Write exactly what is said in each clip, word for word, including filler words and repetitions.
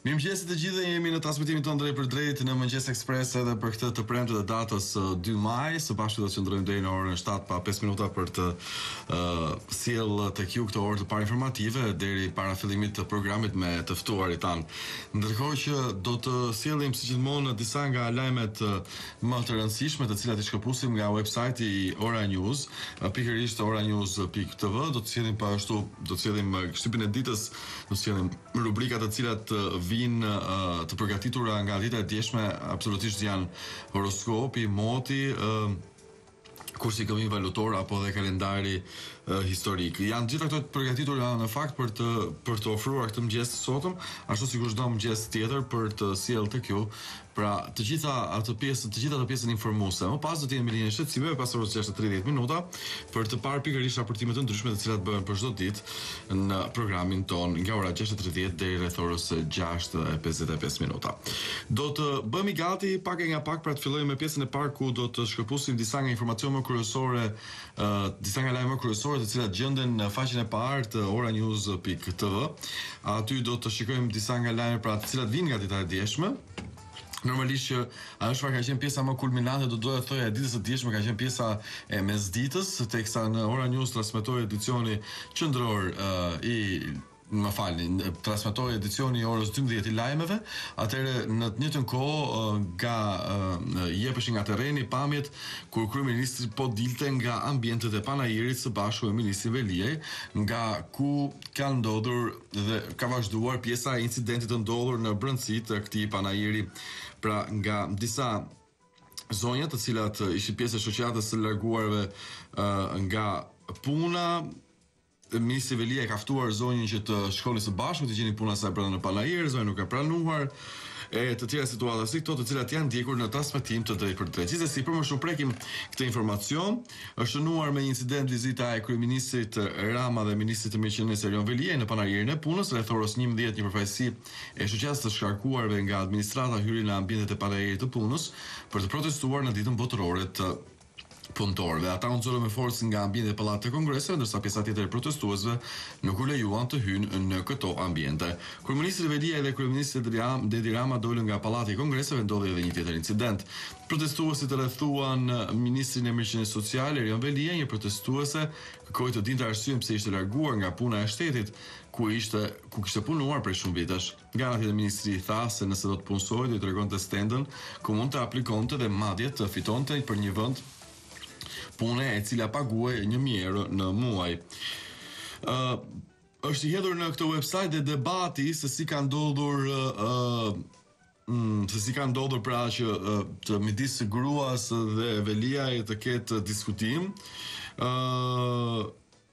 Mirëmëngjes të gjithëve, jemi në transmetimin tonë drejt për drejt në Mëngjes Express edhe për këtë të premte të datës dy maj. Së bashku do të qëndrojmë deri në orën shtatë pa pesë minuta për të uh, sjell tek ju këtë orë të parë informative deri para fillimit të programit me të ftuarit tan. Ndërkohë që do të sjellim si gjithmonë disa nga lajmet më të rëndësishme të cilat i shkëpusim nga websajti i Ora News, pikërisht oranews pikë t v, do të sjellim pa ashtu, do të sjellim shtypin e ditës, do të sjellim rubrikat të cilat vinë uh, të përgatitura nga dita e djeshme, absolutisht janë horoskopi, moti, uh, kursi këmbim valutor apo dhe kalendari uh, historik. Janë gjitha këto të përgatitura në fakt për të për të ofruar këtë mëngjes të sotëm, ashtu sikur çdo mëngjes tjetër për të sjellë tek ju. Pra, të gjitha ato pjesë, të gjitha ato pjesën informuese. Më pas do të jemi në linjën e shqetësimeve pas orës gjashtë e tridhjetë minuta për të parë pikërisht raportime të ndryshme të cilat bëhen për çdo ditë në programin ton nga ora gjashtë e tridhjetë deri rreth orës gjashtë e pesëdhjetë e pesë minuta. Do të bëhemi gati pak e nga pak për të fillojmë me pjesën e parë ku do të shkëpusim disa nga informacione më kryesore, uh, disa nga lajme më kryesore të cilat gjenden në faqen e parë të oranews pikë t v. Aty do të shikojmë disa nga lajmet pra të cilat vinë nga dita e djeshme. Normalisht që ajo çfarë ka qenë pjesa më kulminante, do doja të thoja, e ditës së djeshme ka qenë pjesa e mesditës, teksa në Ora News transmetoi edicioni qendror uh, i më falni, transmetoi edicioni i orës dymbëdhjetë i lajmeve. Atëherë në të njëjtën kohë nga uh, jepeshin nga terreni pamjet kur kryeministri po dilte nga ambientet e panajirit së bashku me ministrin Veliaj, nga ku ka ndodhur dhe ka vazhduar pjesa e incidentit të ndodhur në brendësi të këtij panajiri, pra nga disa zonja të cilat ishin pjesë e shoqatës së larguarve uh, nga puna. Ministri Velia ka ftuar zonjën që të shkonin së bashku, të gjinin punën e saj brenda në panajër, zonja nuk ka pranuar, e të tjera situata si këto, të cilat janë ndjekur në transmetim të drejtë për drejtë. Gjithsesi, për më shumë prekim këtë informacion. Është shënuar me një incident vizita e kryeministrit Rama dhe ministrit të mirëqenies Erion Veliaj në panajërin e punës rreth orës njëmbëdhjetë, një përfaqësi e shoqatës së shkarkuarve nga administrata hyri në ambientet e panajërit të punës për të protestuar në ditën botërore të punëtorëve. Ata u nxorën me forcë nga ambientet e pallatit të kongreseve, ndërsa pjesa tjetër e protestuesve nuk u lejuan të hyjnë në këto ambiente. Kur ministri Veliaj dhe kryeministri Dedi Rama dolën nga pallati i kongreseve, ndodhi edhe një tjetër incident. Protestuesit e rrethuan ministrin e mirëqenies sociale Erion Veliaj, një protestuese kërkoi të dinte arsyeën pse ishte larguar nga puna e shtetit ku ishte ku kishte punuar prej shumë vitesh. Nga ana tjetër ministri i tha se nëse do të punsojë, do i tregonte stendën ku mund të aplikonte dhe madje të fitonte për një vend pune e cila paguaj një mijë euro në muaj. Uh, është i hedhur në këtë website dhe debati se si ka ndodhur uh, mm, se si ka ndodhur pra që uh, të midis gruas dhe Veliaj të ketë diskutim. Uh,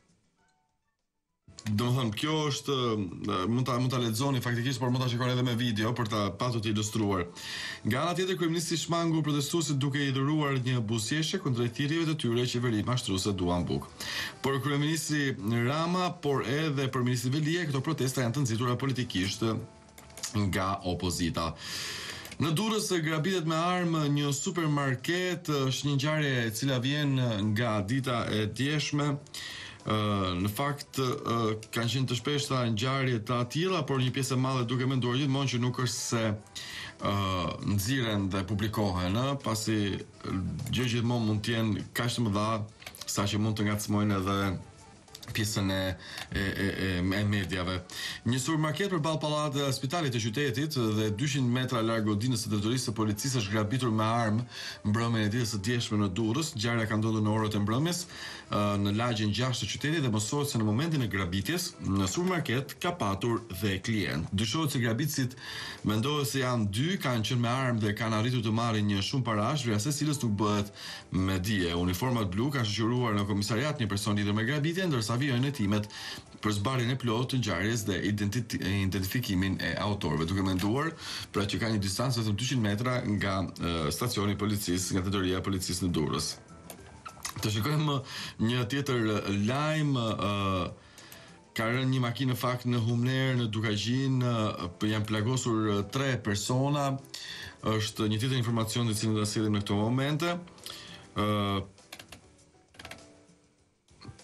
Do të thënë, kjo është, mund ta mund ta lexoni faktikisht, por mund ta shikoni edhe me video për ta patur të ilustruar. Nga ana tjetër, kryeministri shmangur protestuesit duke i dhuruar një buzëqeshje kundrejt thirrjeve të tyre që veri mashtruese duan bukë. Por kryeministri Rama, por edhe për ministrin Veliaj, këto protesta janë të nxitura politikisht nga opozita. Në Durrës grabitet me armë një supermarket, është një ngjarje e cila vjen nga dita e djeshme. Uh, në fakt uh, kanë qenë të shpeshta ngjarje të tilla, por një pjesë e madhe duke menduar gjithmonë që nuk është se uh, nxiren dhe publikohen, ëh, pasi gjë gjithmonë mund të jenë kaq të mëdha saqë mund të ngacmojnë edhe pjesën e, e, e, e mediave. Një supermarket përballë pallatit të spitalit të qytetit dhe dyqind metra larg godinës së drejtorisë së policisë është grabitur me armë mbrëmjen e ditës së djeshme në Durrës. Ngjarja ka ndodhur në orët e mbrëmjes në lagjen gjashtë të qytetit dhe mësohet se në momentin e grabitjes në supermarket ka patur dhe klient. Dyshohet se grabitësit mendohet se janë dy, kanë qenë me armë dhe kanë arritur të marrin një shumë parash, vlerësa e cilës nuk bëhet me dije. Uniformat blu kanë shoqëruar në komisariat një person lidhur me grabitjen, ndërsa vijojnë hetimet për zbarjen e plotë të ngjarjes dhe identifikimin e autorëve, duke menduar pra që ka një distancë vetëm dyqind metra nga uh, stacioni i policisë, nga drejtoria e policisë në Durrës. Të shikojmë një tjetër lajm, uh, ka rënë një makinë në fakt në Humner, në Dukazhin, uh, janë plagosur tre persona. Është një tjetër informacion të cilin do ta sjellim në këto momente. Uh,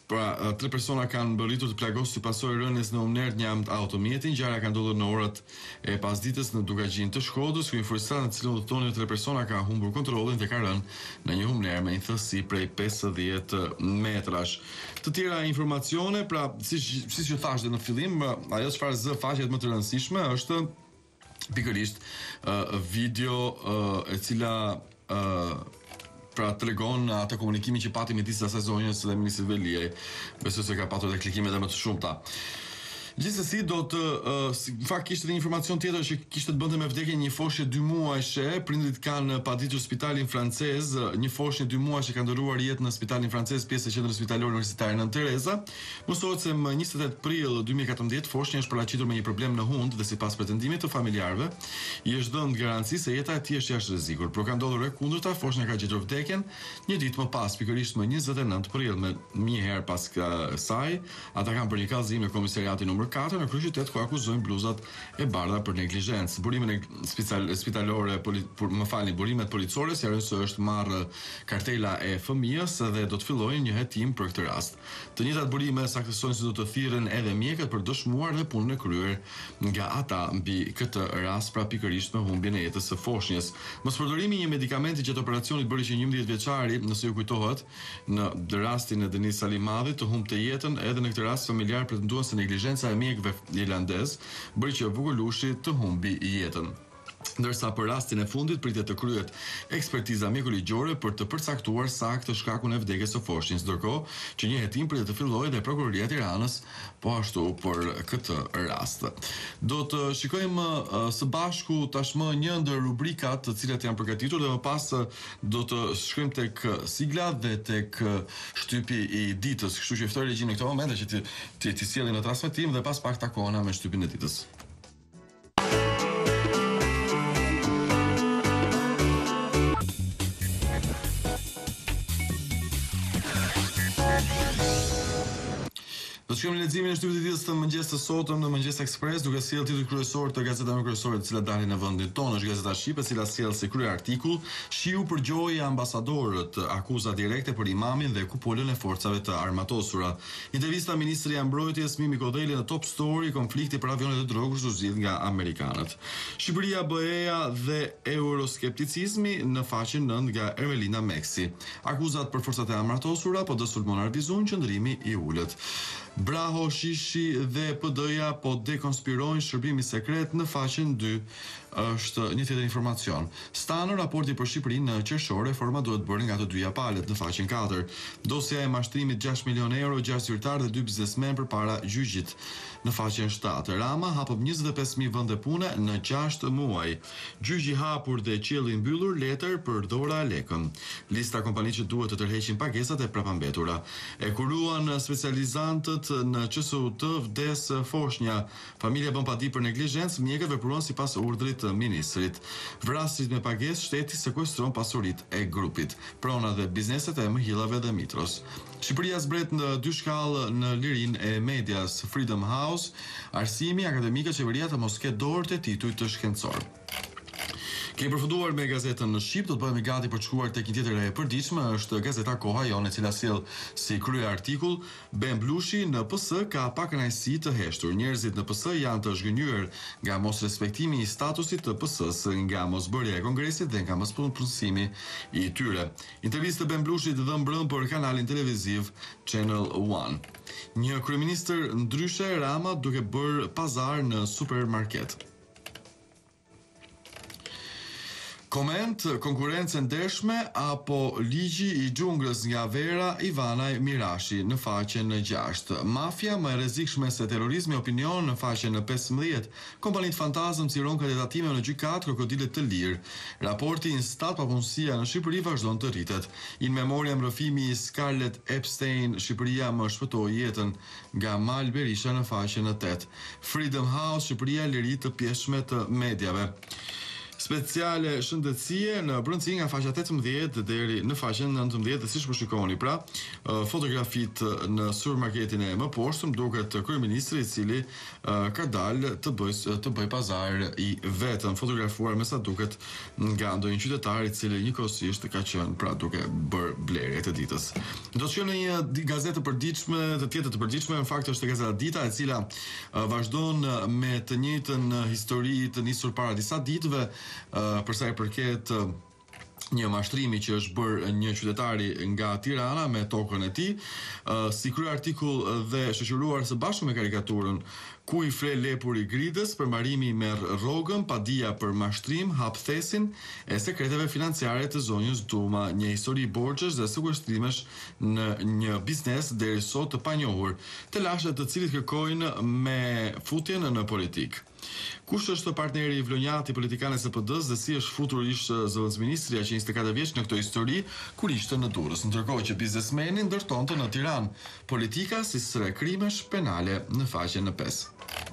Pra, tre persona kanë mbërritur të plagosur si pasojë e rënies në Umner një automjeti. Ngjarja ka ndodhur në orët e pasdites në Dugagjinë të Shkodrës, ku një furistrat në cilën udhëtonin tre persona ka humbur kontrollin dhe ka rënë në një humner me një thësi prej pesëdhjetë metrash. Të tjera informacione, pra siç siç ju thash dhe në fillim, ajo çfarë zë faqet më të rëndësishme është pikërisht uh, video uh, e cila uh, pra tregon atë komunikimin që pati midis asaj zonjës dhe ministrit Veliaj. Besoj se ka patur edhe klikime edhe më të shumta. Gjithsesi do të uh, si, në fakt kishte një informacion tjetër që kishte të bënte me vdekjen një foshë dy muajshe. Prindrit kanë paditur spitalin francez, një foshë dy muajshe ka ndëruar jetë në spitalin francez, pjesë e qendrës spitalore universitare Nën Tereza. Mësohet se më njëzet e tetë prill dy mijë e katërmbëdhjetë foshja është paraqitur me një problem në hund dhe sipas pretendimit të familjarëve, i është dhënë garanci se jeta e tij është jashtë rrezikur. Por ka ndodhur e kundërta, foshja ka gjetur vdekjen një ditë më pas, pikërisht më njëzet e nëntë prill, me një herë pas saj, ata kanë bërë një kallëzim në komisariatin numër katër në kryeqytet ku akuzojnë bluzat e bardha për neglizhencë. Burimin e spital, spitalore, poli, më falni, burimet policore sqarojnë se është marrë kartela e fëmijës dhe do të fillojë një hetim për këtë rast. Të njëjtat burime saktësojnë se do të thirren edhe mjekët për dëshmuar dhe punën e kryer nga ata mbi këtë rast, pra pikërisht me humbjen e jetës së foshnjës. Mospërdorimi i një medikamenti gjatë operacionit bëri që njëmbëdhjetë vjeçari, nëse ju kujtohet, në rastin e Denis Salimadhit të humbte jetën. Edhe në këtë rast familjar pretenduan se neglizhenca e mjekëve irlandez bëri që Vugulushi të humbi jetën. Ndërsa për rastin e fundit pritet të kryhet ekspertiza mjekoligjore për të përcaktuar saktë shkakun e vdekjes së foshnjës, ndërkohë që një hetim pritet të fillojë dhe prokuroria e Tiranës po ashtu për këtë rast. Do të shikojmë uh, së bashku tashmë një ndër rubrikat të cilat janë përgatitur dhe më pas uh, do të shkojmë tek sigla dhe tek uh, shtypi i ditës, kështu që ftoj regjin në këtë moment që ti ti sjellin në transmetim dhe pas pak takohena me shtypin e ditës. Do të shkojmë në leximin e shtypit të ditës të mëngjes të sotëm në Mëngjes Ekspres, duke sjellë titull kryesor të gazetave kryesore të cilat dalin në vendin tonë. Është Gazeta Shqipe, e cila sjell si krye artikull: Shiu përgjoi ambasadorët, akuza direkte për imamin dhe kupolën e forcave të armatosura. Intervista ministri i mbrojtjes Mimi Kodeli në Top Story, konflikti për avionet e drogës u zgjidh nga amerikanët. Shqipëria, B E-ja dhe euroskepticizmi në faqen nëntë nga Ermelina Meksi. Akuzat për forcat e armatosura, po D Sulmon Arbizun, qëndrimi i ulët. Braho, Shishi dhe P D-ja po dekonspirojnë shërbimi sekret në faqen dy. Është një tjetër informacion. Stano, raporti për Shqipërinë në qershor, forma duhet bërë nga të dyja palët në faqen katër. Dosja e mashtrimit gjashtë milionë euro, gjashtë zyrtar dhe dy biznesmen përpara gjyqit në faqen shtatë. Rama hapëm njëzet e pesë mijë vende pune në gjashtë muaj. Gjyqi hapur dhe qielli mbyllur, letër për Dora Lekën. Lista kompanive që duhet të tërheqin pagesat e prapambetura. E kuruan specializantët në Q S U T, vdes foshnja. Familja bën padi për neglizhencë, mjekët vepruan sipas urdhrit të ministrit. Vrasit me pagesë, shteti sekuestron pasuritë e grupit. Prona dhe bizneset e Mëhillave dhe Mitros. Shqipëria zbret në dy shkallë në lirinë e medias. Freedom House, arsimi akademike qeveria të mos ketë dorë të titujt të shkencor. Kemi përfunduar me gazetën në Shqip, do të bëhemi gati për të shkuar tek një tjetër e përditshme, është gazeta Koha Jon, e cila sjell si krye artikull: Ben Blushi në P S ka pa kënaqësi të heshtur. Njerëzit në P S janë të zhgënjur nga mos respektimi i statusit të P S-s, nga mosbërja e Kongresit dhe nga mospunësimi i tyre. Intervistë të Ben Blushit dhënë mbrëm për kanalin televiziv Channel One. Një kryeministër ndryshe, Rama, duke bërë pazar në supermarket. Koment, konkurrencë ndershme apo ligji i xhunglës nga Vera, Ivanaj Mirashi në faqen në gjashtë. Mafia më e rrezikshme se terrorizmi, opinion në faqen në pesëmbëdhjetë. Kompanitë fantazëm ciron kandidatime në gjykatë, krokodilet të lirë. Raporti Instat, papunësia në Shqipëri vazhdon të rritet. In memoriam rrëfimi i Scarlett Epstein, Shqipëria më shpëtoi jetën, nga Mal Berisha në faqen në tetë. Freedom House, Shqipëria, liri të pjeshme të mediave. Speciale shëndetësie në brëndësi nga faqja tetëmbëdhjetë deri në faqen nëntëmbëdhjetë, dhe siç po shikoni pra, fotografit në supermarketin e më poshtëm, duket kryeministri i cili ka dalë të bëj të bëj pazar i vetëm, fotografuar me sa duket nga ndonjë qytetar i cili njëkohësisht ka qenë pra duke bërë blerje. të ditës. Do të shkojmë në një gazetë të përditshme, të tjetër të përditshme, në fakt është gazeta Dita, e cila uh, vazhdon me të njëjtën histori të nisur para disa ditëve uh, për sa i përket uh, një mashtrimi që është bërë një qytetari nga Tirana me tokën e tij, uh, si krye artikull dhe shoqëruar së bashku me karikaturën ku i fre lepuri gridës, për marimi merr rrogën, padia për mashtrim, hap thesin e sekreteve financiare të zonjës Duma, një histori borxhesh dhe sekuestrimesh në një biznes deri sot të panjohur, të lashët të cilit kërkojnë me futjen në politikë. Kush është partneri i vlonjat i politikanes së P D-s dhe si është futur ish zëvendësministria që njëzet e katër vjeç në këtë histori kur ishte në Durrës, ndërkohë që biznesmeni ndërtonte në Tiranë politika si sre krimesh penale në faqen në pesë.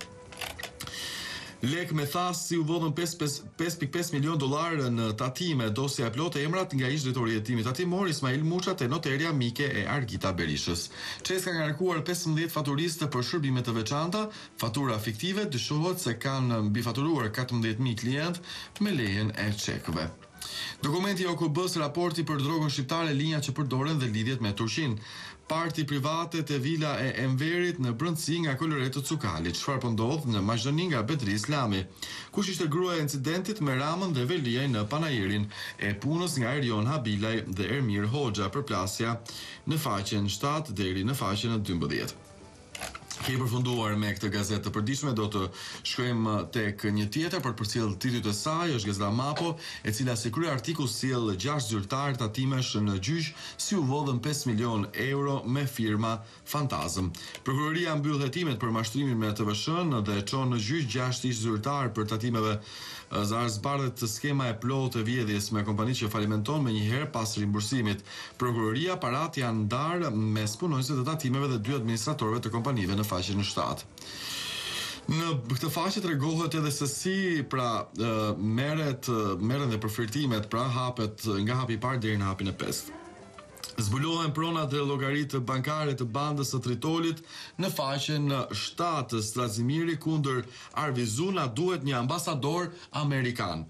Lek me thas si u vodhën pesë pikë pesë milion dollarë në tatime, dosja e plot emrat nga ish drejtori i hetimit tatimor Ismail Muça te noterja Mike e Argita Berishës. Çes ka ngarkuar pesëmbëdhjetë faturistë për shërbime të veçanta, fatura fiktive, dyshohet se kanë mbifaturuar katërmbëdhjetë mijë klientë me lejen e çekëve. Dokumenti i O K B-s raporti për drogën shqiptare, linjat që përdoren dhe lidhjet me Turqinë. Parti private te vila e Enverit në brendësi nga Koloretë Cukalit. Çfarë po ndodh në Maqedoni nga Bedri Islami? Kush ishte gruaja e incidentit me Ramën dhe Veliaj në Panajirin e punës nga Erion Habilaj dhe Ermir Hoxha, përplasja në faqen shtatë deri në faqen e dymbëdhjetë. Kemi përfunduar me këtë gazetë të përditshme, do të shkojmë tek një tjetër për të përcjellë titujt e saj, është gazeta Mapo, e cila si krye artikull sjell gjashtë zyrtar tatimesh në gjyq si u vodhën pesë milion euro me firma fantazëm. Prokuroria mbyll hetimet për mashtrimin me T V S-n dhe çon në gjyq gjashtë ish zyrtar për tatimeve Zar zbardhet të skema e plotë e vjedhjes me kompaninë që falimenton me njëherë pas rimbursimit. Prokuroria parat janë ndarë mes punonjësve të tatimeve dhe dy administratorëve të kompanive në faqen në shtatë. Në këtë faqe tregohet edhe se si pra merret merren dhe përfitimet, pra hapet nga hapi i parë deri në hapin e pestë. Zbulohen pronat dhe llogaritë bankare të bandës së Tritolit në faqen shtatë. Strazimiri kundër Arvizuna duhet një ambasador amerikan.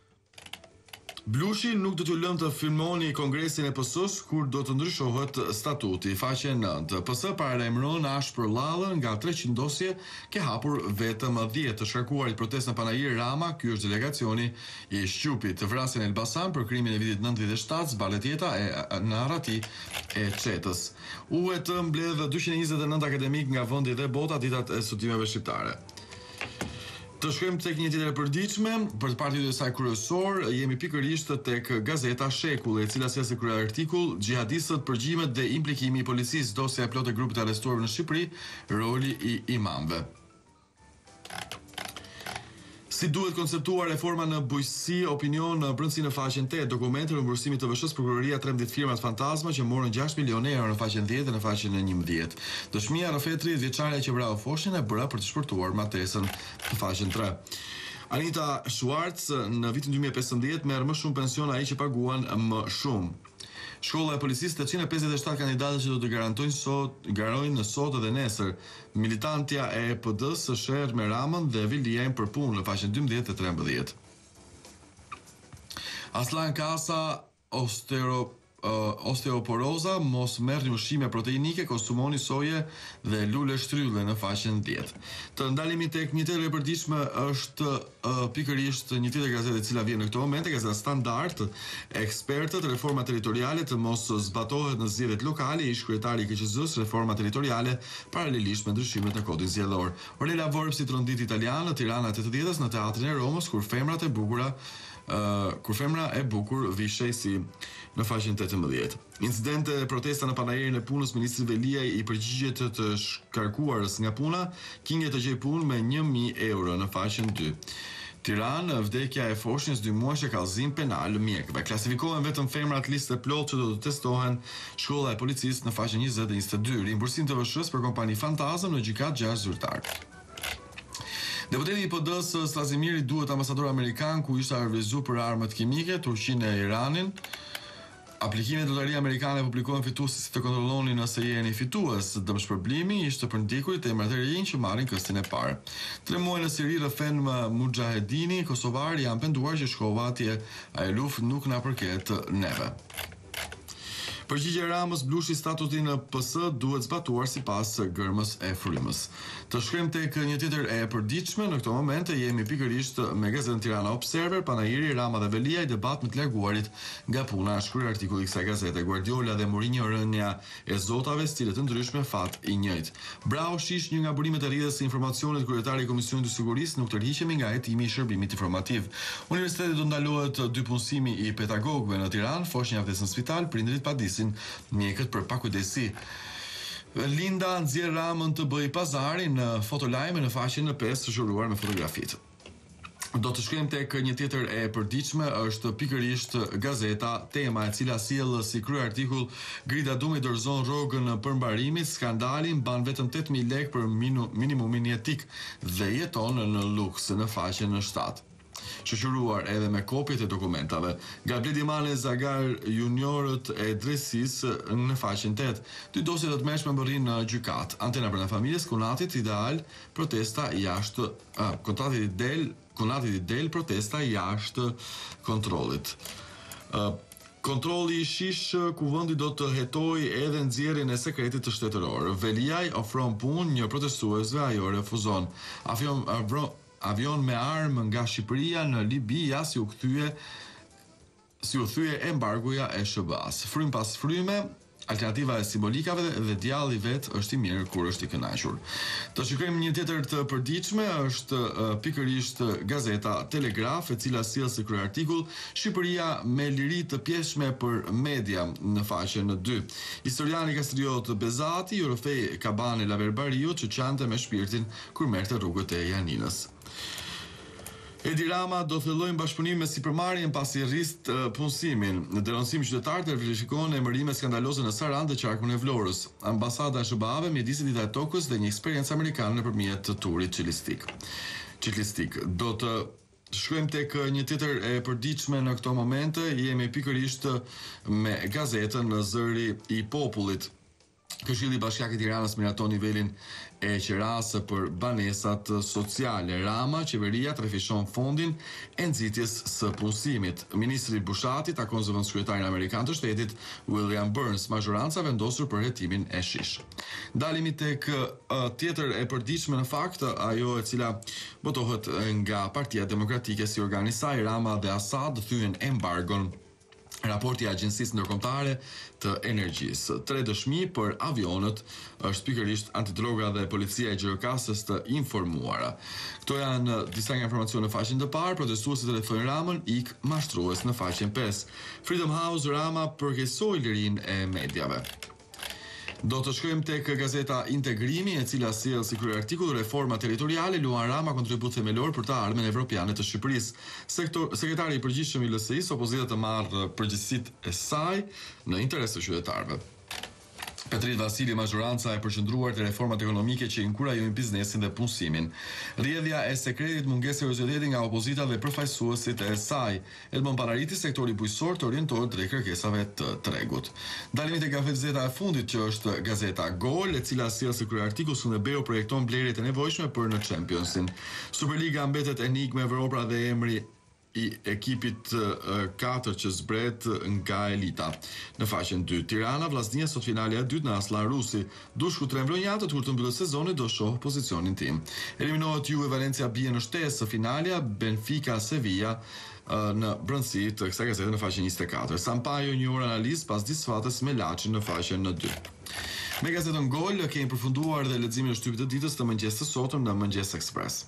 Blushi nuk do t'ju lëm të filmoni kongresin e P S-s kur do të ndryshohet statuti. Faqe nëntë. P S paralajmëron ashpër llallën nga treqind dosje ke hapur vetëm dhjetë. Të shkarkuarit protestë në Panajir Rama, ky është delegacioni i Shqupit. Të vrasjen e Elbasan për krimin e vitit nëntëdhjetë e shtatë, zbalet jeta e në Arati e Çetës. U E T mbledh dyqind e njëzet e nëntë akademik nga vendi dhe bota ditat e studimeve shqiptare. Të shkojmë tek një tjetër e përditshme, për të parë e saj kryesor, jemi pikërisht tek gazeta Shekull, e cila sjell si krye artikull xhihadistët, përgjimet dhe implikimi i policisë, dosja e plotë e grupit të arrestuarve në Shqipëri, roli i imamëve. Si duhet konceptuar reforma në bujqësi, opinion në brendësi në faqen tetë, dokumente në rimbursimit të V S-s, prokuroria trembëdhjetë firmat fantazma që morën gjashtë milionë euro në faqen dhjetë dhe në faqen e njëmbëdhjetë. Dëshmia rreth tridhjetë vjeçare që vrau foshin e bëra për të shpërtuar martesën në faqen tre. Anita Schwartz në vitin dy mijë e pesëmbëdhjetë merr më shumë pension ai që paguan më shumë. Shkolla e policisë tetëqind e pesëdhjetë e shtatë kandidatë që do të garantojnë sot, garojnë në sot dhe nesër. Militantja e P D-s sher me Ramën dhe Viliajn për punë në faqen dymbëdhjetë e trembëdhjetë. Aslan Kasa, ostero Uh, osteoporoza, mos merrni ushqime proteinike, konsumoni soje dhe lule shtrylle në faqen dhjetë. Të ndalemi tek një tjetër e përditshme është uh, pikërisht një tjetër gazetë e cila vjen në këtë moment, gazeta Standard. Ekspertët, reforma territoriale të mos zbatohet në zgjedhjet lokale, ish kryetari i K Q Z-s, reforma territoriale paralelisht me ndryshimet në kodin zgjedhor. Ornella Vorpsi trondit italian në Tirana tetëdhjetës në teatrin e Romës, kur femrat e bukura Uh, kur femra e bukur vishej si në faqen tetëmbëdhjetë. Incidente protesta në Panajirin e punës, ministri Veliaj i përgjigjet të shkarkuarës nga puna, kinge të gjej punë me një mijë euro në faqen dy. Tiranë, vdekja e foshnjës dy muajsh e kallëzim penal mjekëve. Klasifikohen vetëm femrat listë e plotë që do të testohen. Shkolla e policisë në faqen njëzet dhe njëzet e dy. Rimbursim të V S-s për kompani fantazëm në gjykatë gjashtë zyrtar. Deputeti i P D-s Strazimiri duhet ambasador amerikan ku ishte arvizu për armët kimike, Turqinë e Iranin. Aplikimet lotaria amerikane publikohen fituesit të kontrolloni nëse jeni fitues. Dëmshpërblimi ishte për ndikurit e emrat e rinj që marrin këstin e parë. Tre muaj në Siri rrëfen Mujahedini kosovar janë penduar që shkova atje. Ai luftë nuk na përket neve. Përgjigje e Ramës, Blushi statutin P S duhet zbatuar sipas gërmës e frymës. Të shkrim tek një tjetër e përditshme, në këto momente jemi pikërisht me gazetën Tirana Observer, panajiri Rama dhe Velia i debat me të larguarit nga puna, shkruaj artikulli i kësaj gazete. Guardiola dhe Mourinho rënja e zotave, stile të ndryshme, fat i njëjtë. Bravo Shish, një nga burimet e rrjedhës së informacionit, kryetari i Komisionit të Sigurisë, nuk tërhiqemi nga hetimi i shërbimit informativ. Universiteti do ndalohet dy punësimi i pedagogëve në Tiranë, fosh një avdes në spital, prindërit pa disin mjekët për pakujdesi. Linda nxjerr Ramën të bëj pazarin në fotolajme në faqen në pesë zhuruar me fotografitë. Do të shkojmë tek një tjetër e përditshme, është pikërisht gazeta Tema, e cila sjell si krye artikull Grida Dumi dorëzon rrogën përmbarimit, skandali mban vetëm tetë mijë lekë për minimumin jetik dhe jeton në luks në faqen në shtatë. Shoqëruar edhe me kopjet e dokumentave. Gabriel Dimane Zagar juniorët e drejtësisë në faqen tetë. Dy dosje të tmerrshme mbërrin në gjykat. Antena brenda familjes, Konatit ideal, protesta jashtë, ah, Konatit i del, Konatit i del protesta jashtë kontrollit. Uh, Kontrolli i Shish, ku vendi do të hetojë edhe nxjerrjen e sekretit të shtetëror. Veliaj ofron punë një protestuesve, ajo refuzon. Avion Avion me armë nga Shqipëria në Libi ja si u kthye si u thye embargoja e S B A-s. Frym pas fryme, alternativa e simbolikave dhe djalli vet është i mirë kur është i kënaqur. Të shikojmë një tjetër të përditshme, është uh, pikërisht gazeta Telegraf, e cila sjell si krye artikull Shqipëria me liri të pjeshme për media në faqen në dy. Historiani Kastriot Bezati, Eurofej Kabane Laverbariu, që qante me shpirtin kur merrte rrugët e Janinës. Edi Rama do thellojnë bashkëpunim me sipërmarrjen pasi rrist uh, punësimin. Në denonsim qytetar të verifikohen emërime skandaloze në Sarandë dhe qarkun e Vlorës. Ambasada e S B A-ve mjedisi Dita e Tokës dhe një eksperiencë amerikane nëpërmjet turit çilistik. Çilistik. Do të shkojmë tek një tjetër e përditshme në këto momente, jemi pikërisht me gazetën Në zëri i popullit. Këshilli Bashkiak i Tiranës miraton nivelin e qerasë për banesat sociale. Rama, qeveria trefishon fondin e nxitjes së punësimit. Ministri Bushati takon zëvendëskryetarin amerikan të shtetit William Burns, majoranca vendosur për hetimin e Shish. Dalimi tek uh, tjetër e përditshme në fakt, ajo e cila botohet nga Partia Demokratike si organi i saj. Rama dhe Asad thyen embargon. Raporti i Agjencisë Ndërkombëtare të Energjisë. Tre dëshmi për avionët është pikërisht antidroga dhe policia e Gjirokastës të informuara. Këto janë disa nga informacione në faqen e parë. Protestuesit telefojnë Ramën, ik mashtrues në faqen pesë. Freedom House, Rama përkeqësoi lirinë e mediave. Do të shkojmë tek gazeta Integrimi, e cila sjell si krye artikull reforma territoriale, luan Rama kontribut themelor për të ardhmen evropiane të Shqipërisë. Sektor, sekretari i përgjithshëm i L S I-s, opozita të marrë përgjegjësitë e saj në interes të qytetarëve. Petrit Vasili, majoranca e përqendruar te reformat ekonomike që inkurajojnë biznesin dhe punësimin. Rrjedhja e sekretit, mungesë serioziteti nga opozita dhe përfaqësuesit e saj. Edmond Panariti, sektori bujqësor të orientohet drejt kërkesave të tregut. Dalimi te gazeta e fundit, që është gazeta Gol, e cila sjell si krye artikull Skënderbeu projekton blerjet e nevojshme për në Championsin. Superliga mbetet enigme, Evropa dhe emri i ekipit katër që zbret nga elita. Në faqen dy, Tirana, Vllaznia, sot finalja e dytë në Aslan Rusi. Dushku tre mbrojnjatët kur të mbyllë sezoni do shoh pozicionin tim. Eliminohet Juve, Valencia bie në shtesë finalja, Benfica Sevilla në brendësi të kësaj gazete në faqen njëzet e katër. Sampaio një orë analizë pas disfates me Laçin në faqen në dy. Me gazetën Gol kemi përfunduar dhe leximin e shtypit të ditës të mëngjes të sotëm në Mëngjes Express.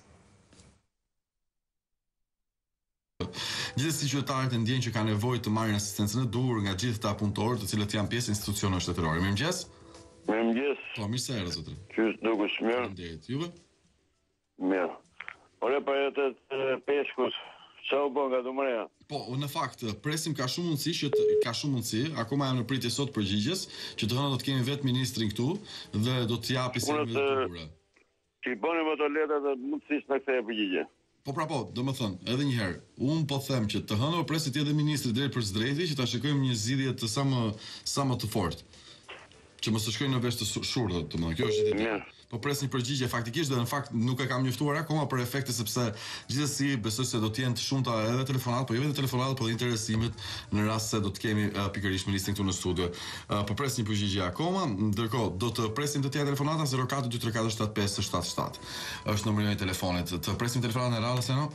Gjithsesi qytetarët e ndjejnë që ka nevojë të marrin asistencën e duhur nga gjithë ata punëtorë të cilët janë pjesë e institucioneve shtetërore. Mirëmëngjes. Mirëmëngjes. Po, mirë se erdhët zotri. Qysh dukesh mirë? Faleminderit. Juve? Mirë. Ore për atë peshkus, çau bën nga Dumëria? Po, në fakt, presim ka shumë mundësi që të, ka shumë mundësi, akoma janë në pritje sot përgjigjes, që të hëna do të kemi vetë ministrin këtu dhe do të japi si të duhura. Ti bëni me to letra dhe mundësisht na kthej përgjigje. Po pra po, do më thënë, edhe një herë, unë po them që të hënë o presit edhe ministri drejt për së drejti, që ta shikojmë një zgjidhje të sa më, sa më të fortë. që mos të shkojnë në vesh të shurdhët, domethënë kjo është ide. Po pres një përgjigje faktikisht dhe në fakt nuk e kam njoftuar akoma për efekte sepse gjithsesi besoj se do të jenë të shumta edhe telefonat, po jo vetëm telefonat, por dhe interesimit në rast se do të kemi uh, pikërisht ministrin këtu në studio. Uh, po pres një përgjigje akoma, ndërkohë do të presim të tjera telefonata zero katër dy tre katër shtat pesë shtat shtat. Është numri i telefonit. Të presim telefonatën e radhës apo no?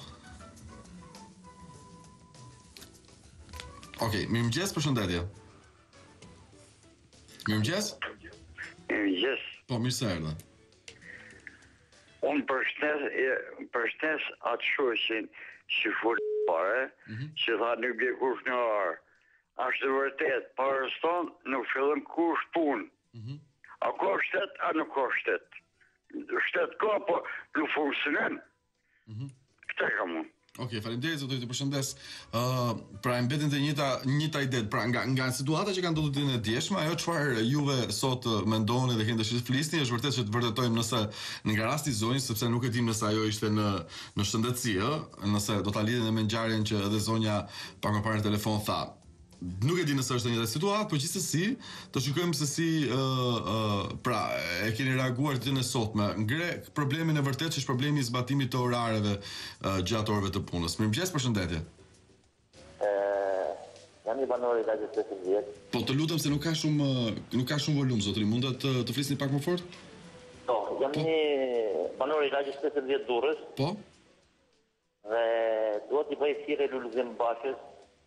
Okej, mirëmëngjes, përshëndetje. Mirëmëngjes. Mirëmëngjes. Po, mirë se erdhe. Unë përshtes, përshtes atë shoqin që fol pare, që tha nuk bje kush në arë. Ashtë vërtet, parës tonë nuk fillëm kush punë. A ka shtet, a nuk ka shtet. Shtet ka, po nuk funksionen. Këtë kam unë. Okej, faleminderit zotëri, të përshëndes. Uh, pra mbeten të njëjta njëjta ide. Pra nga nga situata që kanë ndodhur ditën e djeshme, ajo çfarë juve sot mendoni dhe keni dëshirë të flisni, është vërtet që të vërtetojmë nëse nga rasti i zonjës, sepse nuk e dim nëse ajo ishte në në shëndetësi, ë, nëse do ta lidhim me ngjarjen që edhe zonja pak më parë në telefon tha. Nuk e di nëse është një situatë, por gjithsesi do shikojmë se si uh, uh, pra e keni reaguar ditën e sotme. Ngre problemin e vërtet që është problemi i zbatimit të orareve uh, gjatë orëve të punës. Mirëmëngjes, përshëndetje. Ë, jam i banor i lagjes pesëdhjetë vjet. Po të lutem se nuk ka shumë nuk ka shumë volum zotëri, mund të të flisni pak më fort? Po, jam një banor i lagjes pesëdhjetë vjet Durrës. Po. Dhe duhet të bëj thirrje Lulzim Bashës.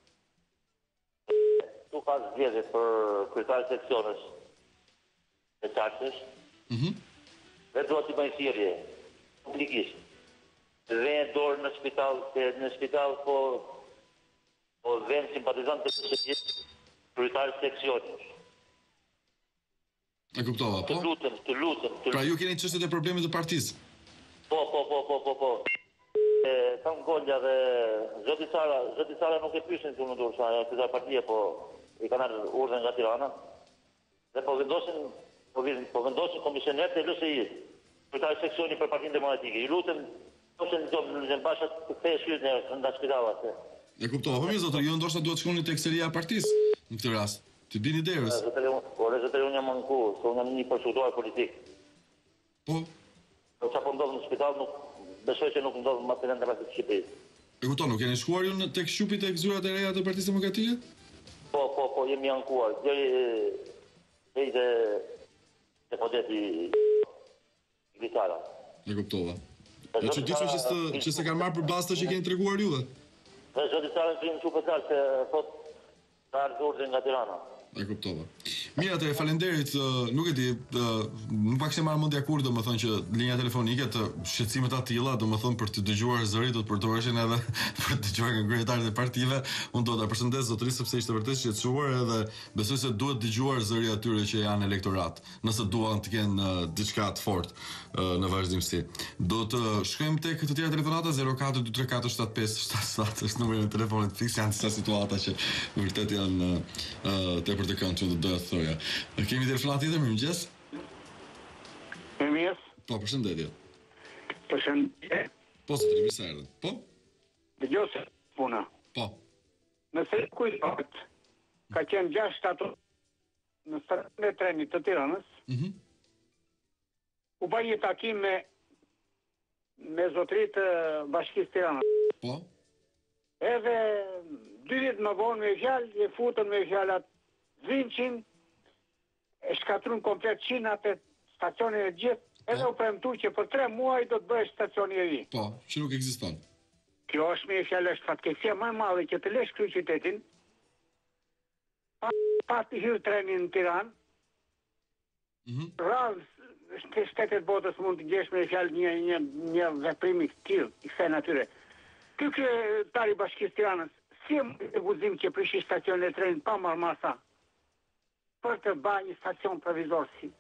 Tu ka zgjedhje për kryetar seksionës e Çarçës. Mhm. Dhe duhet të bëj thirrje publikisht. Dhe dorë në spital, në spital po po vjen simpatizant të P S D-s kryetar seksionës. E kuptova, po? Të lutem, të lutem, të Pra ju keni çështjet e problemit të partisë. Po, po, po, po, po, po. E, kam Golja dhe Zoti Sara, Zoti Sara nuk e pyshin këtu në Durrës, ajo kryetar partie, po i kanë urdhën nga Tirana. Dhe po vendosin, po, po vendosin komisionet e L S I-s, kryetar seksioni për Partinë Demokratike. I lutem, ose në në bashat të kthej shyrën e nga spitalla se. E kuptova, po mirë zotëri, ju ndoshta duhet shkoni tek seria e partisë në këtë rast. Të bini derës. Zotëri, po zotëri unë jam anku, se unë jam një konsultor politik. Po. Po çfarë po ndodh në spital nuk besoj që nuk ndodh më të rëndë rasti të Shqipërisë. E kupton, nuk keni shkuar ju në tek shtëpi tek zyrat e reja të Partisë Demokratike? Po, po, po, jemi ankuar. Deri deri te deputeti Vitara. E kuptova. E çuditshme që s'të që s'e kanë marrë për bazë të që keni treguar juve. Dhe zoti Sara në çupetar se thot ka ardhur nga Tirana. E kuptova. Mirë, atëherë faleminderit, nuk e di, nuk pak se marr mendja kur domethënë që linja telefonike të shqetësimet të tilla, domethënë për të dëgjuar zëri do të përdoreshin edhe për të dëgjuar nga kryetarët e partive. Unë do ta përshëndes zotërisë sepse ishte vërtet shqetësuar edhe besoj se duhet dëgjuar zëri atyre që janë elektorat, nëse duan të kenë diçka të fortë në vazhdimsi. Do të shkojmë tek të tjera telefonata zero katër dy tre katër shtat pesë shtat shtat është numri i telefonit fiks, janë disa situata që vërtet janë tepër të këndshme të do të thoja. Kemi telefonat tjetër, mirëmëngjes. Mirëmëngjes. Po, përshëndetje. Përshëndetje. Po, zotëri, mirë se erdhe. Po? Dëgjoj se puna. Po. Nëse kujtohet, ka qenë gjashtë shtator në stacionin e trenit të Tiranës. Mhm. U bë një takim me me zotërit të Bashkisë Tiranës. Po. Edhe dy ditë më vonë me fjalë, e futën me fjalat Vinçin, e shkatrun komplet qinat e stacionin e gjithë, edhe u premtu që për tre muaj do të bëhet stacioni i ri. Po, që nuk ekziston. Kjo është me fjalë është fatkeqësia më e madhe që të lesh këtë qytetin. Pa, pa të hyrë treni në Tiranë. Mhm. Rrallë të shtetet botës mund të gjesh me fjalë një një një veprim i tillë i fen atyre. Ky kryetari i Bashkisë Tiranës, si e guzim që prishi stacionin e trenit pa marrë masa për të bërë një stacion provizor si.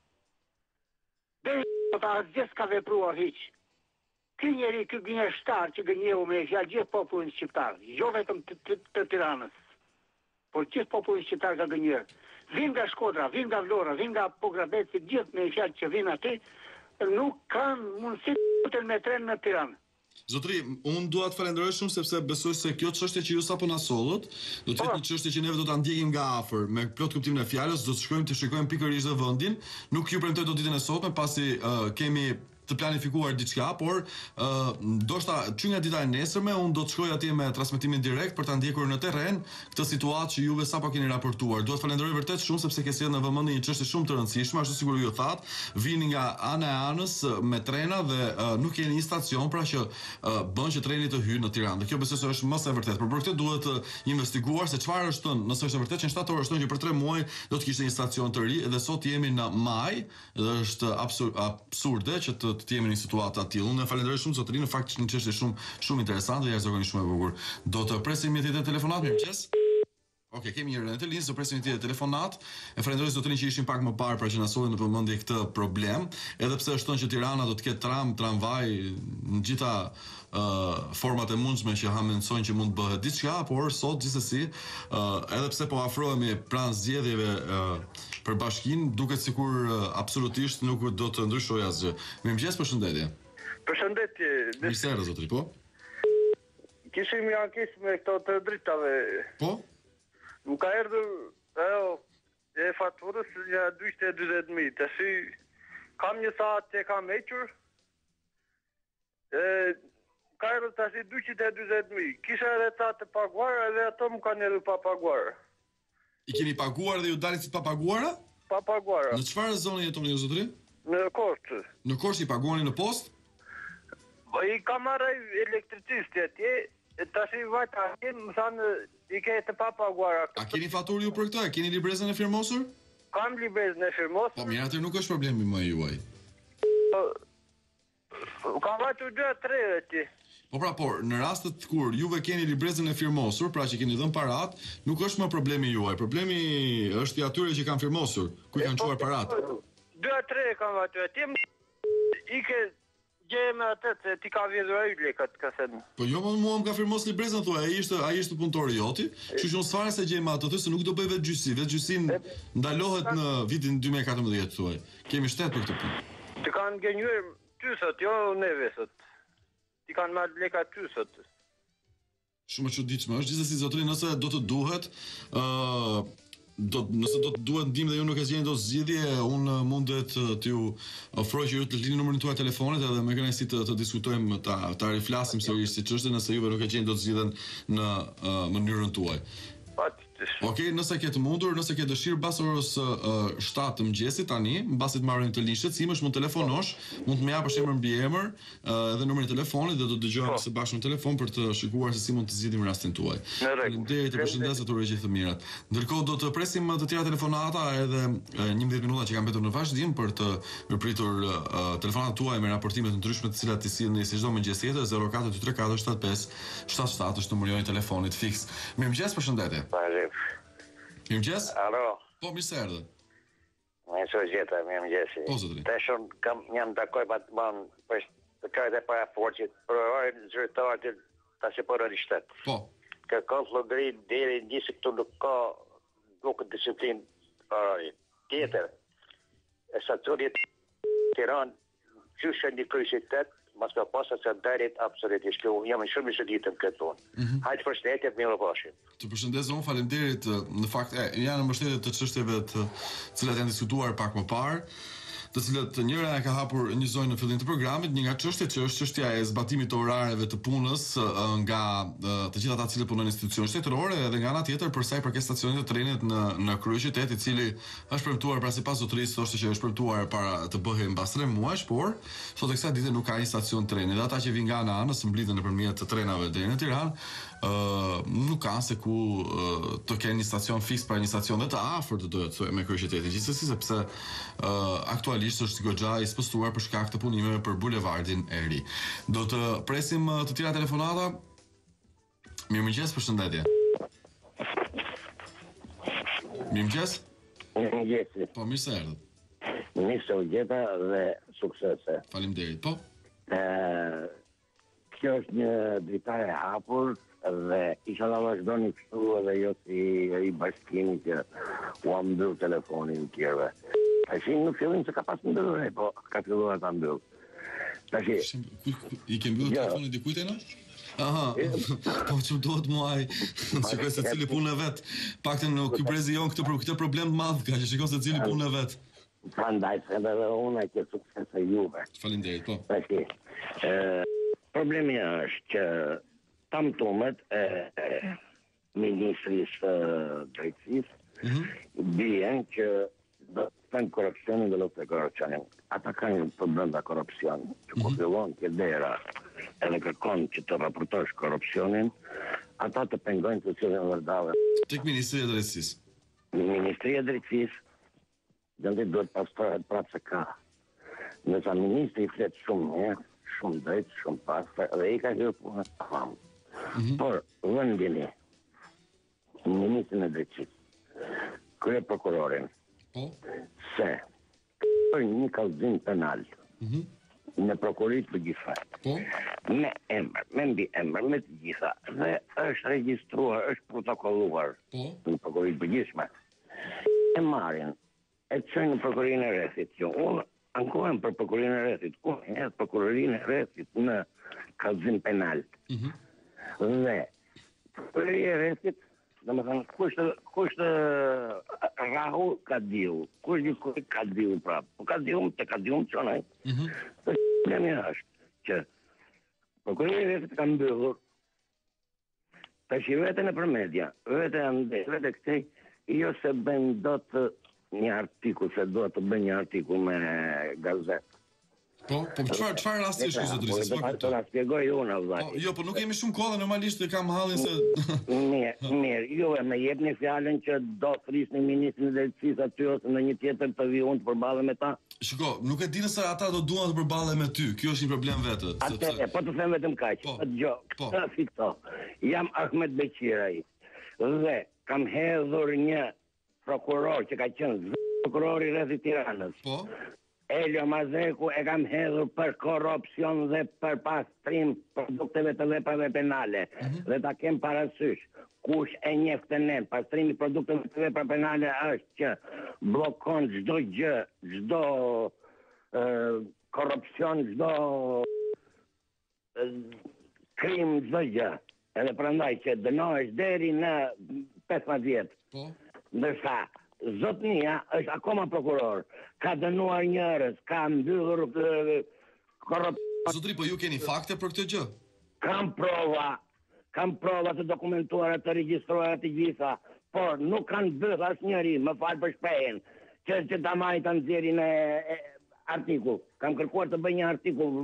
Dhe do të asgjë s'ka vepruar hiç. Ky njeri, ky gënjeshtar që gënjeu me fjalë gjithë popullin shqiptar, jo vetëm të, të, të Tiranës, por gjithë popullin shqiptar ka gënjer. Vin nga Shkodra, vin nga Vlora, vin nga Pogradeci, gjithë me fjalë që vin aty, nuk kanë mundësi të futen me tren në Tiranë. Zotri, unë dua të falenderoj shumë sepse besoj se kjo çështje që ju sapo na sollët, do të jetë një çështje që neve do ta ndjekim nga afër me plot kuptimin e fjalës, do të shkojmë të shikojmë pikërisht vendin. Nuk ju premtoj dot ditën e sotme pasi uh, kemi të planifikuar diçka, por uh, ndoshta që nga dita e nesërme unë do të shkoj atje me transmetimin direkt për ta ndjekur në terren këtë situatë që juve sapo keni raportuar. Dua të falenderoj vërtet shumë sepse ke sjellë në vëmendje një çështje shumë të rëndësishme, ashtu sikur ju thatë, vini nga ana e anës me trena dhe uh, nuk keni një stacion pra që uh, bën që treni të hyjë në Tiranë. Dhe kjo besoj se është më së vërtet. Por për këtë duhet të uh, investiguar se çfarë është thënë. Nëse është e vërtetë që në shtator është thënë që për tre muaj do të kishte një stacion të ri dhe sot jemi në maj dhe është absur absurde që të të jemi në një situatë të tillë. Unë falenderoj shumë zotërinë, në fakt është një çështje shumë shumë interesante dhe jashtëzakonisht shumë e bukur. Do të presim një tjetër telefonat, mirëmëngjes. Okej, kemi një rënë të linjë, do presim një tjetër telefonat. E falenderoj zotërinë që ishin pak më parë për që na solli në vëmendje këtë problem, edhe pse është thënë që Tirana do të ketë tram, tramvaj, në gjitha uh, format e mundshme që ha mendsojnë që mund të bëhet diçka, por sot gjithsesi, uh, edhe pse po afrohemi pranë zgjedhjeve uh, për bashkinë, duket sikur uh, absolutisht nuk do të ndryshojë asgjë. Mirëmëngjes, përshëndetje. Përshëndetje. Mirësera zotëri, po? Kishim një ankesë me këto të dritave. Po? Nuk ka erdhur ajo e faturës ja dyqin e dyzet mijë. Tash kam një saat që kam hequr. E ka erdhur tash dyqin e dyzet mijë. Kisha edhe ta të paguar edhe ato më kanë erdhur pa paguar. I keni paguar dhe ju dalin si pa paguara? Pa paguara. Në çfarë zone jetoni ju zotëri? Në Korçë. Në Korçë i paguani në post? Po i kam marrë elektricisti atje, e tash i vajta atje, më thanë i ke të pa paguara. A keni faturë ju për këtë? A keni librezën e firmosur? Kam librezën e firmosur. Po mirë, atë nuk është problemi më juaj. Po, kam vajtur dy tre atje. Po pra, por në rastet kur juve keni librezën e firmosur, pra që keni dhënë parat, nuk është më problemi juaj. Problemi është i atyre që kanë firmosur, ku i kanë çuar parat. dy tre kam vajtur atje. I ke gjejmë atë se ti ka vjedhur ai lekat ka thënë. Po jo, më mua më ka firmos librezën thua, ai ishte ai ishte punëtori joti, kështu që unë s'fare se gjejmë atë, se nuk do bëj vetë gjyqësi, vetë gjyqësin ndalohet në vitin dy mijë e katërmbëdhjetë thuaj. Kemi shtet për këtë punë. Ti kanë gënjur ty sot, jo neve sot. Ti kanë marrë lekat ty sot. Shumë e çuditshme është, gjithsesi zotëri, nëse do të duhet, ë uh, do nëse do të duhet ndihmë dhe ju nuk e zgjeni dot zgjidhje, unë mundet t'ju ofroj që ju të lini numrin tuaj telefonit edhe me kënaqësi të, të diskutojmë ta ta riflasim sërish si ç'është nëse juve nuk e gjeni dot zgjidhen në uh, mënyrën tuaj. Okej, okay, nëse ke të mundur, nëse ke dëshirë mbas orës uh, shtatë të mëngjesit tani, mbasi të marrim të linjë shqetësimesh, mund telefonosh, mund të më japësh emër mbi emër uh, dhe numrin e telefonit dhe do të dëgjojmë së bashku në telefon për të shikuar se si mund të zgjidhim rastin tuaj. Faleminderit, të përshëndes, të uroj gjithë të mirat. Ndërkohë do të presim të tjera telefonata edhe uh, njëmbëdhjetë minuta që kanë mbetur në vazhdim për të përpritur uh, telefonat tuaj me raportime të ndryshme të cilat i sillni si çdo mëngjes tjetër. Zero katër dy tre katër shtat pesë shtat shtat është numri i telefonit fiks. Mirëmëngjes, përshëndetje. Mirëmëngjes? Alo. Po, mirë se erdhe. Më së gjeta, mirëmëngjes. Po, zotëri. Tash un kam jam dakord me ban për të kërë dhe para forcit për orën zyrtar tash po rri shtet. Po. Ka konflogri deri disi këtu nuk ka nuk disiplinë orari. Tjetër. E sa turit Tiranë qyshë një kryeqytet mas ka pasur se dalit absolutisht që jam shumë i shëditëm këtu. Mm-hmm. Hajde përshëndetje, mirë pafshim. Të përshëndes, unë faleminderit. Në fakt, e, janë mbështetje të çështjeve të cilat janë diskutuar pak më parë, të cilët njëra e ka hapur një zonjë në fillim të programit, një nga çështjet që është çështja e zbatimit të orareve të punës nga të gjithë ata që punojnë në institucione shtetërore edhe nga ana tjetër për sa i përket stacionit të trenit në në kryeqytet, i cili është premtuar pra sipas zotërisë thoshte që është premtuar para të bëhej mbas tre muajsh, por sot e kësaj dite nuk ka një stacion treni. Dhe ata që vijnë nga ana anës mblidhen nëpërmjet të trenave deri në Tiranë, Uh, nuk ka se ku uh, të kenë një stacion fiks pra një stacion dhe të afërt do të thotë me kryeqytetin. Gjithsesi sepse uh, aktualisht është goxha i spostuar për shkak të punimeve për bulevardin e ri. Do të presim uh, të tjera telefonata. Mirëmëngjes, përshëndetje. Mirëmëngjes. Mirëmëngjes. Po, mirë se erdhët. Mirë se u gjeta dhe suksese. Faleminderit. Po. Ë Kjo është një dritare e hapur dhe isha da vazhdoni kështu edhe jo si i bashkimi që u am mbyll telefonin tjerve. A shi në fillim se ka pas mbyllur, po ka filluar ta mbyll. Tash. I ke mbyllur telefonin dikujt e na? Aha, po që duhet muaj, shikoj se cili punë e vet. Paktën ky brezi jon këtë këtë problem të madh ka, që shikon se cili punë e vet. Prandaj edhe unë që sukses e juve. Faleminderit, po. Tash. Ë problemi është që tamtumet e Ministrisë Drejtësisë bien që do të kanë korupsionin dhe lotë korupsionin. Ata kanë një problem dhe korupcion, që ku fillon të dera edhe kërkon që të raportosh korupcionin, ata të pengojnë të cilën vërdave. Tek Ministria e Drejtësisë. Ministria e Drejtësisë, gjëndi duhet pastrohet prapë se ka. Nësa ministri i fletë shumë mirë, shumë drejtë, shumë pastë, dhe i ka hyrë punës të famë. Por, vëndini, Ministrin e Drejtësisë, krye prokurorin, se për një kallëzim penal në prokurit të gjitha, me emër, me mbi emër, me të gjitha, dhe është regjistruar, është protokolluar në prokurit të gjithshme, e marrin, e të qënë në prokurin e rrethit, që unë ankohem për prokurin e rrethit, unë e prokurin e rrethit në kallëzim penal, dhe prokurin e rrethit, dhe me thënë, kushtë rahu ka diu, kushtë ka diu prapë, po ka diu të ka diu më qënaj. Dhe problemi është që prokurin e rrethit ka mbyllur, të që vete në për media, vete ande, vete këtej, jo se bën do të një artikull, se do të bën një artikull me gazet. Po, po çfarë çfarë rasti është ky zotëri? Po, do ta shpjegoj unë vllai. Po, jo, po nuk kemi shumë kohë, normalisht e kam hallin se Mirë, mirë, ju e më jepni fjalën që do flisni ministrin e drejtësisë aty ose në një tjetër të vi unë të përballem me ta. Shiko, nuk e di nëse ata do duan të përballen me ty. Ky është një problem vetë, sepse Atë, po të them vetëm kaq. Po, dëgjoj. Po. Fikto. Jam Ahmed Beqirai. Dhe kam hedhur një prokuror që ka qenë prokurori rreth Tiranës. Po. Elio Mazeku e kam hedhur për korrupsion dhe për pastrim produkteve të veprave penale. Mm-hmm. Dhe ta kem parasysh, kush e njeh të ne, pastrimi produkteve të veprave penale është që bllokon çdo gjë, çdo uh, korrupsion, çdo uh, krim, çdo gjë. Edhe prandaj që dënohesh deri në pesëmbëdhjetë vjet. Po. Ndërsa Zotnia është akoma prokuror, ka dënuar njerëz, ka mbyllur korrupsion. Zotri, po ju keni fakte për këtë gjë? Kam prova, kam prova të dokumentuara, të regjistruara të gjitha, por nuk kanë bërë asnjëri, më fal për shprehjen, që që ta marrin ta nxjerrin e, e artikull. Kam kërkuar të bëj një artikull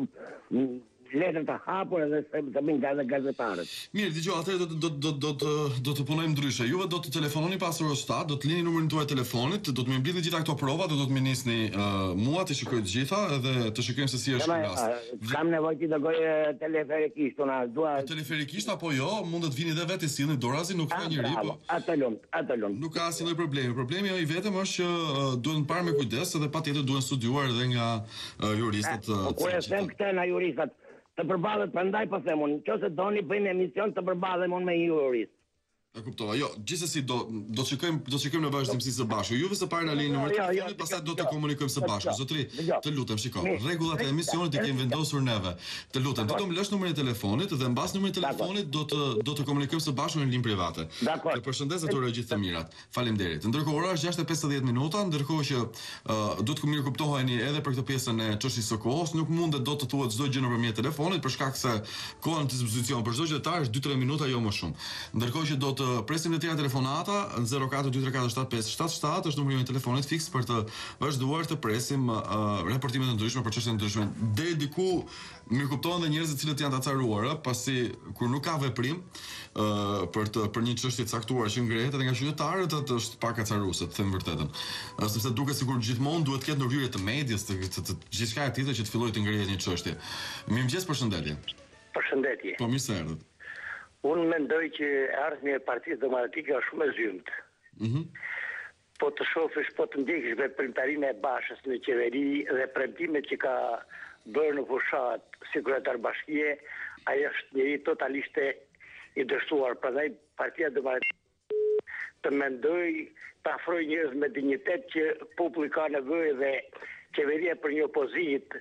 letër të hapur edhe se të bëjnë gazet gazetarët. Mirë, dëgjoj, atëherë do do do do do do të punojmë ndryshe. Juve do të telefononi pas orës shtatë, do të lini numrin tuaj telefonit, do të më mbledhni gjitha këto prova, do të më nisni uh, mua të shikoj të gjitha edhe të shikojmë se si është ky rast. Kam nevojë të dëgoj teleferikisht, unë dua. Teleferikisht apo jo, mund të vini edhe vetë sillni dorazi, nuk ka njëri, po. Atë lum, atë lum. Nuk ka asnjë problemi. Problemi i vetëm është që uh, duhet të parë me kujdes edhe patjetër duhen studiuar edhe nga uh, juristët. Uh, Kur e them këtë na juristët të përballet, prandaj po them unë, nëse doni bëjmë emision të përballem unë me një jurist. E kuptova. Jo, gjithsesi do do të shikojmë do të shikojmë në vazhdimsi së bashku. Juve së pari na lini numrin e telefonit, pastaj do të komunikojmë së bashku. Zotri, të lutem, shiko. Rregullat e emisionit i kemi vendosur neve. Të lutem, do të më lësh numrin e telefonit dhe mbas numrit të telefonit do të do të komunikojmë së bashku në linjë private. Të përshëndes dhe të uroj gjithë të mirat. Faleminderit. Ndërkohë ora është gjashtë e pesëdhjetë minuta, ndërkohë që uh, duhet të mirë kuptoheni edhe për këtë pjesën e çështjes së kohës, nuk mundet dot të thuhet çdo gjë nëpërmjet telefonit për shkak se koha në dispozicion për çdo qytetar është dy tre minuta jo më shumë. Ndërkohë që do të presim të tjera telefonata, zero katër dy tre katër shtat pesë shtat shtat është numri i telefonit fiks për të vazhduar të presim uh, raportime të ndryshme për çështje të ndryshme. Deri diku mirë kuptohen dhe njerëzit të cilët janë të acaruar, pasi kur nuk ka veprim uh, për të për një çështje të caktuar që ngrehet edhe nga qytetarët, atë është pak acaruese, të them vërtetën. Uh, sepse duket sikur gjithmonë duhet të ketë ndërhyrje të medias, të, të, të, të gjithçka tjetër që të fillojë të ngrehet një çështje. Mirëmëngjes, përshëndetje. Përshëndetje. Po, mirë se erdhët. Unë mendoj që ardhmja e Partisë Demokratike është shumë e zyrtë. Mhm. Po të shohësh, po të ndjekësh veprimtarinë e Bashës në qeveri dhe premtimet që ka bërë në fushat si kryetar bashkie, ai është njëri totalisht i dështuar. Prandaj Partia Demokratike të mendoj të afrojë njerëz me dinjitet që populli ka nevojë dhe qeveria për një opozitë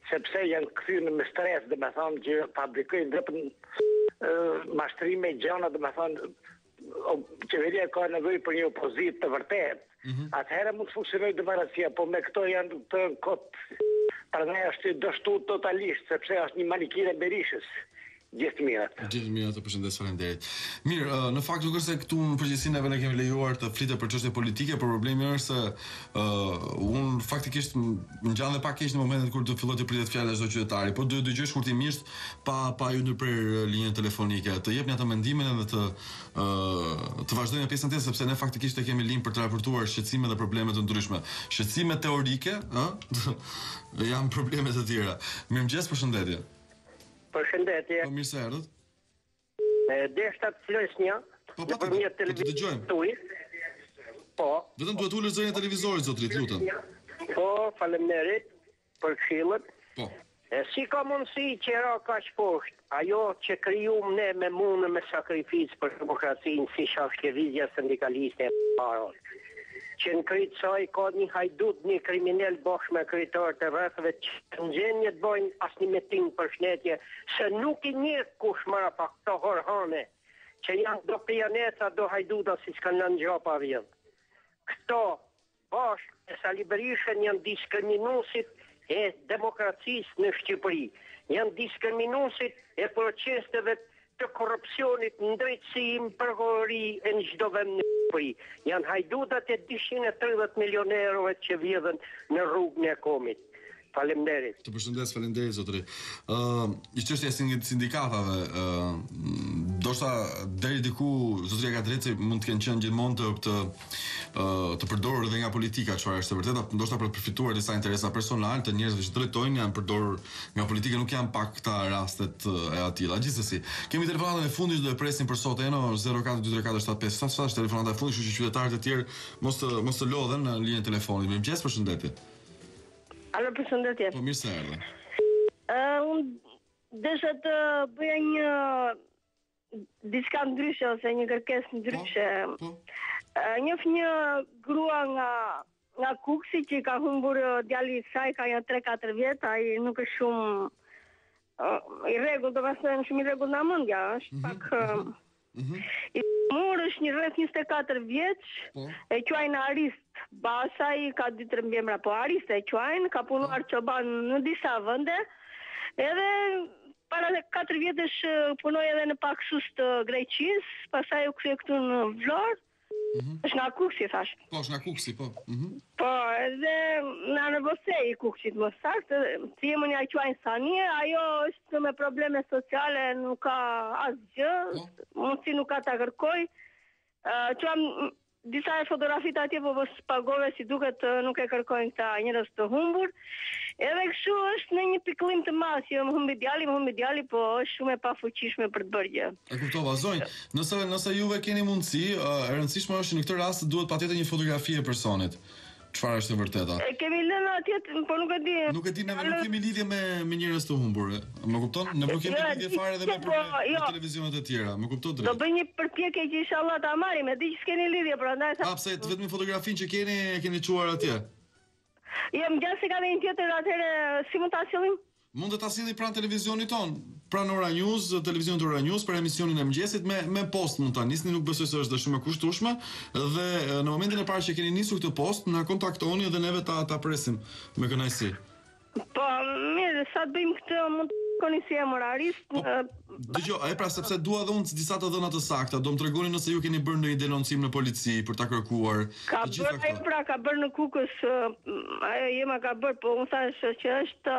sepse janë kthyer me stres, dhe me thonë që fabrikojnë vetëm mashtrime gjëna, dhe me thonë qeveria ka nevojë për një opozitë të vërtetë. Mm-hmm. Atëherë mund të funksionojë demokracia, po me këto janë të kot. Prandaj është dështu totalisht, sepse është një manikire Berishës. Gjithë mirat. Gjithë mirat, të përshëndes, faleminderit. Mirë, në fakt nuk është se këtu në përgjithësi neve ne kemi lejuar të flitet për çështje politike, por problemi është se uh, unë faktikisht më ngjan dhe pak keq në momentin kur do filloj të pritet fjala çdo qytetari, po do dëgjoj shkurtimisht pa pa ju ndërprer linjën telefonike, të jepni atë mendimin edhe të uh, të vazhdojmë pjesën tjetër, sepse ne faktikisht e kemi linjë për të raportuar shqetësime dhe probleme të ndryshme. Shqetësime teorike, ë, janë probleme të tjera. Mirëmëngjes, përshëndetje. Përshëndetje. Po mirë se erdhët. Deshta të flës një. Po po, të dëgjojmë. Po. Vetëm duhet ulë zërin e televizorit, zotrit, lutem. Po, faleminderit për këshillët. Po. E si ka mundësi që ra kaq poshtë, ajo që krijuam ne me mundë me sakrificë për demokracinë, si shafshkevizja sindikaliste e parë. Që në krytë saj ka një hajdut, një kriminel bashkë me kryetar të rrethëve që në gjenje të bojnë as një meting për shnetje, se nuk i njeh kush mëra pa këto horhane, që janë do prianeca, do hajduta si s'kan në gjapa vjen. Këto bashkë e Sali Berishën janë diskriminuesit e demokracisë në Shqipëri, janë diskriminuesit e proceseve të korrupsionit në drejtësi, përgori e në çdo vend në Shqipëri. Janë hajdutat e dyqind e tridhjetë milionë euro që vjedhen në rrugën e Komit. Faleminderit. Të përshëndes, faleminderit zotri. Ë, uh, çështja e sindikatave, ë, uh, ndoshta deri diku zotria ka drejtë se mund të kenë qenë gjithmonë të të, uh, të përdorur edhe nga politika, çfarë është e vërtetë, ndoshta për të përfituar disa interesa personale të njerëzve që drejtojnë janë përdorur nga politika, nuk janë pak këta rastet e atilla. Gjithsesi, kemi telefonatën e fundit, do e presim për sot, eno zero katër dy tre katër shtat pesë shtat shtat, telefonata e fundit, kështu që qytetarët e tjerë mos të mos të lodhen në linjën telefonit. Mirëmëngjes, përshëndetje. Alo, përshëndetje. Po mirë se erdhe. Uh, unë desha të bëja një diçka ndryshe ose një kërkesë ndryshe. Po, po. Uh, njoh një grua nga nga Kuksi që ka humbur djali i saj ka një tre katër vjet, ai nuk është shumë uh, i rregull, domethënë shumë i rregull në mendja, është mm-hmm. pak uh, mm-hmm. i mur është një rreth njëzet e katër vjeç, po. E quajnë Arist Basaj, ka dy tre mbiemra, po Arist e quajnë, ka punuar çoban në disa vende, edhe para katër vjetësh punoi edhe në paksus të Greqisë, pastaj u kthye këtu në Vlorë. Mm-hmm. Është nga Kuksi, thash. Po, është nga Kuksi, po. Mm-hmm. Po, edhe në Anëvosej i Kuksit më saktë, si jemi ja quajnë Sanie, ajo është me probleme sociale, nuk ka asgjë, po. Mundsi nuk ka ta kërkoj. Uh, Quam disa fotografit atje, po vës pagove si duket nuk e kërkojnë këta njerëz të humbur. Edhe kështu është në një pikëllim të madh, që më humbi djali, më humbi djali, po është shumë e pafuqishme për të bërë gjë. E kuptova, zonjë. Nëse nëse juve keni mundësi, e rëndësishme është në këtë rast duhet patjetër një fotografi e personit. Çfarë është e vërteta? E kemi lënë atje, po nuk e di. Nuk e di, ne nuk kemi lidhje me me njerëz të humbur. Më kupton? Ne nuk kemi lidhje fare edhe me për televizionet e tjera. Më kupton drejt. Do bëj një përpjekje që inshallah ta marrim, e di që s'keni lidhje, prandaj sa. A pse vetëm fotografinë që keni e keni çuar atje? Jo, më gjas se ka një tjetër atëherë, si mund ta sillim? Mund të ta silli pranë televizionit ton, pranë Ora News, televizionit Ora News për emisionin e mëngjesit me me post mund ta nisni, nuk besoj se është shumë e kushtueshme dhe në momentin e parë që keni nisur këtë post, na kontaktoni dhe neve ta ta presim me kënaqësi. Po, mirë, sa të bëjmë këtë, mund të koni si emorarist. Po, dëgjoj, e pra sepse dua dhe unë disa të dhëna të sakta, do më tregoni nëse ju keni bërë ndonjë denoncim në polici për ta kërkuar. Ka bërë, e pra, ka bërë në Kukës, ajo jema ka bërë, po unë thashë që është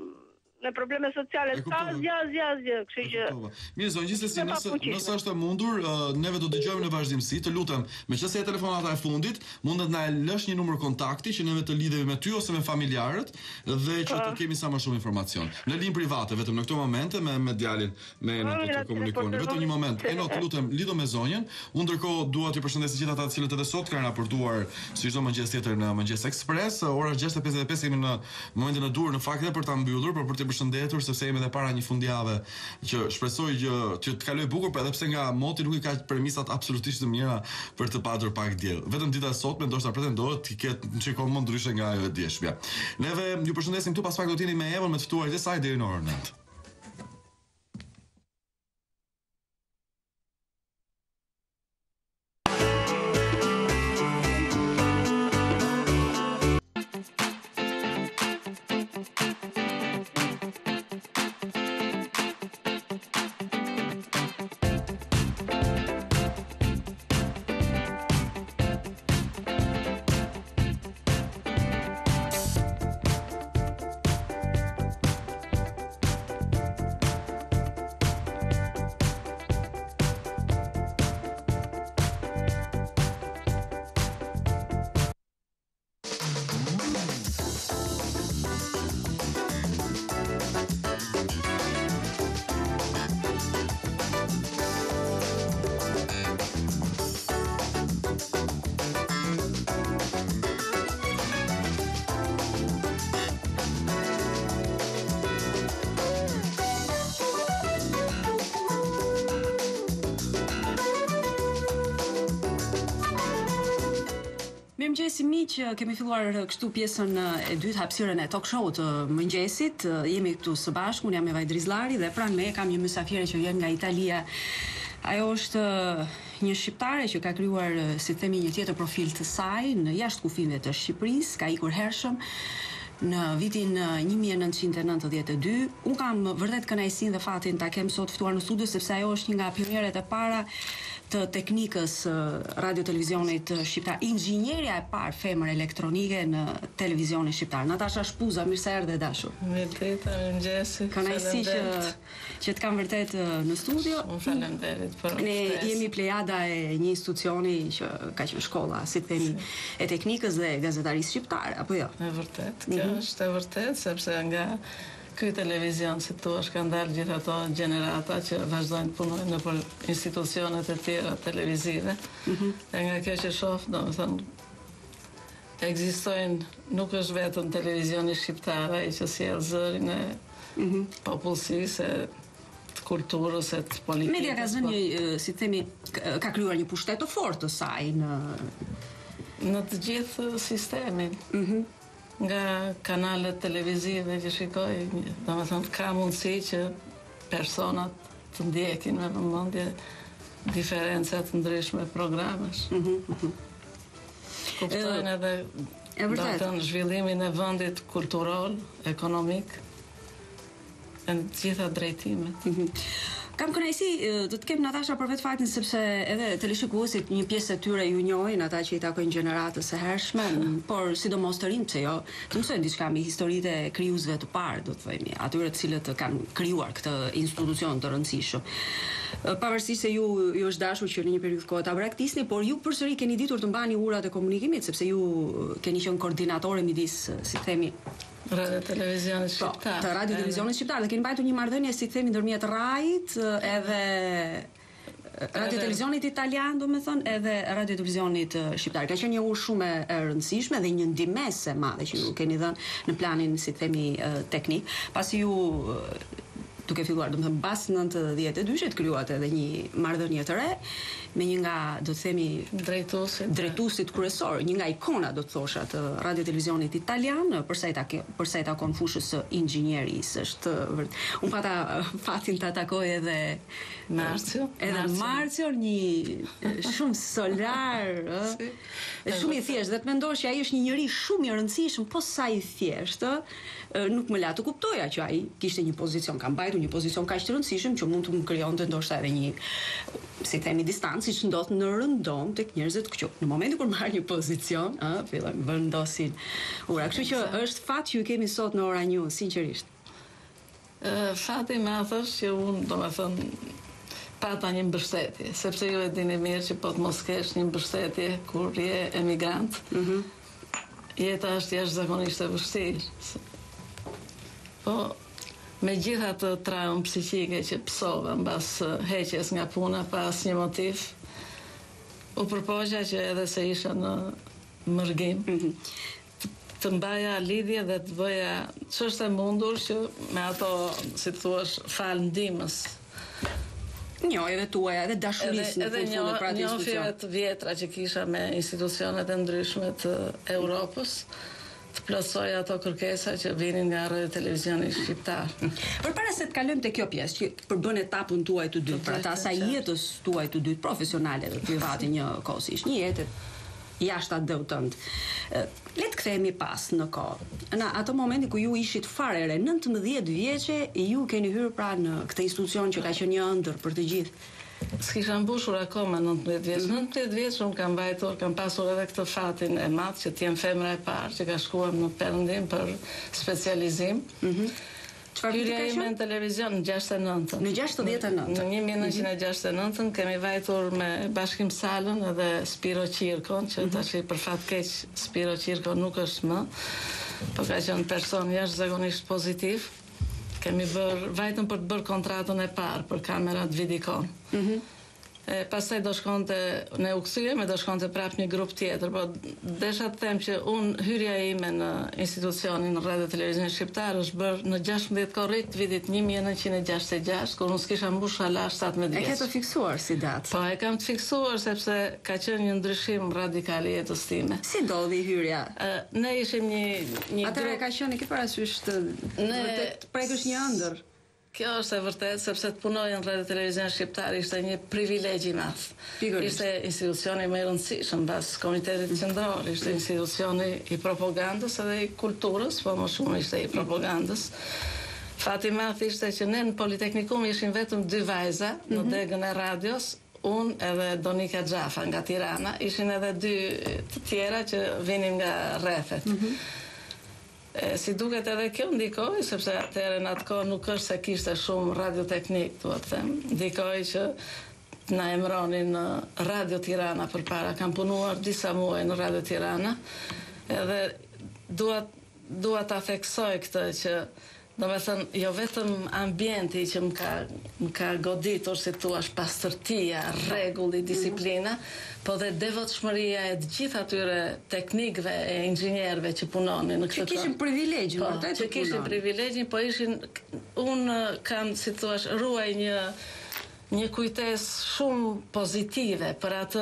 në probleme sociale, ka zja, zja, zja, kështu që... Mirë, zonë, gjithsesi, nëse, nëse është e mundur, uh, neve do dëgjojmë në vazhdimsi, të lutem, me qëse e telefonata e fundit, mundet na e lësh një numër kontakti që neve të lidhemi me ty ose me familjarët dhe që të kemi sa më shumë informacion. Në linjë private, vetëm në këto momente, me, me djalin, me Eno të të komunikoni. Vetëm një moment, Eno, të lutem, lidho me zonjën, unë ndërkohë dua t'ju përshëndesi gjithë ata të cilët edhe sot kanë raportuar si çdo mëngjes tjetër në Mëngjes Express, ora gjashtë e pesëdhjetë e pesë kemi në momentin e dur në fakt edhe për ta mbyllur, por për të përshëndetur sepse jemi edhe para një fundjavë që shpresoj që, që të kaloj bukur, edhe pse nga moti nuk i ka premisat absolutisht të mira për të patur pak diell. Vetëm dita e sotme ndoshta pretendohet të ketë një çiko më ndryshe nga ajo e djeshmja. Neve ju përshëndesim këtu, pas pak do të jeni me Evën me të ftuarit e saj deri në orën nëntë. Mirëmëngjesi miq, kemi filluar kështu pjesën e dytë, hapësirën e talk show të mëngjesit. Jemi këtu së bashku, unë jam Eva Drizllari dhe pranë me kam një mysafire që vjen nga Italia. Ajo është një shqiptare që ka krijuar, si themi, një tjetër profil të saj në jashtë kufive të Shqipërisë, ka ikur hershëm në vitin një mijë e nëntëqind e nëntëdhjetë e dy. Unë kam vërtet kënaqësinë dhe fatin ta kem sot ftuar në studio sepse ajo është një nga pionierët e para të teknikës radio televizionit shqiptar, inxhinierja e parë femër elektronike në televizionin shqiptar. Natasha Shpuza, mirë se erdhe dashur. Mirë, mirëmëngjesi. Kënaqësi që që të kam vërtet në studio. Unë faleminderit për Ne jemi plejada e një institucioni që ka qenë shkolla, si themi, e teknikës dhe gazetarisë shqiptare, apo jo? E vërtet, kjo është e vërtet, sepse nga ky televizion, si tu është, ka ndalë gjithë ato gjenerata që vazhdojnë të punojnë në për institucionet e tjera televizive. E nga kjo që shoh, do më thënë, ekzistojnë, nuk është vetëm televizioni shqiptar ai që sjell zërin e popullsisë, të kulturës, e të politikës. Media ka zënë një, si themi, ka krijuar një pushtet të fortë të saj në në të gjithë sistemin. Nga kanalet televizive që shikoj, do më thënë, ka mundësi që personat të ndjekin me vëmendje diferencat ndryshme programesh. Kuptojnë edhe, do të thënë, zhvillimin e vendit kulturor, ekonomik, në të gjitha drejtimet. Kam kënaqësi do të kem Natasha për vetë faktin sepse edhe teleshikuesit një pjesë e tyre ju njohin, ata që i takojnë gjeneratës së hershme, por sidomos të rinj pse jo, të mësojnë diçka mbi historitë e krijuesve të parë, do të themi, atyre të cilët kanë krijuar këtë institucion të rëndësishëm. Pavarësisht se ju ju është dashur që në një periudhë kohë ta braktisni, por ju përsëri keni ditur të mbani urat e komunikimit sepse ju keni qenë koordinatorë midis, si themi, Radio Televizionit Shqiptar. Të Radio Televizionit Shqiptar, dhe keni mbajtur një marrëdhënie, si themi, ndërmjet RAI-t edhe Radio Televizionit Italian, do me thënë, edhe Radio Televizionit Shqiptar. Ka qenë një urë shumë e rëndësishme dhe një ndihmës e madhe që ju keni dhënë në planin, si themi, teknik, pasi ju duke filluar, do të thënë, pas nëntëdhjetë e dyshit krijuat edhe një marrëdhënie të re me një nga, do të themi, drejtuesit drejtuesit kryesor, një nga ikona, do të thosha, të Radio Televizionit Italian, përsa i takon përsa i takon fushës së inxhinierisë. Është vërtet. Unë pata fatin ta takoj edhe Marcio, edhe Marcio, një shumë solar, ë, shumë i thjeshtë, dhe të mendosh që ai është një njerëz shumë i rëndësishëm, po sa i thjeshtë, nuk më la të kuptoja që ai kishte një pozicion, ka mbajtur një pozicion kaq të rëndësishëm që mund të më krijonte ndoshta edhe një, si themi, distancë, siç ndodh në rëndom tek njerëzit këtu. Në momentin kur marr një pozicion, ë, fillojnë vendosin ura. Kështu që është fat që ju kemi sot në ora një, sinqerisht. Ë, fati më thosh që unë, domethënë, pata një mbështetje, sepse ju e dini mirë që po të mos kesh një mbështetje kur je emigrant, jeta është jashtëzakonisht e vështirë. Po, me gjitha të traumë psiqike që pësova mbas heqjes nga puna pa asnjë motiv, u përpoqja që edhe se isha në mërgim, të mbaja lidhje dhe të bëja ç'është e mundur që me ato, si thua, fal ndihmës. Njojeve tuaja, edhe dashurisë në fund fundit për atë institucion. Njofjeve të vjetra që kisha me institucionet e ndryshme të Europës, të plotësoj ato kërkesa që vinin nga radio televizioni shqiptar. Përpara se të kalojmë te kjo pjesë që përbën etapën tuaj të dytë, pra ta asaj jetës tuaj të dytë profesionale dhe private një kohësisht, një jetë jashtë atë dëut tënd. Le të kthehemi pas në kohë. Në ato momente ku ju ishit fare re, nëntëmbëdhjetë vjeçe, ju keni hyrë pra në këtë institucion që ka qenë një ëndër për të gjithë. S'kisha mbushur akoma nëntëmbëdhjetë vjeç. nëntëmbëdhjetë vjeç unë kam mbajtur, kam pasur edhe këtë fatin e madh që t'jem femra e parë që ka shkuar në Perëndim për specializim. Hyrja ime në televizion në gjashtëdhjetë e nëntën. Në gjashtëdhjetë e nëntën. Në një mijë e nëntëqind e gjashtëdhjetë e nëntën kemi vajtur me Bashkim Salën edhe Spiro Qirkon, që tash për fat keq Spiro Qirko nuk është më, por ka qenë person jashtëzakonisht pozitiv. Kemi bërë, vajtëm për të bërë kontratën e parë për kamerat Vidikon. E, pastaj do shkonte, ne u kthyem e do shkonte prap një grup tjetër, po desha të them që unë hyrja ime në institucionin në radio televizionin shqiptar është bërë në gjashtëmbëdhjetë korrikt vitit një mijë e nëntëqind e gjashtëdhjetë e gjashtë, kur unë s'kisha mbush hala shtatëmbëdhjetë vjeç. E ke të fiksuar si datë? Po, e kam të fiksuar sepse ka qenë një ndryshim radikal i jetës time. Si ndodhi hyrja? E, ne ishim një një Atëherë ka qenë ke parasysh të vërtet prekësh një ëndër. Kjo është e vërtet, sepse të punoj në radio televizion shqiptar ishte një privilegj i madh. Ishte institucioni më i rëndësishëm mbas Komitetit Qendror, ishte institucioni i propagandës edhe i kulturës, po më shumë ishte i propagandës. Fati i madh ishte që ne në Politeknikum ishim vetëm dy vajza në degën e radios, unë edhe Donika Xhafa nga Tirana, ishin edhe dy të tjera që vinin nga rrethet. E, si duket edhe kjo ndikoi, sepse atëherë në atë kohë nuk është se kishte shumë radioteknik, duhet të them. Ndikoi që na emronin në Radio Tirana përpara. Kam punuar disa muaj në Radio Tirana, edhe dua dua ta theksoj këtë që do me thënë, jo vetëm ambienti që më ka, më ka goditur, si thua, pastërtia, rregulli, disiplina, po dhe devotshmëria e të gjithë atyre teknikëve e inxhinierëve që punonin në këtë. Që kishin privilegjin, po, vërtet. Që kishin privilegjin, po ishin, unë kam, si thua, ruaj një një kujtesë shumë pozitive për atë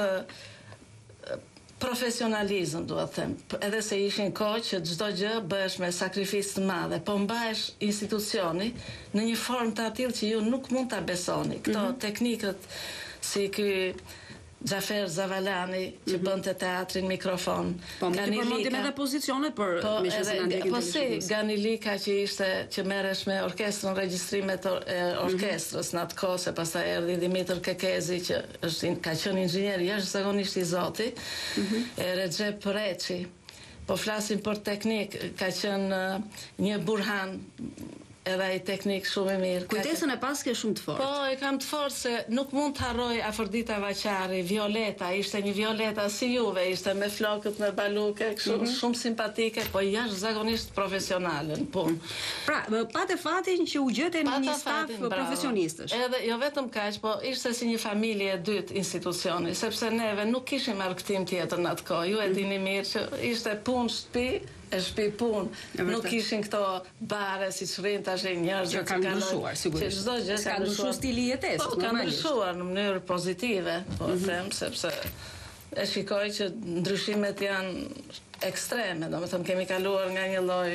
profesionalizëm, duhet të them, edhe se ishin kohë që çdo gjë bëhesh me sakrificë të madhe, po mbahesh institucioni në një formë të tillë që ju nuk mund ta besoni. Këto mm -hmm. teknikët si ky Xhafer Zavalani që bënte teatrin mikrofon. Po më përmendim edhe pozicionet për po, me që se na po si Ganilika që ishte që merresh me orkestrën, regjistrimet e orkestrës në atë kohë, se pastaj erdhi Dimitër Kekezi që është ka qenë inxhinier jashtëzakonisht i zoti, e Recep Reçi. Po flasim për teknik, ka qenë një Burhan edhe ai teknik shumë i mirë. Kujtesën e pas ke shumë të fortë. Po, e kam të fortë se nuk mund të harroj Afrodita Vaqari, Violeta, ishte një Violeta si juve, ishte me flokët, me baluke, kështu mm -hmm. shumë simpatike, po jashtëzakonisht profesionale në punë. Pra, patë fatin që u gjete në një staf profesionistësh. Edhe jo vetëm kaq, po ishte si një familje e dytë institucioni, sepse neve nuk kishim argëtim tjetër në atë kohë. Ju e dini mirë që ishte punë shtëpi, e shtëpi punë, nuk kishin këto bare si që rrinë tash njerëz që kanë ndryshuar, sigurisht. Çdo gjë ka ndryshuar stili i jetesë, po, ka ndryshuar në mënyrë pozitive, po mm -hmm. them, sepse e shikoj që ndryshimet janë ekstreme, domethënë kemi kaluar nga një lloj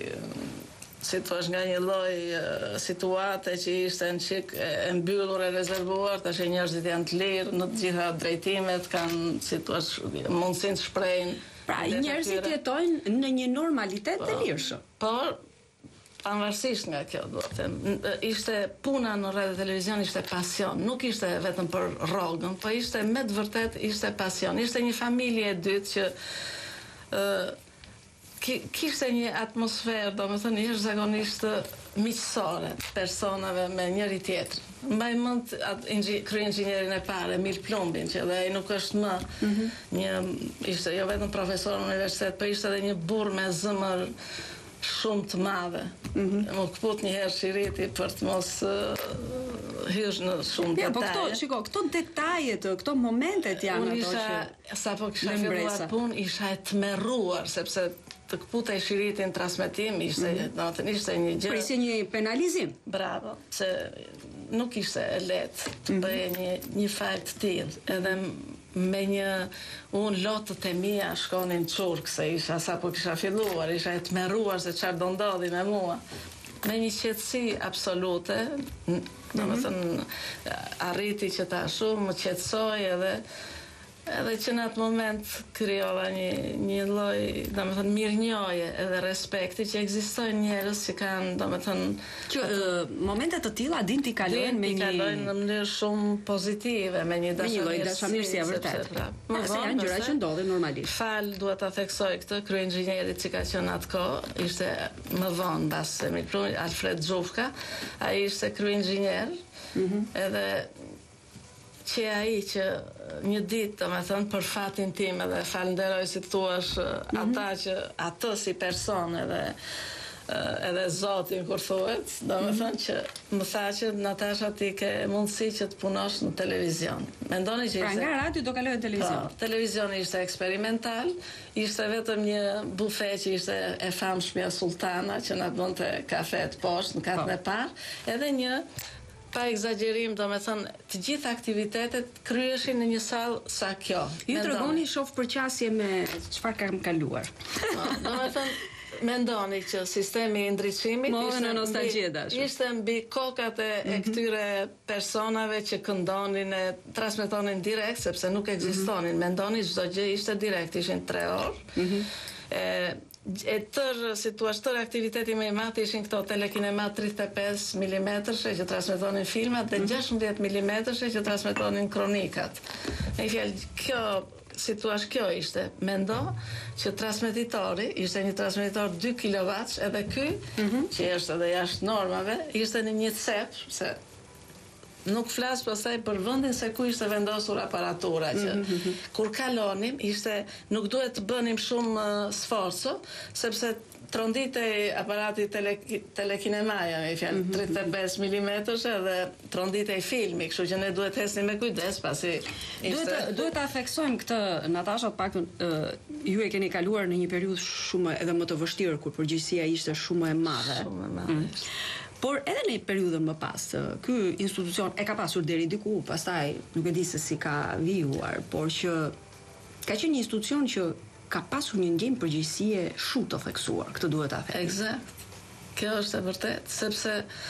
si të është nga një lloj uh, situate që ishte në qik e mbyllur e rezervuar, tash njerëzit janë të lirë në të gjitha drejtimet, kanë si të është mundësinë të shprehin. Pra, njerëzit jetojnë në një normalitet të lirshëm. Por, pavarësisht nga kjo, do të them, ishte puna në radio televizion ishte pasion, nuk ishte vetëm për rrogën, po ishte me të vërtet ishte pasion. Ishte një familje e dytë që uh, kishte një atmosferë, domethënë jashtëzakonisht miqësore, personave me njëri tjetrin. Mbaj mend atë krye-inxhinierin e parë, Emil Plumbin, që edhe ai nuk është më mm -hmm. një ishte jo vetëm profesor në universitet, por ishte edhe një burr me zemër shumë të madhe. Mm -hmm. Më kput një herë shiriti për të mos uh, hysh në shumë ja, detaje. Po këto, shiko, këto detajet, këto momentet janë Unë ato isha, që sa po kisha filluar punë, isha e tmerruar, sepse të kputej shiritin transmetim, ishte, mm -hmm. domethënë ishte një gjë. Por ishte një penalizim. Bravo, se nuk ishte e lehtë të mm -hmm. bëje një një fal të tillë. Edhe me një unë lotët e mia shkonin çurk se isha sapo kisha filluar, isha e tmerruar se çfarë do ndodhi me mua. Me një qetësi absolute, domethënë arriti që ta shumë më qetësoj edhe edhe që në atë moment krijova një një lloj, domethënë mirënjohje edhe respekti që ekzistojnë njerëz që kanë, domethënë që uh, momente të tilla din t'i kalojnë me një kalojnë në mënyrë shumë pozitive, me një dashamirësi, dashamirësi e vërtet. Më vonë janë gjëra që ndodhin normalisht. Fal, duhet ta theksoj këtë, kryeinxhinierit që ka qenë atë kohë, ishte më vonë mbas se mi pruni Alfred Xhufka, ai ishte kryeinxhinier, mm -hmm. edhe që ai që një ditë, domethënë për fatin tim edhe falenderoj si thuash mm -hmm. ata që atë si person edhe edhe Zotin kur thuhet, domethënë që më tha që Natasha ti ke mundësi që të punosh në televizion. Mendoni që pra ishte nga radio do kaloj në televizion. Po, televizioni ishte eksperimental, ishte vetëm një bufe që ishte e famshmja Sultana që na bënte kafet poshtë në katën e parë, edhe një pa egzagerim, do me thënë, të gjitha aktivitetet kryeshin në një sallë sa kjo. Ju tregoni shof përqasje me çfarë kam kaluar. Do me thënë, mendoni që sistemi i ndriçimit ishte, ishte mbi kokat e, mm -hmm. e këtyre personave që këndonin e transmetonin direkt, sepse nuk ekzistonin. Mm -hmm. Mendoni çdo gjë ishte direkt, ishin tre orë. Mm -hmm. e, e tërë, si tu ashtë tërë aktiviteti me i matë ishin këto telekinema tridhjetë e pesë milimetrëshe që transmetonin filmat dhe gjashtëdhjetë milimetrëshe që transmetonin kronikat. Me i fjallë, kjo, si tu ashtë kjo ishte, mendo që transmetitori, ishte një transmetitor dy kilowatt, edhe ky, mm -hmm. që është edhe jashtë normave, ishte në një cep, se nuk flas pastaj për vendin se ku ishte vendosur aparatura që mm -hmm. kur kalonim ishte nuk duhet të bënim shumë uh, sforco sepse tronditej aparati tele, telekinemaja me fjalë mm -hmm. tridhjetë e pesë milimetrëshe dhe tronditej filmi, kështu që ne duhet hesnim me kujdes pasi ishte... duhet duhet ta theksojmë këtë, Natasha, të paktën uh, ju e keni kaluar në një periudhë shumë edhe më të vështirë kur përgjegjësia ishte shumë e madhe. Shumë e madhe. Mm. Por edhe në periudhën më pas, ky institucion e ka pasur deri diku, pastaj nuk e di se si ka vijuar, por që ka qenë një institucion që ka pasur një ndjenjë përgjegjësie shumë të theksuar, këtë duhet ta them. Eksakt. Kjo është e vërtet, sepse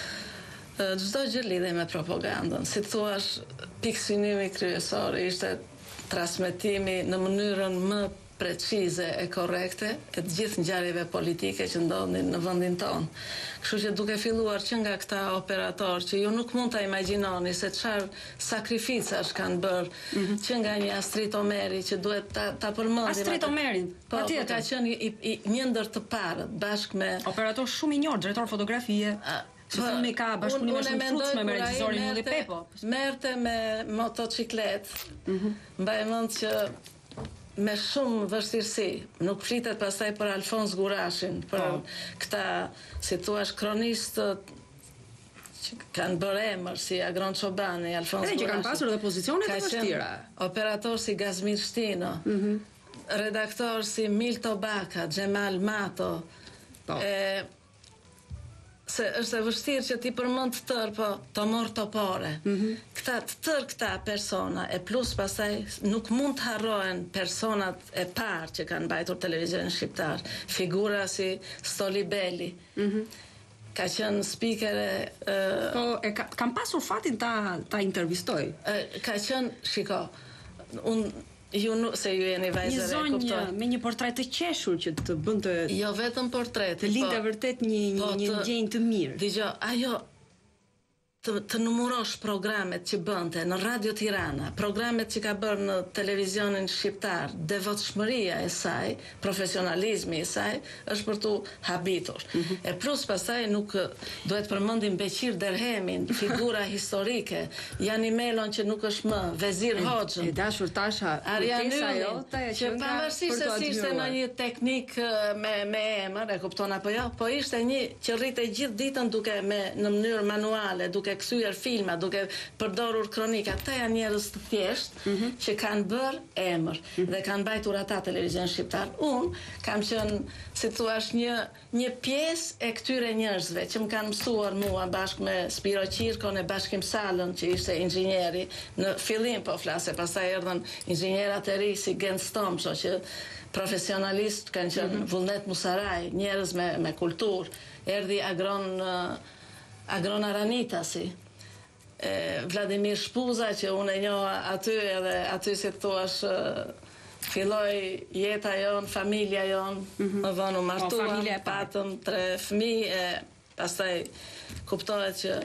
çdo gjë lidhej me propagandën. Si thuash, pikësynimi kryesor ishte transmetimi në mënyrën më precize e korrekte e të gjithë ngjarjeve politike që ndodhin në vendin tonë. Kështu që duke filluar që nga këta operator që ju nuk mund ta imagjinoni se çfarë sakrificash kanë bërë, mm -hmm. që nga një Astrid Omeri që duhet ta, ta përmendim. Astrid Omerin, po, po ka qenë i, i, një ndër të parët bashkë me operator shumë i njohur, drejtor fotografie. Që filmi ka bashkëpunim me shumë frutshme me regjisorin Ylli Pepo. Merrte me motociklet. Mm -hmm. Mbaj mend që me shumë vështirësi, nuk flitet pastaj për Alfons Gurashin, për oh. këta, si thuash, kronistë që kanë bërë emër, si Agron Çobani, Alfons Gurashin. Edhe që kanë pasur edhe pozicione të vështira. Operator si Gazmir Shtino, mm -hmm. redaktor si Milto Baka, Xhemal Mato, oh. e, se është e vështirë që ti përmend të tërë, po të morë topore. Mm -hmm. Këta, të tërë këta persona, e plus pastaj nuk mund të harrohen personat e parë që kanë mbajtur televizionin shqiptar. Figura si Stolibeli, mm -hmm. ka qenë speakere... Uh, po, e ka, kam pasur fatin ta, ta intervistoj. Uh, ka qenë, shiko, unë ju nuk, se ju jeni vajzëre, një zonjë me një portret të qeshur që të bënte... Jo vetëm portret, të lindë po, vërtet një, një, po, një ndjenjë të mirë. Dgjoj, ajo të, të numërosh programet që bënte në Radio Tirana, programet që ka bërë në televizionin shqiptar, devotshmëria e saj, profesionalizmi i saj, është për tu habitur. Mm -hmm. E plus pastaj nuk duhet përmendim Beqir Derhemin, figura historike, Jani Melon që nuk është më, Vezir Hoxhën. E dashur Tasha, Arjan Ylli, që pavarësisht se si ishte në një teknik me, me emër, e kupton apo jo, po ishte një që rritej gjithë ditën duke me në mënyrë manuale, duke duke kthyer filma, duke përdorur kronika. Ata janë njerëz të thjesht mm -hmm. që kanë bërë emër mm -hmm. dhe kanë mbajtur ata televizion shqiptar. Unë kam qenë, si thua, një një pjesë e këtyre njerëzve që më kanë mësuar mua bashkë me Spiro Qirkon e Bashkim Salën, që ishte inxhinieri, në fillim po flase, pastaj erdhën inxhinierat e ri si Gent Stomço, që profesionalistë kanë qenë mm -hmm. Vullnet Musaraj, njerëz me, me kulturë, erdhi Agron, uh, Agron Aranitasi, e, Vladimir Shpuza, që unë e njoha aty edhe aty si thuash uh, filloi jeta jon, familja jon, mm -hmm. më vonë u martuam, patëm tre fëmijë, e pastaj kuptohet që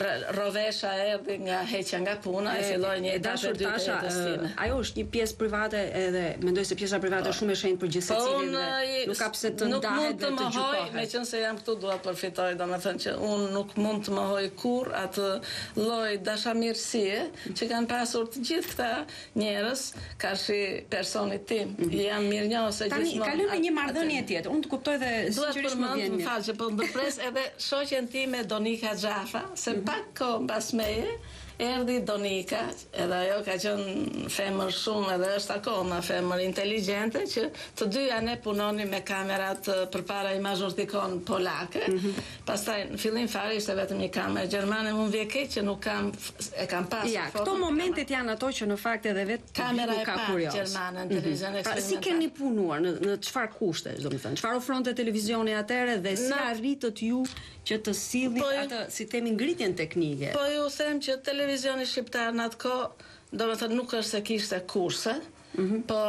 Rovesha erdhi nga heqja nga puna e filloi një etapë dy të jetës time. Ajo është një pjesë private edhe mendoj se pjesa private është shumë e shenjtë për gjithë secilin dhe nuk ka pse të ndahet dhe të gjykohet. Meqense jam këtu dua të përfitoj, domethënë që unë nuk mund të mohoj kurrë atë lloj dashamirësie që kanë pasur të gjithë këta njerëz, kashi personit tim. Jam mirënjohëse gjithmonë. Tani kalojmë në një marrëdhënie tjetër. Unë të kuptoj dhe sinqerisht më vjen. Më fal që po ndërpres edhe shoqen time Donika Xhafa, se mm -hmm. pak kohë mbas meje erdhi Donika, edhe ajo ka qenë femër shumë edhe është akoma femër inteligjente, që të dyja ne punonim me kamerat përpara Imazhortikon polake. Mm -hmm. Pastaj në fillim fare ishte vetëm një kamerë gjermane, më vjen keq që nuk kam e kam pasur. Ja, këto momentet janë ato që në fakt edhe vetë kamera e parë gjermane në televizion eksperimental. Pra, si keni punuar në në çfarë kushte, domethënë, çfarë ofronte televizioni atëherë dhe si arritët ju që të sillit po, atë, si themi, ngritjen teknike? Po ju them që televizioni shqiptar në atë kohë, domethënë nuk është se kishte kurse, mm -hmm. po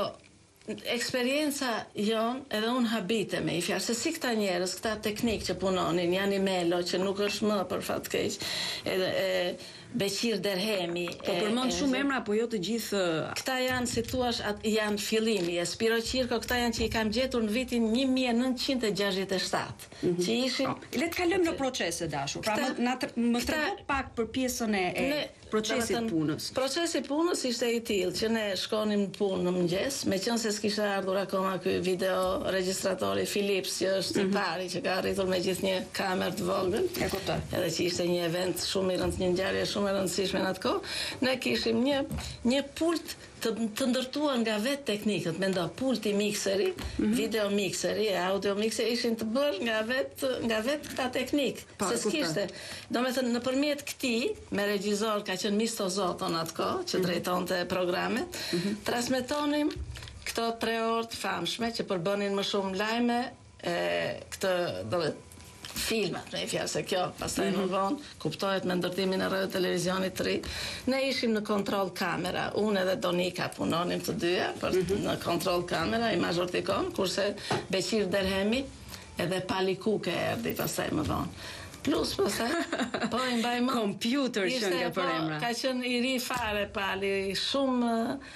eksperienca jon edhe unë habite me i fjalë se si këta njerëz, këta teknik që punonin, Jani Melo që nuk është më për fat keq, edhe e, Beqir Derhemi. Po përmend shumë emra, po jo të gjithë. Këta janë, si thua, janë fillimi. E Spiro Qirko, këta janë që i kam gjetur në vitin një mijë e nëntëqind e gjashtëdhjetë e shtatë. Mm -hmm. Që ishin. Le të kalojmë në procese, dashur. Pra këta, më, më trego pak për pjesën e, e ne, procesit të punës. Procesi punës ishte i tillë që ne shkonim në punë në mëngjes, meqense s'kishte ardhur akoma ky video regjistratori Philips, që është mm -hmm. i pari që ka arritur me gjithë një kamerë të vogël. E kuptoj. Edhe që ishte një event shumë i rëndë, një ngjarje shumë e rëndësishme në atë kohë. Ne kishim një një pult të, të ndërtuar nga vetë teknikët, mendo pulti mikseri, mm -hmm. video mikseri, audio mikseri ishin të bërë nga vetë nga vetë këta teknikë. Se s'kishte. Domethënë nëpërmjet këtij, me regjisor ka qenë Misto Zoton atë kohë, që drejtonte programet, mm -hmm. transmetonim këto tre orë të famshme që përbënin më shumë lajme, e, këtë domethënë filmat, në i fjalë se kjo, pastaj më vonë, kuptohet me ndërtimin e radio televizionit të ri. Ne ishim në kontrol kamera, unë edhe Donika punonim të dyja, për mm -hmm. në kontrol kamera, Imazhortikon, kurse Beqir Derhemi edhe Pali Kuke erdi pastaj më vonë. Plus, pastaj, po i mbaj më. Computer që nga për emra. Ka qenë i ri fare Pali, shumë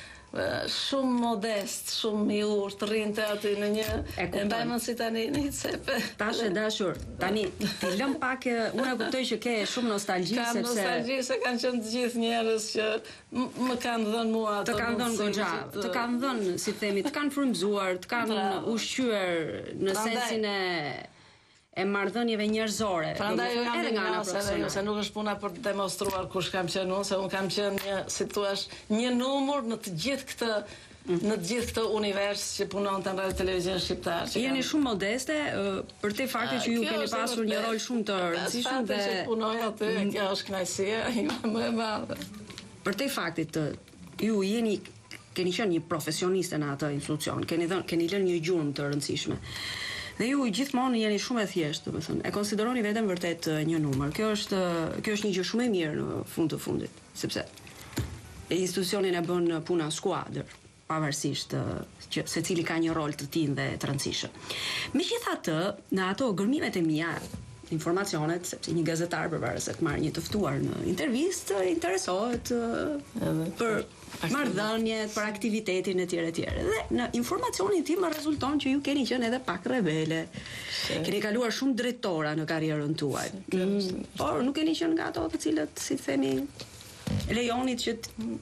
shumë modest, shumë i urtë, rrinte aty në një e mbajmë si tani në një cepe. Tash e dashur, tani ti lëm pak, unë e kuptoj që ke shumë nostalgji sepse kam nostalgji se kanë qenë të gjithë njerëz që më kanë dhënë mua ato. Të kanë dhënë goxha, të kanë dhënë, si themi, të kanë frymzuar, të kanë ushqyer në sensin e e marrëdhënieve njerëzore. Prandaj jam edhe nga ana profesionale, se nuk është puna për të demonstruar kush kam qenë unë, se unë kam qenë një, si thua, një numër në të gjithë këtë në të gjithë këtë univers që punonte në radio televizion shqiptar. Jeni shumë modeste për te fakti që ju keni pasur një rol shumë të rëndësishëm dhe që punoj aty, kjo është kënaqësia më e madhe. Për te fakti të ju jeni keni qenë një profesioniste në atë institucion, keni dhënë keni lënë një gjurmë të rëndësishme. Dhe ju gjithmonë jeni shumë e thjeshtë, domethënë. E konsideroni veten vërtet një numër. Kjo është kjo është një gjë shumë e mirë në fund të fundit, sepse institucionin e bën puna skuadër, pavarësisht që secili ka një rol të tij dhe të rëndësishëm. Megjithatë, në ato gërmimet e mia, informacionet, sepse një gazetar përveç se të marrë një të ftuar në intervistë, interesohet për marrëdhëniet, për aktivitetin e tjerë e tjerë. Dhe në informacionin tim më rezulton që ju keni qenë edhe pak rebele. Keni kaluar shumë drejtora në karrierën tuaj. Mm, por nuk keni qenë nga ato të cilët, si themi, lejonit që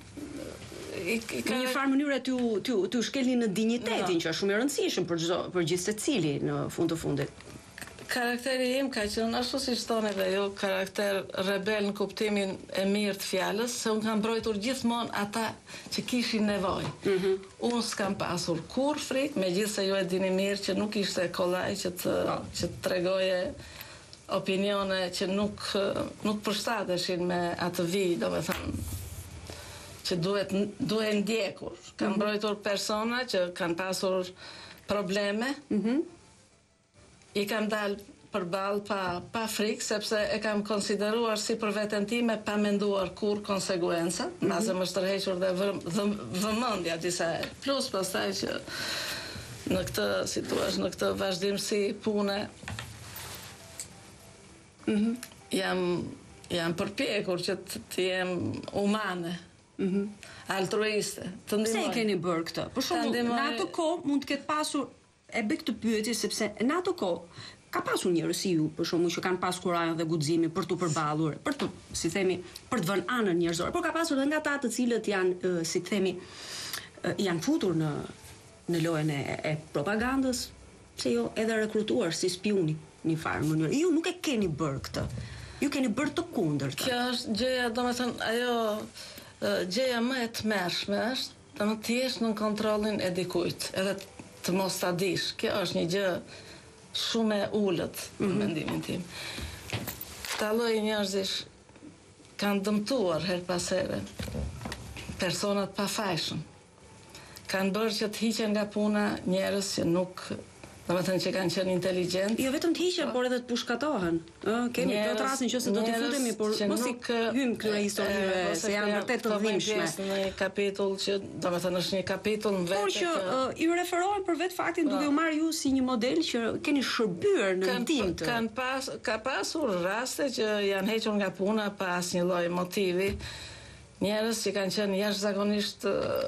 në një farë mënyrë t'ju t'ju t'ju shkelni në dinjitetin që është shumë i rëndësishëm për çdo për gjithë secili në fund të fundit. Karakteri im ka qenë ashtu si thoni edhe ju, karakter rebel në kuptimin e mirë të fjalës, se unë kam mbrojtur gjithmonë ata që kishin nevojë. Mm -hmm. Unë s'kam pasur kur frikë, megjithëse ju e dini mirë që nuk ishte kollaj që të që të tregoje opinione që nuk nuk përshtateshin me atë vijë, domethënë që duhet duhet ndjekur. Kam mbrojtur persona që kanë pasur probleme. Mm-hmm. I kam dalë përballë pa, pa frikë, sepse e kam konsideruar si për veten time pa menduar kur konsekuenca, mm -hmm. mbase më shtërhequr dhe vëmendja disa herë. Plus pastaj që në këtë, si thua, në këtë vazhdimsi pune mm -hmm. jam jam përpjekur që të, të jem umane. Mm -hmm. Altruiste, të ndihmoj. Pse e keni bërë këtë? Për shembull, në ato kohë mund të ketë pasur, e bëj këtë pyetje sepse në ato kohë ka pasur njerëz si ju, për shembull, që kanë pasur kurajën dhe guximin për të përballur, për të, si themi, për të vënë anën njerëzore, por ka pasur edhe nga ata të cilët janë, si themi, janë futur në në lojën e, e propagandës, pse jo edhe rekrutuar si spiuni në një farë mënyrë. Ju nuk e keni bërë këtë. Ju keni bërë të kundërta. Kjo është gjëja, domethënë, ajo gjëja më e tmerrshme është, domethënë të jesh në kontrollin e dikujt, edhe të mos ta dish. Kjo është një gjë shumë e ulët në mm -hmm. mendimin tim. Këta lloj njerëzish kanë dëmtuar her pas here personat pafajshëm. Kanë bërë që të hiqen nga puna njerëz që nuk, domethënë që kanë qenë inteligjent. Jo vetëm të hiqen, por edhe të pushkatohen. Ë, kemi këtë rastin që se do t'i futemi, por mos i hym këtyre historive se janë vërtet të dhimbshme. Në një kapitull që, domethënë, është një kapitull në vetë. Por që uh, ju referohen për vetë faktin duke u marrë ju si një model që keni shërbyer në ndim të. Kan pas ka pasur raste që janë hequr nga puna pa asnjë lloj motivi. Njerëz që kanë qenë jashtëzakonisht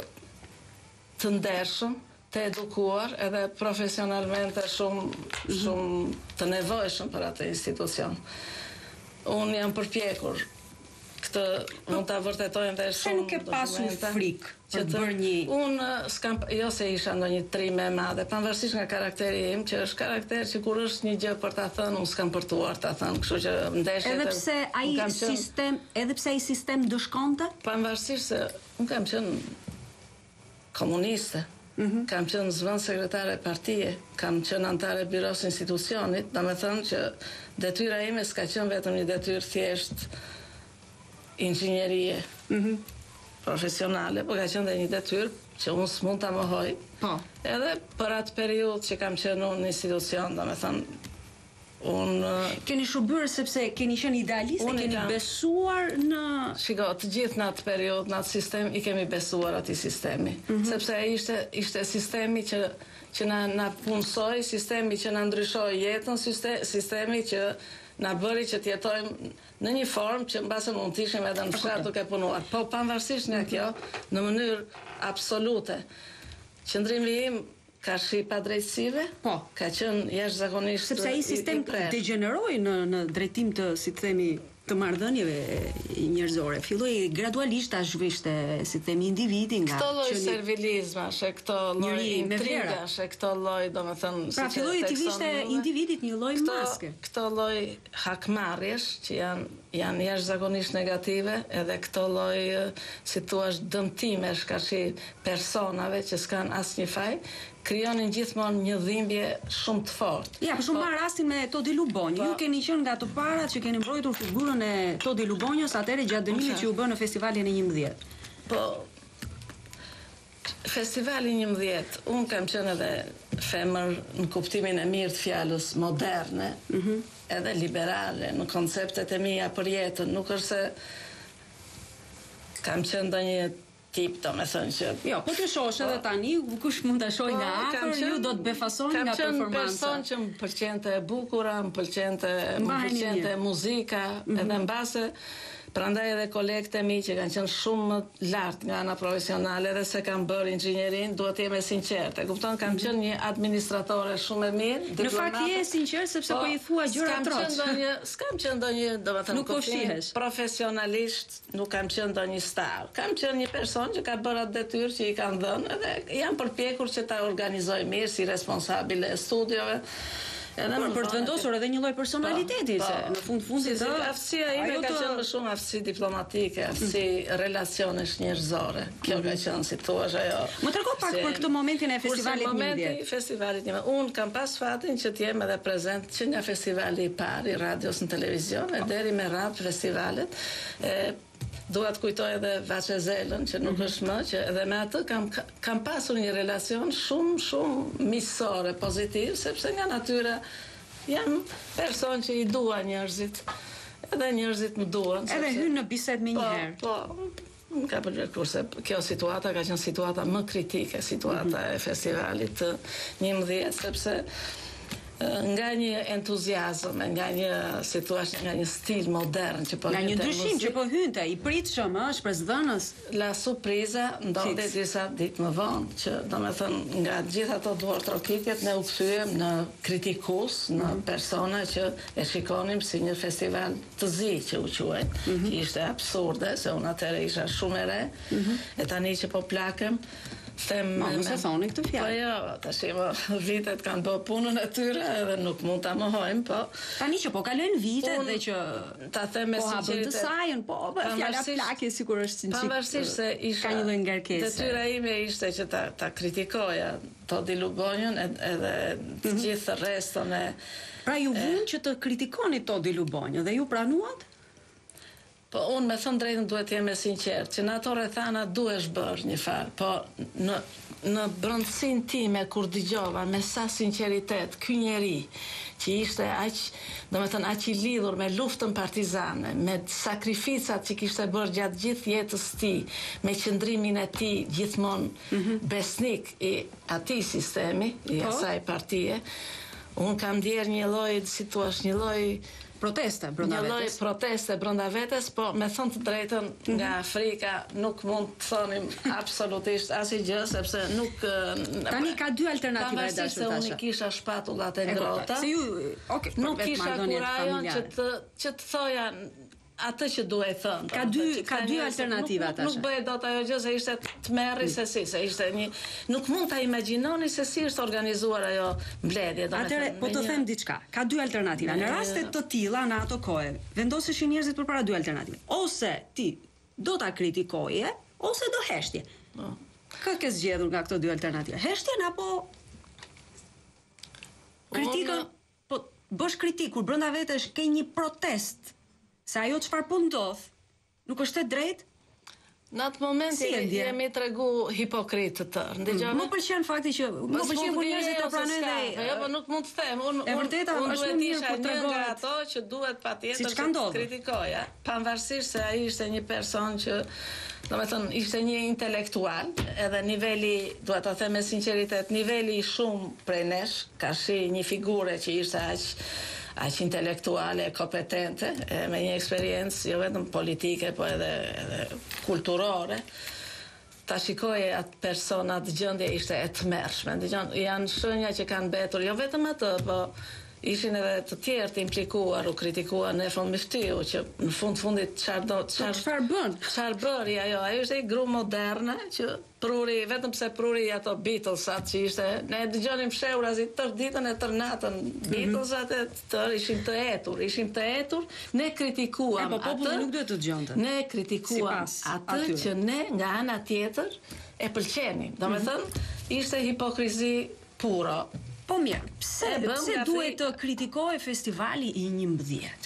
të ndershëm, të edukuar edhe profesionalmente shumë shumë të nevojshëm për atë institucion. Unë jam përpjekur këtë mund ta vërtetojmë dhe shumë. Se nuk e pasur frikë që të bërë një. Unë s'kam, jo se isha ndonjë trime e madhe, pavarësisht nga karakteri im, që është karakter që kur është një gjë për ta thënë, unë s'kam përtuar ta thënë, kështu që ndeshjet. Edhe pse ai sistem, edhe pse ai sistem dëshkonte? Pavarësisht se unë kam qenë komuniste. Mm -hmm. Kam qenë zëvend sekretare partije, kam qenë antare e biros institucionit, domethënë që detyra ime s'ka qenë vetëm një detyrë thjesht inxhinierie mm -hmm. profesionale, por ka qenë dhe një detyrë që unë s'mund ta mohoj. Po. Edhe për atë periudhë që kam qenë unë në institucion, domethënë unë keni shërbyer sepse keni qenë idealiste, keni kam... besuar në Shiko, të gjithë në atë periudhë, në atë sistem i kemi besuar atij sistemi, mm -hmm. sepse ishte ishte sistemi që që na na punsoi, sistemi që na ndryshoi jetën, sistemi që na bëri që të jetojmë në një formë që mbase mund të ishim edhe në fshat duke punuar. Po pavarësisht nga kjo, në mënyrë absolute, qëndrimi im ka shi pa drejtësive, po, ka qenë jashtëzakonisht sepse ai sistem degeneroi në në drejtim të, si të themi, të marrëdhënieve njerëzore. Filloi gradualisht ta zhvishte, si të themi, individi nga këto lloj servilizmash, e këto lloj intrigash, e këto lloj, domethënë, pra filloi të vishte individit një lloj maske. Këto lloj hakmarrjesh që janë janë jashtëzakonisht negative, edhe këto lloj, si thua, dëmtimesh kashi personave që s'kan asnjë faj, krijonin gjithmonë një dhimbje shumë të fortë. Ja, për shumë marr rastin me Todi Lubonjë. Ju keni qenë nga të parat që keni mbrojtur figurën e Todi Lubonjës atëherë gjatë dënimit që u bë në festivalin e njëmbëdhjetë. Po festivali njëmbëdhjetë, unë kam qenë edhe femër në kuptimin e mirë të fjalës moderne, mm -hmm. edhe liberale në konceptet e mia për jetën, nuk është se kam qenë ndonjë tip, do me thënë që... Jo, po të shosh edhe tani, kush mund të shoj nga afër, ju do të befasoni nga performanca. Kam qenë person që më pëlqente e bukura, më pëlqente, më pëlqente muzika, edhe në base, prandaj edhe kolegët e mi që kanë qenë shumë më lartë nga ana profesionale dhe se kanë bërë inxhinierin, duhet të jem e sinqertë. E kupton, kam qenë një administratore shumë e mirë. Në fakt je e sinqert sepse po i thua gjëra trotë. S'kam qenë ndonjë, domethënë, nuk po shihesh. Profesionalisht nuk kam qenë ndonjë star. Kam qenë një person që ka bërë atë detyrë që i kanë dhënë edhe jam përpjekur që ta organizoj mirë si responsabile e studiove. Por për të vendosur edhe një lloj personaliteti, se në fund fundit si, aftësia ime ka qenë më shumë aftësi diplomatike, aftësi relacionesh njerëzore. Kjo ka qenë si thua ajo. Më tregon pak për këtë momentin e festivalit një momenti i festivalit një Unë kam pas fatin që t'jem edhe prezent që nga festivali i parë i radios në televizion e deri me radhë festivalet. E, Dua të kujtoj edhe Vaçe Zelën, që nuk është më, që edhe me atë kam, kam pasur një relacion shumë, shumë misore, pozitiv, sepse nga natyra jam person që i dua njerëzit, edhe njerëzit më duan. Edhe hynë në bisedë me një herë. Po, po, më ka përgjër kurse kjo situata ka qenë situata më kritike, situata mm-hmm. e festivalit të njëmbëdhjetë, sepse nga një entuziazëm, nga një situash, nga një stil modern që po nga një ndryshim që po hynte, i pritshëm, ë, shpresdhënës. La surpriza ndodhi disa ditë më vonë, që domethënë nga gjithë ato duart trokitjet ne u kthyem në kritikues, në persona që e shikonim si një festival të zi që u quajt, mm -hmm. që ishte absurde, se unë atëherë isha shumë e re, mm -hmm. e tani që po plakem, them Ma, mos e thoni këtë fjalë. Po jo, tash më vitet kanë bërë punën e tyre edhe nuk mund ta mohojmë, po tani që po kalojnë vitet dhe që ta them me sinqeritet. Po të sajën, po fjala plakje sikur është sinqert. Pavarësisht se isha ka një lloj ngarkese. Detyra ime ishte që ta ta kritikoja Todi Lubonjën edhe të mm -hmm. gjithë reston e Pra ju vun që të kritikoni Todi Lubonjën dhe ju pranuat? Po unë me thënë drejtën duhet të jem e sinqert, që në ato rrethana duhesh bërë një farë, po në në brendësinë time kur dëgjova me sa sinqeritet ky njeri që ishte aq, domethënë aq i lidhur me luftën partizane, me sakrificat që kishte bërë gjatë gjithë jetës së tij, me qëndrimin e tij gjithmonë mm -hmm. besnik i atij sistemi, i po? asaj partie, unë kam ndjer një lloj, si thua, një lloj proteste brenda vetes. Një lloj proteste brenda vetes, po me thënë të drejtën mm -hmm. nga Afrika nuk mund të thonim absolutisht asgjë, sepse nuk tani ka dy alternativa e dashur tash. Unë kisha shpatullat e ngrohta. Se ju, okay, nuk kisha kurajon që të që të thoja atë që duhet thënë. Ka dy ka dy alternativa tash. Nuk bëhet dot ajo gjë se ishte tmerri se si, se ishte një nuk mund ta imagjinoni se si është organizuar ajo mbledhje, domethënë. Atëre po të them diçka. Ka dy alternativa. Në raste të tilla në ato kohë, vendoseshin njerëzit përpara dy alternative. Ose ti do ta kritikoje, ose do heshtje. Oh. Kë ke zgjedhur nga këto dy alternativa? Heshtjen apo kritikën? Po bësh kritik kur brenda vetesh ke një protest. Se ajo çfarë po ndodh, nuk është e drejtë? Në atë moment si jemi tregu hipokrit të tërë. Mm. Më pëlqen fakti që më pëlqen kur njerëzit të pranojnë dhe jo, po nuk mund të them. Unë e vërteta është më mirë kur tregohet ato që duhet patjetër si të kritikoja, pavarësisht se ai ishte një person që domethënë ishte një intelektual, edhe niveli, duhet ta them me sinqeritet, niveli i shumë prej nesh, ka shi një figure që ishte aq aq intelektuale, kompetente, e, me një eksperiencë jo vetëm politike, po edhe, edhe kulturore. Ta shikoje atë persona, atë gjendje ishte e tmerrshme. Janë shenja që kanë mbetur, jo vetëm atë, po ishin edhe të tjerë të implikuar, u kritikuar në fund Miftiu, që në fund fundit çfarë do çfarë bën? Çfarë bëri ajo? Ajo ishte një gru moderne që pruri, vetëm pse pruri ato Beatlesat që ishte, ne dëgjonim fshehurazi tërë ditën e tërë natën, Beatlesat e tërë ishin të etur, ishin të etur, ne kritikuam atë. Po populli nuk duhet të dëgjonte. Ne kritikuam atë që ne nga ana tjetër e pëlqenim. Domethënë ishte hipokrizi puro. Po mirë, pse, pse duhet të kritikohej festivali i njëmbëdhjetë?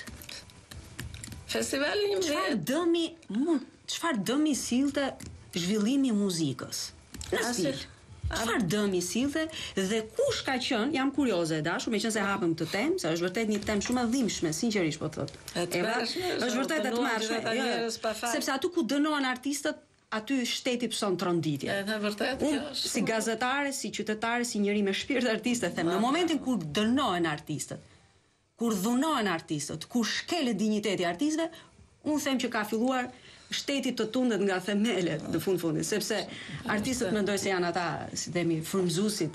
Festivali i njëmbëdhjetë? Çfarë dëmi mund, çfarë dëmi sillte zhvillimi i muzikës? Në stil. Çfarë dëmi sillte dhe kush ka qenë? Jam kurioze e dashur, meqense hapëm këtë temë, se është vërtet një temë shumë e dhimbshme, sinqerisht po thotë. Është vërtet e tmerrshme, sepse aty ku dënohen artistët aty shteti pson tronditje. Edhe vërtet kjo është. Si gazetare, si qytetare, si njëri me shpirt artiste, them, në momentin kur dënohen artistët, kur dhunohen artistët, kur shkelet dinjiteti i artistëve, unë them që ka filluar shteti të tundet nga themelet në fund fundit, sepse artistët mendoj se janë ata, si themi, frymëzuesit,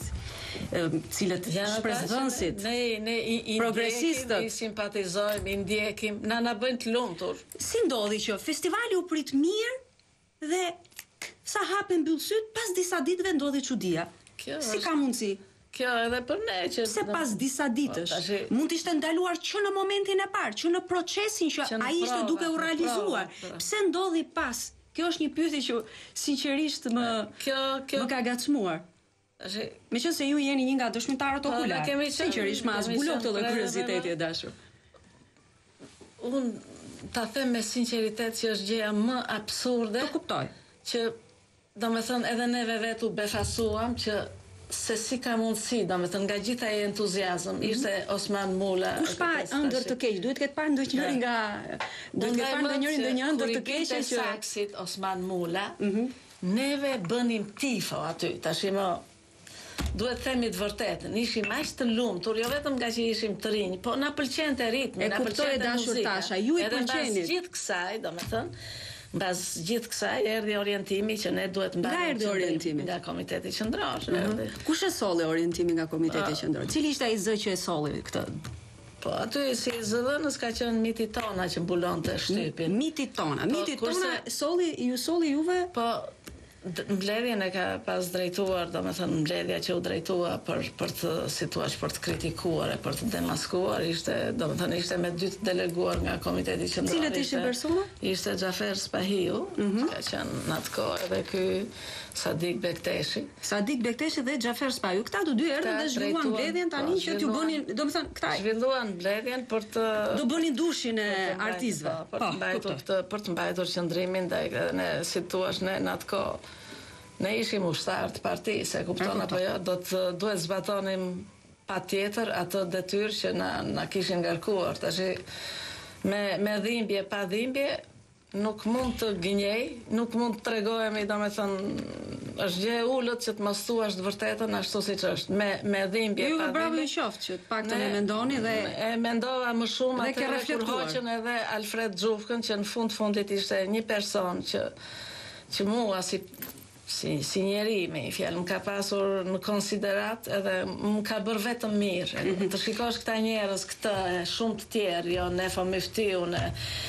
cilët shpresdhënësit, ne ne i progresistët, i simpatizojmë, i ndjekim, na na bëjnë të lumtur. Si ndodhi që festivali u prit mirë dhe sa hapen mbyll syt, pas disa ditëve ndodhi çudia. Si ka mundësi? Kjo edhe për ne që... Pse pas disa ditësh, mund të ishte ndaluar që në momentin e parë, që në procesin që ai ishte duke u realizuar. Pse ndodhi pas? Kjo është një pyetje që sinqerisht më më ka gacmuar. Meqense ju jeni një nga dëshmitarët okular. Sinqerisht më zbulon këtë lloj kurioziteti e dashur. Unë ta them me sinqeritet që është gjëja më absurde. Po kuptoj. Që domethënë edhe neve vetu befasuam që se si ka mundësi, domethënë nga gjitha e entuziazëm, ishte Osman Mula. Kush pa ëndër të keq? Duhet ketë parë ndonjëri nga duhet ketë parë ndonjëri ndonjë ëndër të keq që Saksit Osman Mula. Neve bënim tifo aty. Tash më duhet themi të vërtetën, ishim aq të lumtur, jo vetëm nga që ishim të rinj, po na pëlqente ritmi, na pëlqente muzika. Ju i pëlqenit. Edhe gjithë kësaj, domethënë, mbas gjithë kësaj erdhi orientimi që ne duhet mbarojmë. Nga erdhi orientimi nga Komiteti Qendror. Kush e solli orientimin nga Komiteti Qendror? Cili ishte ai zë që e solli këtë? Po aty si zëdhënës ka qenë Miti Tona që mbulonte shtypin. Miti Tona, Miti Tona solli, ju solli juve? Po mbledhjen e ka pas drejtuar, domethënë mbledhja që u drejtua për për të si thua për të kritikuar e për të demaskuar, ishte domethënë ishte me dy të deleguar nga Komiteti Qendror. Cilët ishin persona? Ishte Xhafer Spahiu, mm -hmm. ka qenë në atë kohë, edhe ky Sadik Bekteshi. Sadik Bekteshi dhe Xhafer Spahiu. Këta të dy erdhën dhe zhvilluan mbledhjen tani që t'ju bënin, domethënë këta zhvilluan mbledhjen për të do bënin dushin e artistëve. Për të mbajtur këtë, për të mbajtur qëndrimin ndaj ne si thua ne në atë kohë. Ne ishim ushtar të partisë, e kupton apo jo, do të duhet zbatonim patjetër atë detyrë që na na kishin ngarkuar. Tash me me dhimbje pa dhimbje nuk mund të gënjej, nuk mund të tregojemi, domethënë është gjë e ulët që të mos thuash të vërtetën ashtu siç është. Me me dhimbje pa dhimbje. Ju bravo i qoftë që të paktën e mendoni dhe e mendova më shumë atë kur hoqën edhe Alfred Xhufkën që në fund fundit ishte një person që që mua si si si njeri me fjalë më ka pasur në konsiderat edhe më ka bërë vetëm mirë. Mm -hmm. Të shikosh këta njerëz këtë e shumë të tjerë, jo Nefa Myftiu, ne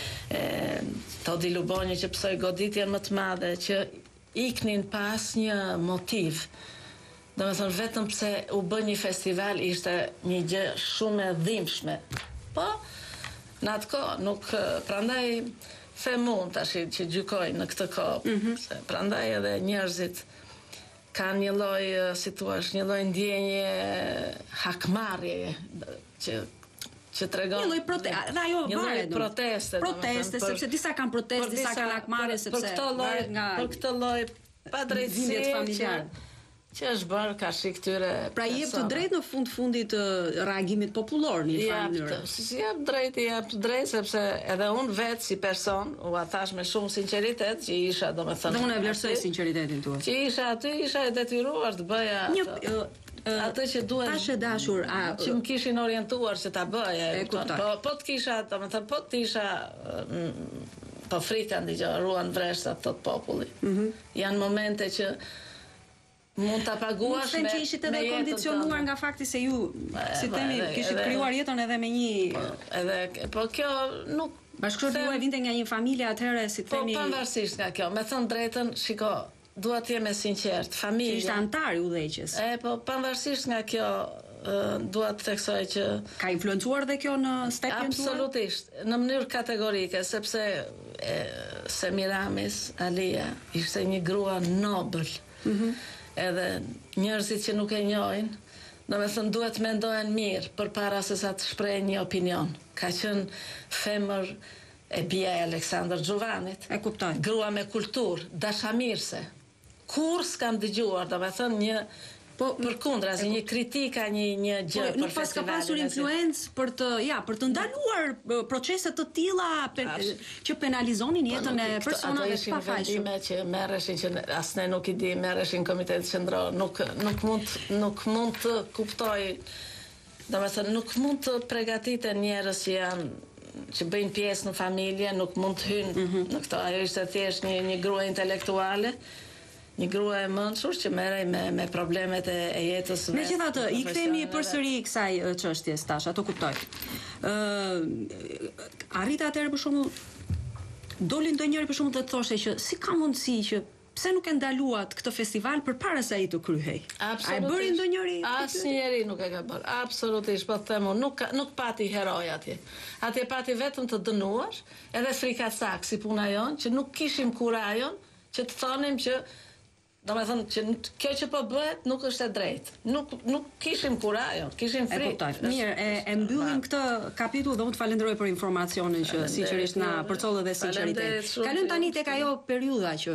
Todi Lubonji që psoi goditjen më të madhe, që iknin pas një motiv. Domethënë vetëm pse u bë një festival ishte një gjë shumë e dhimbshme. Po në atë kohë nuk prandaj them unë tash që gjykoj në këtë kohë, mm -hmm. se prandaj edhe njerëzit kanë një lloj, si thua, një lloj ndjenje hakmarrje që që tregon një lloj proteste, ajo varet proteste, proteste, sepse disa kanë protestë, disa kanë hakmarrje, sepse për këtë lloj nga për këtë lloj padrejtësie familjar që është bërë ka shi këtyre. Pra jep të drejtë në fund fundit të reagimit popullor në një farë mënyrë. Si jep drejt, jep të drejt sepse edhe unë vetë si person u a thash me shumë sinqeritet që isha domethënë. Dhe unë e vlerësoj sinqeritetin tuaj. Që isha aty, isha e detyruar të bëja një atë që duhet. Tash e dashur, a që më kishin orientuar që ta bëja. Po po të kisha, domethënë po të isha po frikan dëgjoj, ruan vreshtat tot populli. Janë momente që mund ta paguash me. Nuk them që ishit edhe kondicionuar nga fakti se ju, si themi, kishit krijuar jetën edhe me një edhe po kjo nuk bashkëshorti juaj vinte nga një familje atëherë, si themi. Po pavarësisht nga kjo, me thënë drejtën, shiko, dua të jem e sinqert, familja. Ishte antar i udhëheqjes. E po pavarësisht nga kjo, dua të theksoj që ka influencuar dhe kjo në stepjen tuaj? Absolutisht, në mënyrë kategorike, sepse e, Semiramis Alia ishte një grua nobël. Mm-hmm. Edhe njerëzit që nuk e njohin, domethënë duhet mendohen mirë përpara se sa të shprehin një opinion. Ka qenë femër e bia e Aleksandr Xhuvanit. E kuptoj. Grua me kulturë, dashamirëse. Kur s'kam dëgjuar, domethënë një po përkundra, si një kritika, një një gjë për nuk pas ka pasur influencë për të, ja, për të ndaluar procese të tilla pen, që penalizonin jetën e personave të pafajshëm. Ato që merreshin që as ne nuk i di, merreshin Komiteti Qendror, nuk nuk mund nuk mund të kuptoj, domethënë nuk mund të përgatiten njerëz që janë që bëjnë pjesë në familje, nuk mund të hyjnë mm -hmm. në këto. Ajo ishte thjesht një një grua intelektuale. Një grua e mençur që merrej me me problemet e, e jetës. Megjithatë, i kthemi përsëri kësaj çështjes tash, ato kuptoj. Ë uh, arrit atëherë për shembull doli ndonjëri për shembull të thoshte që si ka mundësi që pse nuk e ndaluat këtë festival përpara se ai të kryhej? A e bëri ndonjëri? Asnjëri nuk e ka bërë. Absolutisht, po them unë, nuk nuk pati heroj atje. Atje pati vetëm të dënuar, edhe frikacak si puna jon, që nuk kishim kurajon që të thonim që do me thënë që kjo që po bëhet nuk është e drejtë. Nuk, nuk kishim kurajon, kishim frikë. E kuptoj. Mirë, e, e mbyllim këtë kapitull dhe unë të falenderoj për informacionin që sinqerisht na përcollë dhe sinqeritet. Kalojmë tani tek ajo periudha që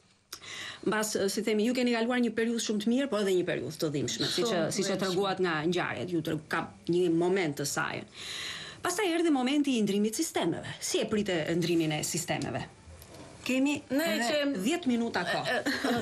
mbas, si themi, ju keni kaluar një periudhë shumë të mirë, por edhe një periudhë të dhimbshme, siç siç e treguat nga ngjarjet, ju të ka një moment të saj. Pastaj erdhi momenti i ndrimit sistemeve. Si e prite ndrimin e sistemeve? Kemi dhjetë minuta kohë.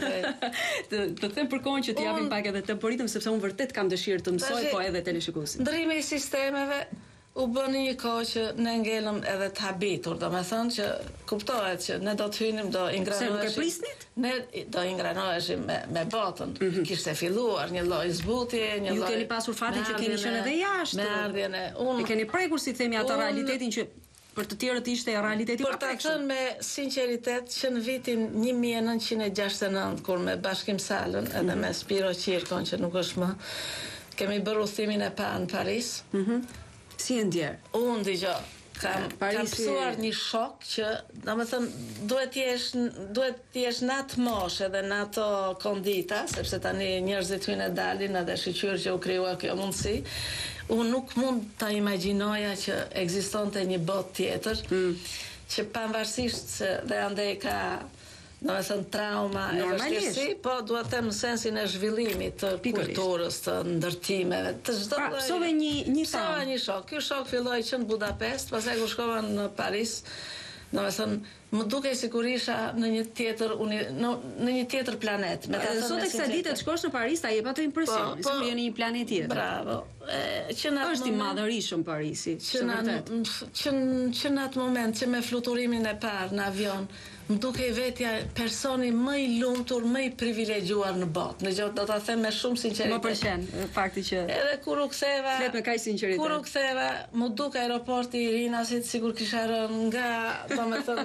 të, të them për kohën që të japim pak edhe temporitëm, sepse unë vërtet kam dëshirë të mësoj, po edhe teleshikuesin. Ndrimi i sistemeve u bën një kohë që ne ngelëm edhe të habitur, do me thënë që kuptohet që ne do të hynim, do ingranoheshim. Se nuk e prisnit? Ne do ingranoheshim me, me botën. Mm -hmm. Kishte filluar një lloj zbutje, një lloj. Ju keni pasur fatin që keni qenë edhe jashtë. Me ardhjen e unë. E keni prekur, si themi, atë realitetin që për të tjerët ishte realiteti pa prekshëm. Për të thënë me sinqeritet që në vitin një mijë e nëntëqind e gjashtëdhjetë e nëntë, kur me Bashkim Salën edhe mm -hmm. me Spiro Qirkon, që nuk është më, kemi bërë udhëtimin e parë në Paris. Mm -hmm. Si e ndjer? Unë dëgjoj, kam kam mësuar një shok që, domethënë, duhet jesh duhet jesh në atë moshë edhe në ato kondita, sepse tani njerëzit hyjnë e dalin edhe shiqyr që u krijua kjo mundësi. Unë nuk mund ta imagjinoja që ekzistonte një botë tjetër, mm. që pavarësisht se dhe andej ka do të thënë trauma e vështirësi, po duhet të them në sensin e zhvillimit të kulturës, të ndërtimeve, të çdo lloji. Pra, psove një një psove një shok. Ky shok filloi që në Budapest, pastaj kur shkova në Paris, do të thënë më dukej sikur isha në një tjetër uni, në, në një tjetër planet. Me ta thënë sot kësaj dite të shkosh në Paris, ta jep atë impresion, po, sikur je në një planet tjetër. Bravo. E, që në është i madhërisëm Parisi. Që në që, që në atë moment që me fluturimin e parë në avion më duke i vetja personi më i lumtur, më i privilegjuar në botë. Në gjë do ta them me shumë sinqeritet. Më pëlqen fakti që edhe kur u ktheva, flet me kaq sinqeritet. Kur u ktheva, më duk aeroporti i Rinasit sikur kisha rënë nga, domethënë,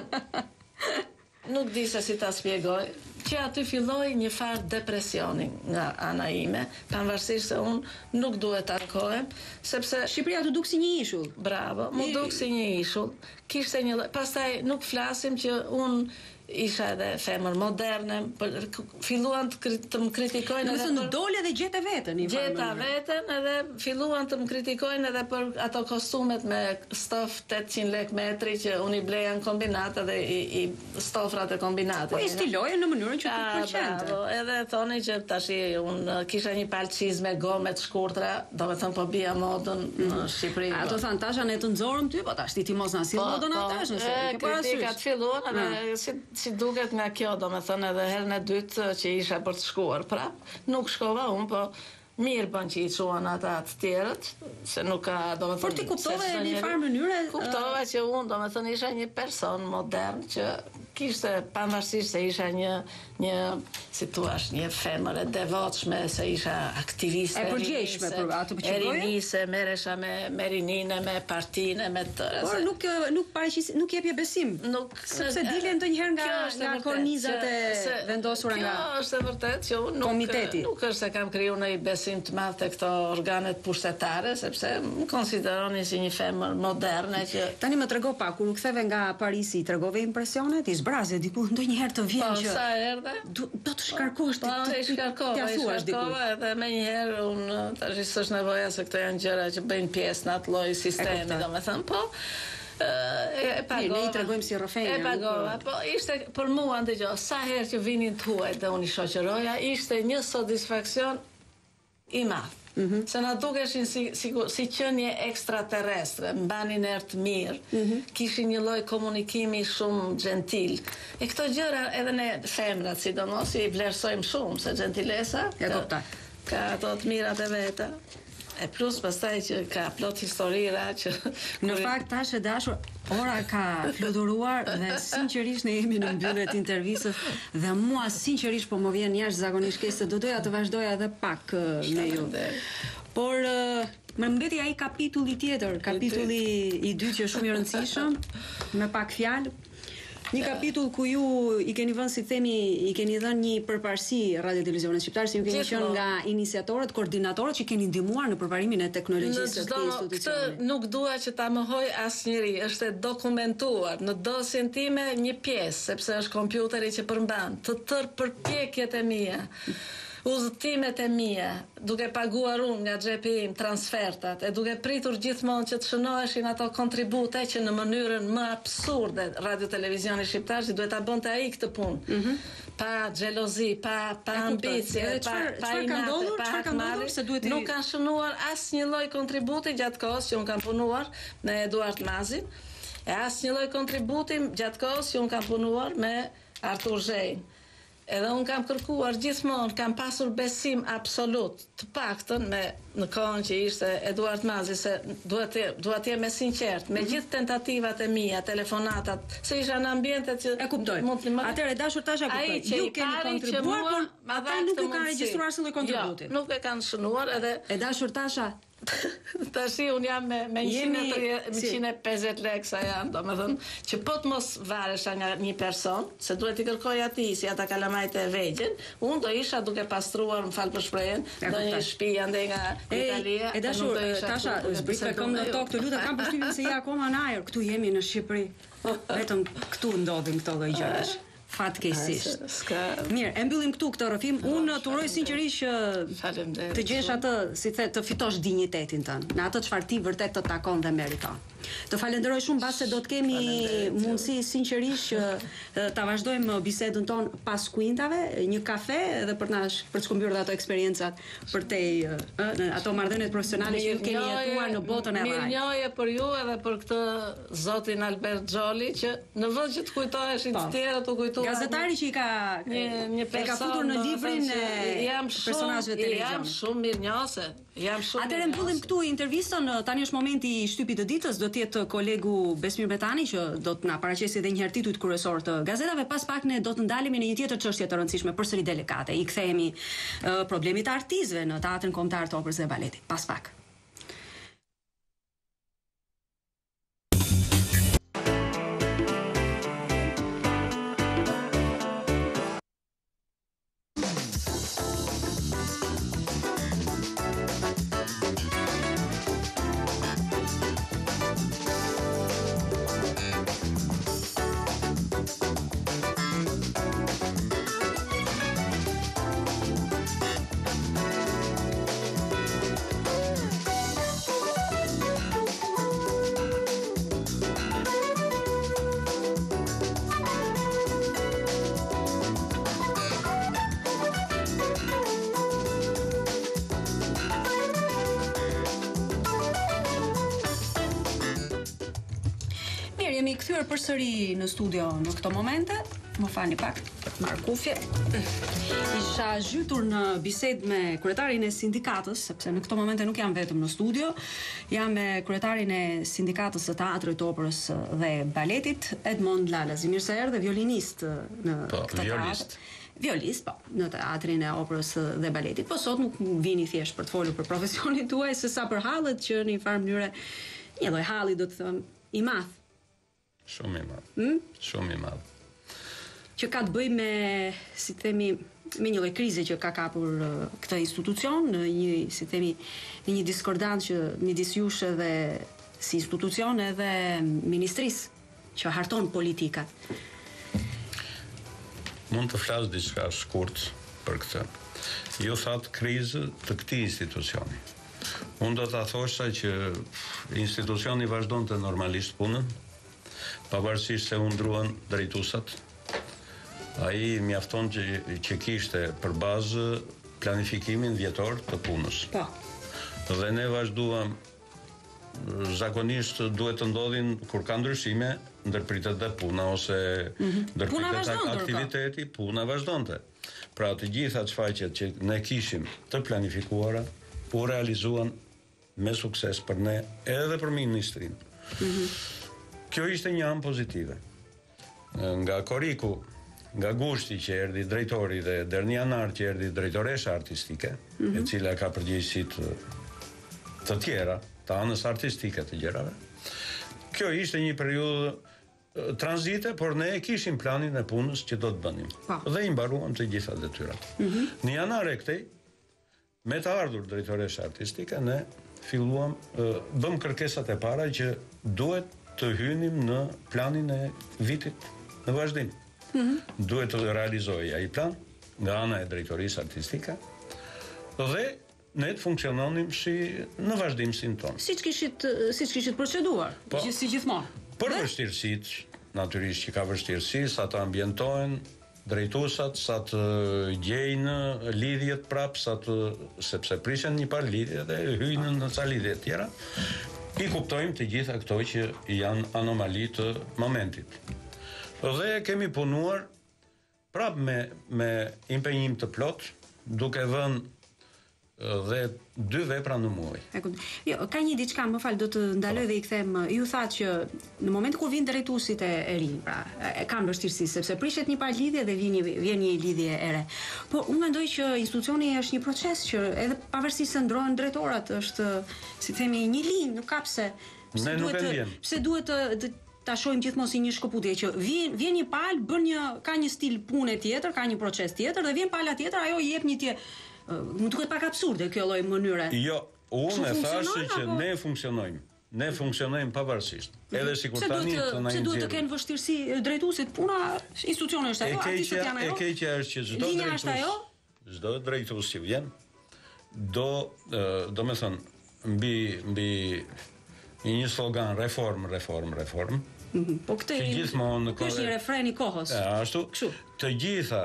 nuk di se si ta shpjegoj, që aty filloi një farë depresioni nga ana ime, pavarësisht se unë nuk duhet të ankohem, sepse Shqipëria të duk si një ishull. Bravo, më duk si një ishull. Kishte një, pastaj nuk flasim që unë isha edhe femër moderne, filluan të, të më kritikojnë edhe për... dole dhe gjete vetën. Gjeta vetën edhe filluan të më kritikojnë edhe për ato kostumet me stof tetëqind lekë metri që unë i bleja në kombinat edhe i, i stofrat e kombinatit. Po i stiloje në mënyrën që të pëlqente. Edhe thoni që tash unë kisha një palqiz me gomet shkurtra, do me thënë po bia modën në Shqipëri. Ato thanë tasha ne të nxorëm ty, po tash ti ti mos na sill modën atash, nëse ke parasysh. Kritikat filluan edhe si si duket nga kjo, do me thënë edhe herën e dytë që isha për të shkuar prap, nuk shkova unë, po mirë bën që i quan ata të tjerët, se nuk ka, do me thënë... Por ti kuptove në një farë mënyre... Kuptova që unë, do me thënë, isha një person modern që kishte pavarësisht se isha një, një si thua, një femër e devotshme, se isha aktiviste e përgjegjshme për ato që bëje. Rinise, merresha me me rininë, me partinë, me të. Por nuk nuk paraqis, nuk jepje besim. Nuk sepse dilen ndonjëherë nga nga kornizat e vendosura nga. Kjo është e vërtetë që unë nuk komiteti. Nuk është se kam krijuar një besim të madh te këto organet pushtetare, sepse më konsideroni si një femër moderne që tani më trego pak kur u ktheve nga Parisi, tregove impresionet, i zbraze diku ndonjëherë të vjen që sa erdhe do të shkarkosh ti të shkarkova, shkarkova edhe më një herë unë tash s'është nevoja se këto janë gjëra që bëjnë pjesë në atë lloj sistemi, domethënë, po e pagova. Ne i tregojmë si rrëfenja. E pagova, po ishte për mua ndëgjoj, sa herë që vinin të huaj dhe unë i shoqëroja, ishte një satisfaksion i madh. Mm -hmm. Se na dukeshin si, si, si qenie ekstraterrestre, mbanin erë të mirë, mm -hmm. kishin një lloj komunikimi shumë gentil. E këto gjëra edhe ne femrat, sidomos, i vlerësojmë shumë, se gentilesa ja, ka, ka ato të mirat e veta. E plus pastaj që ka plot historira që në fakt tash e dashur ora ka fluturuar dhe sinqerisht ne jemi në mbyllje të intervistës dhe mua sinqerisht po më vjen jashtëzakonisht keq se do doja të vazhdoja edhe pak me ju. Por më mbeti ai kapitulli tjetër, kapitulli i dytë që është shumë i rëndësishëm, me pak fjalë. Një kapitull ku ju i keni vënë, si themi, i keni dhënë një përparësi Radio Televizionit Shqiptar, se ju keni qenë nga iniciatorët, koordinatorët që keni ndihmuar në përparimin e teknologjisë së këtij institucioni. Këtë nuk dua që ta mohoj asnjëri, është e dokumentuar në dosjen time një pjesë, sepse është kompjuteri që përmban të tërë përpjekjet e mia. Udhëtimet e mia, duke paguar unë nga xhepi im transfertat, e duke pritur gjithmonë që të shënoheshin ato kontribute që në mënyrën më absurde Radio Televizioni Shqiptar që duhet ta bënte ai këtë punë. Mm -hmm. Pa xhelozi, pa pa ambicie, pa pa inate, pa hakmarrje, nuk kanë shënuar asnjë lloj kontributi gjatë kohës që unë kam punuar me Eduard Mazin, e asnjë lloj kontributi gjatë kohës që unë kam punuar me Artur Zhejn. Edhe unë kam kërkuar gjithmonë, kam pasur besim absolut, të paktën me në kohën që ishte Eduard Mazi, se duhet duhet të jem me sinqert, me gjithë tentativat e mia, telefonatat, se isha në ambientet që e kuptoj. Atëherë dashur Tasha, kuptoj. Ju keni kontribuar, por ata nuk ju kanë regjistruar asnjë kontributi. Jo, nuk e kanë shënuar edhe e dashur Tasha. Tashi unë jam me, me njëqind e pesëdhjetë lekë janë, do me thënë, që po të mos varesha nga një person, se duhet i kërkoj ati, si ata kalamajt e vegjën, unë do isha duke pastruar, më falë për shprehen, do një shtëpi ande nga Italia. E dashur, Tasha, zbrit me këmbë në tokë, të lutem, kam përshtypjen se ja akoma në ajër, këtu jemi në Shqipëri, vetëm këtu ndodhin këto lloj gjërash. Fatkeqësisht. Mirë, e mbyllim këtu këtë rrëfim. Unë të uroj sinqerisht që të gjesh atë, si the, të fitosh dinjitetin tënd, në atë çfarë ti vërtet të takon dhe meriton. Të falenderoj shumë, mbas se do të kemi mundësi sinqerisht që ta vazhdojmë bisedën tonë pas kuintave, një kafe edhe për na për të shkëmbyer ato eksperiencat për te ato marrëdhëniet profesionale që ju keni jetuar në botën e rrajt. Mirënjohje për ju edhe për këtë zotin Albert Xholi që në vend që të kujtoheshin të tjerë të kujtohen. Gazetari që i ka një një person, ka futur në librin e personazheve të televizion. Jam shumë mirënjohëse. Jam shumë. Atëherë mbyllim këtu intervistën, tani është momenti i shtypit të ditës, do të jetë kolegu Besmir Betani që do të na paraqesë edhe një herë titujt kryesor të gazetave, pas pak ne do të ndalemi në një tjetër çështje të rëndësishme përsëri delikate. I kthehemi uh, problemit të artistëve në Teatrin Kombëtar të Operës dhe Baletit. Pas pak. Kthyer përsëri në studio në këto momente. Më falni pak, marr kufje. Isha zhytur në bisedë me kryetarin e sindikatës, sepse në këto momente nuk jam vetëm në studio, jam me kryetarin e sindikatës së teatrit, operës dhe baletit, Edmond Lalazi. Mirë se erdhe, violinist në po, këtë violist. teatr. Violist, po, në teatrin e operës dhe baletit. Po sot nuk vini thjesht për të folur për profesionin tuaj, se sa për hallet që në një farë mënyrë, një lloj halli do të them i madh. Shumë i madh. Hmm? Shumë i madh. Që ka të bëjë me, si të themi, me një lloj krize që ka kapur uh, këtë institucion, në një, si të themi, në një diskordancë që midis jush edhe si institucion edhe ministrisë që harton politikat. Mund të flas diçka shkurt për këtë. Ju thatë krizë të këtij institucioni. Unë do ta thosha që institucioni vazhdonte normalisht punën, pavarësisht se u ndruan drejtuesat. Ai mjafton që, që kishte për bazë planifikimin vjetor të punës. Po. Dhe ne vazhduam, zakonisht duhet të ndodhin kur ka ndryshime, ndërpritet dhe puna ose mm-hmm. ndërpritet aktiviteti, puna vazhdonte. Pra të gjitha shfaqjet që ne kishim të planifikuara u realizuan me sukses për ne edhe për ministrin. Mm-hmm. Kjo ishte një anë pozitive. Nga Koriku, nga Gushti që erdhi drejtori dhe Dernianar që erdhi drejtoresha artistike, mm-hmm. e cila ka përgjegjësitë të tjera, të anës artistike të gjërave. Kjo ishte një periudhë tranzite, por ne e kishim planin e punës që do të bënim. Pa. Dhe i mbaruam të gjitha detyrat. Mm-hmm. Në janar e këtej, me të ardhur drejtoresha artistike, ne filluam, uh, bëm kërkesat e para që duhet të hynim në planin e vitit në vazhdim. Mm-hmm. Duhet të realizojë ai plan nga ana e drejtorisë artistike dhe ne të funksiononim si në vazhdimsinë tonë. Siç kishit siç kishit proceduar, po, që si gjithmonë. Për vështirësitë, natyrisht që ka vështirësi, sa të ambientohen drejtuesat, sa të gjejnë lidhjet prap, sa të sepse prishen një par lidhje dhe hyjnë në ca lidhje tjera. I kuptojmë të gjitha këto që janë anomali të momentit. Dhe kemi punuar prap me me impenjim të plot, duke vënë dhe dy vepra në muaj. Jo, ka një diçka, më fal, do të ndaloj dhe i kthem. Ju thatë që në momentin kur vijnë drejtuesit e, e rinj, pra, e kanë vështirësi sepse prishet një par lidhje dhe vjen një vjen një lidhje e re. Po unë mendoj që institucioni është një proces që edhe pavarësisht se ndrohen drejtorat, është, si themi, një linjë, nuk ka pse. Ne nuk e ndjem. Pse duhet të, të ta shohim gjithmonë si një shkëputje që vjen vjen një palë, bën një ka një stil pune tjetër, ka një proces tjetër dhe vjen pala tjetër, ajo i jep një tjetër. Më duket pak absurde kjo lloj mënyre. Jo, unë e thashë që apo? Ne funksionojmë. Ne funksionojmë pavarësisht. Edhe sikur tani të na nxjerrin. Pse duhet të kenë vështirësi drejtuesit, puna institucioni është ajo, artistët janë ajo. E keqja është që çdo drejtues, çdo drejtues që vjen do do të thënë mbi mbi një slogan reform, reform, reform. Mm-hmm. Po këtë gjithmonë ky është një refren i kohës. Ashtu. Të gjitha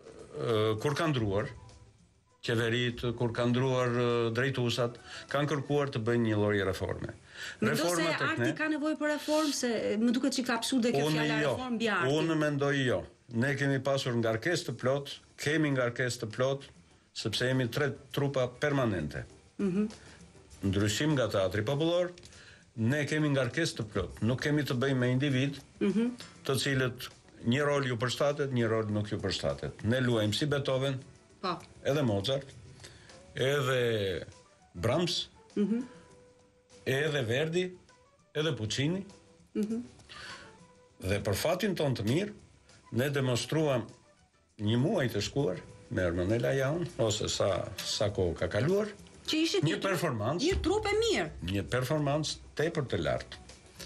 kur kanë ndruar qeverit, kur kanë ndruar drejtuesat, kanë kërkuar të bëjnë një lloj reforme. Reforma tek ne. Arti ka nevojë për reformë, se më duket çik absurde kjo fjala jo, reformë mbi artin. Unë mendoj jo. Ne kemi pasur ngarkesë të plot, kemi ngarkesë të plot, sepse jemi tre trupa permanente. Mhm. Ndryshim nga teatri popullor, ne kemi ngarkesë të plot. Nuk kemi të bëjmë me individ, mhm, të cilët një rol ju përshtatet, një rol nuk ju përshtatet. Ne luajmë si Beethoven, po, edhe Mozart, edhe Brahms, mhm, edhe Verdi, edhe Puccini. Mhm. Dhe për fatin ton të mirë, ne demonstruam një muaj të shkuar me Ermanela Jaun, ose sa sa kohë ka kaluar, që ishte një performancë, një trup e mirë, një performancë tepër të lartë.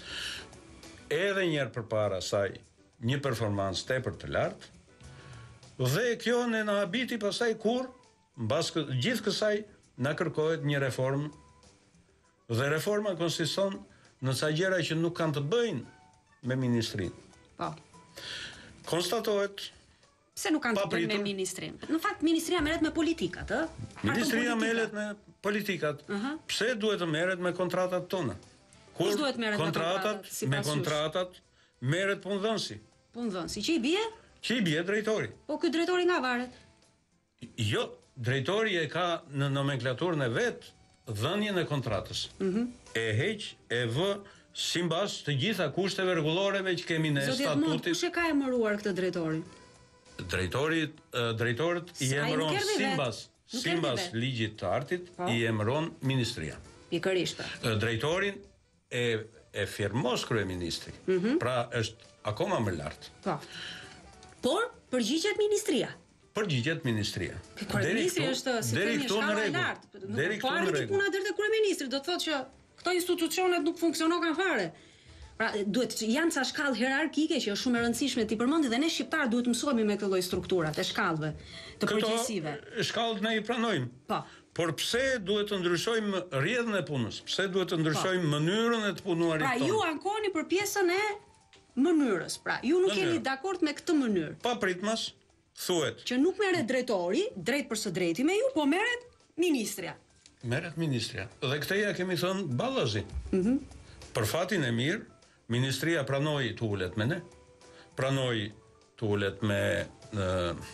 Edhe një herë përpara saj, një performancë tepër të lartë. Dhe kjo ne na habiti pasaj kur mbas gjithë kësaj na kërkohet një reformë. Dhe reforma konsiston në ca gjëra që nuk kanë të bëjnë me ministrinë. Po. Konstatohet pse nuk kanë të bëjnë me ministrinë. Në fakt ministria merret me politikat, ë? Ministria merret me politikat. Uh -huh. Pse duhet të merret me kontratat tona? Kur duhet merret me kontratat? Si me kontratat merret punëdhënësi. Punëdhënësi që i bie? Që i bie drejtori. Po ky drejtori nga varet? Jo, drejtori e ka në nomenklaturën e vet dhënien e kontratës. Mhm. E heq, e vë sipas të gjitha kushteve rregulloreve që kemi në statutin. Kush e ka emëruar këtë drejtori? Drejtori, drejtorët i emëron sipas sipas ligjit të artit, po, i emëron ministria. Pikërisht. Drejtorin e e firmos kryeministri. Mm -hmm. Pra është akoma më lart. Po. Por përgjigjet ministria. Përgjigjet ministria. Kryeministri është si deri këtu në rregull. Deri këtu në rregull. Po puna deri te kryeministri, do të thotë që këto institucionet nuk funksionojnë fare. Pra duhet janë ca shkallë hierarkike që është shumë e rëndësishme ti përmendi dhe ne shqiptar duhet të mësohemi me këtë lloj strukturat e shkallëve të përgjegjësive. Këto shkallët ne i pranojmë. Po. Por pse duhet të ndryshojmë rrjedhën e punës? Pse duhet të ndryshojmë mënyrën e të punuarit tonë? Pra ju ankoni për pjesën e mënyrës. Pra ju nuk jeni dakord me këtë mënyrë. Pa pritmas, thuhet që nuk merret drejtori, drejt për së drejti me ju, po merret ministria. Merret ministria. Dhe këtë ja kemi thënë ballazi. Mhm. Mm për fatin e mirë, ministria pranoi të ulet me ne, pranoi të ulet me në,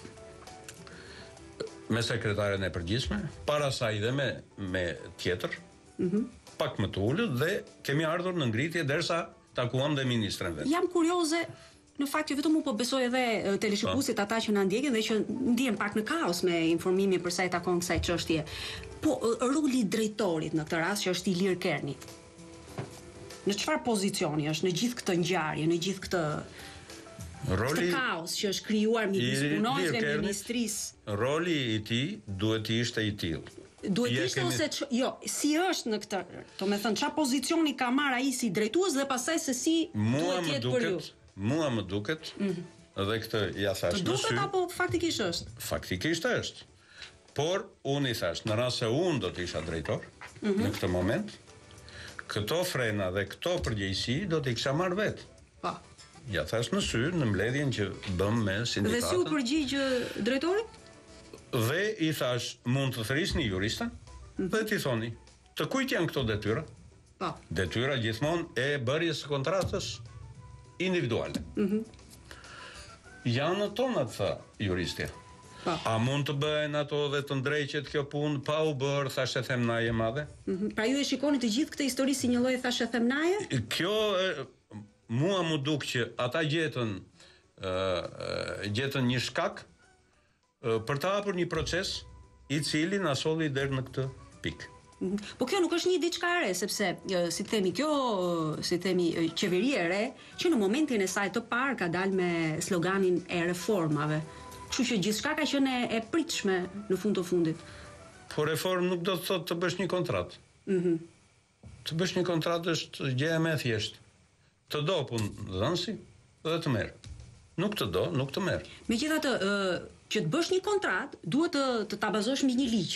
me sekretaren e përgjithshme, para saj dhe me me tjetër, mm -hmm. pak më të ulët dhe kemi ardhur në ngritje derisa takuam dhe ministrin vetë. Jam kurioze, në fakt që vetëm u po besoj edhe teleshikuesit ata që na ndjekin dhe që ndihen pak në kaos me informimi për sa i takon kësaj çështje. Po roli i drejtorit në këtë rast që është Ilir Kerni. Në çfarë pozicioni është në gjithë këtë ngjarje, në gjithë këtë Roli këtë kaos që është krijuar midis punonjësve të ministrisë? Roli i tij duhet të ishte i tillë. Duhet të ishte ose ç, jo, si është në këtë, do të thënë çfarë pozicioni ka marrë ai si drejtues dhe pastaj se si mua duhet më të jetë për ju. duket, mua më duket, Mhm. edhe këtë ja thash Të në sy. duket apo faktikisht është? Faktikisht është. Por unë i thash, në rast se unë do të isha drejtor Mhm. në këtë moment, këto frena dhe këto përgjegjësi do t'i kisha marrë vetë. Po. Ja thash në sy në mbledhjen që bëm me Dhe si u sindikatën. përgjigj drejtori? Dhe i thash, mund të thrisni jurista dhe t'i thoni, të kujt janë këto detyra? Po. Detyra gjithmonë e bërjes së kontratës individuale. Mhm. Janë në tonat, tha juristja. Po. A mund të bëhen ato dhe të ndrejqet kjo punë pa u bërë, thash e themnaje madhe? Mhm. Pra ju e shikoni të gjithë këtë histori si një lloj thashë themnaje? Kjo e, mua mu duk që ata gjetën ë gjetën një shkak ë, për të hapur një proces i cili na solli deri në këtë pikë. Mhm. Po kjo nuk është një diçka e re, sepse ë, si themi kjo, ë, si themi ë, qeveria e re, që në momentin e saj të parë ka dalë me sloganin e reformave. Kështu që gjithçka ka qenë e, e pritshme në fund të fundit. Po reform nuk do të thotë të bësh një kontratë. Mhm. Të bësh një kontratë është gjë më e thjeshtë. Të do punë dhënësi dhe të merr. Nuk të do, nuk të merr. Megjithatë, ë, që të bësh një kontratë, duhet të të ta bazosh mbi një ligj.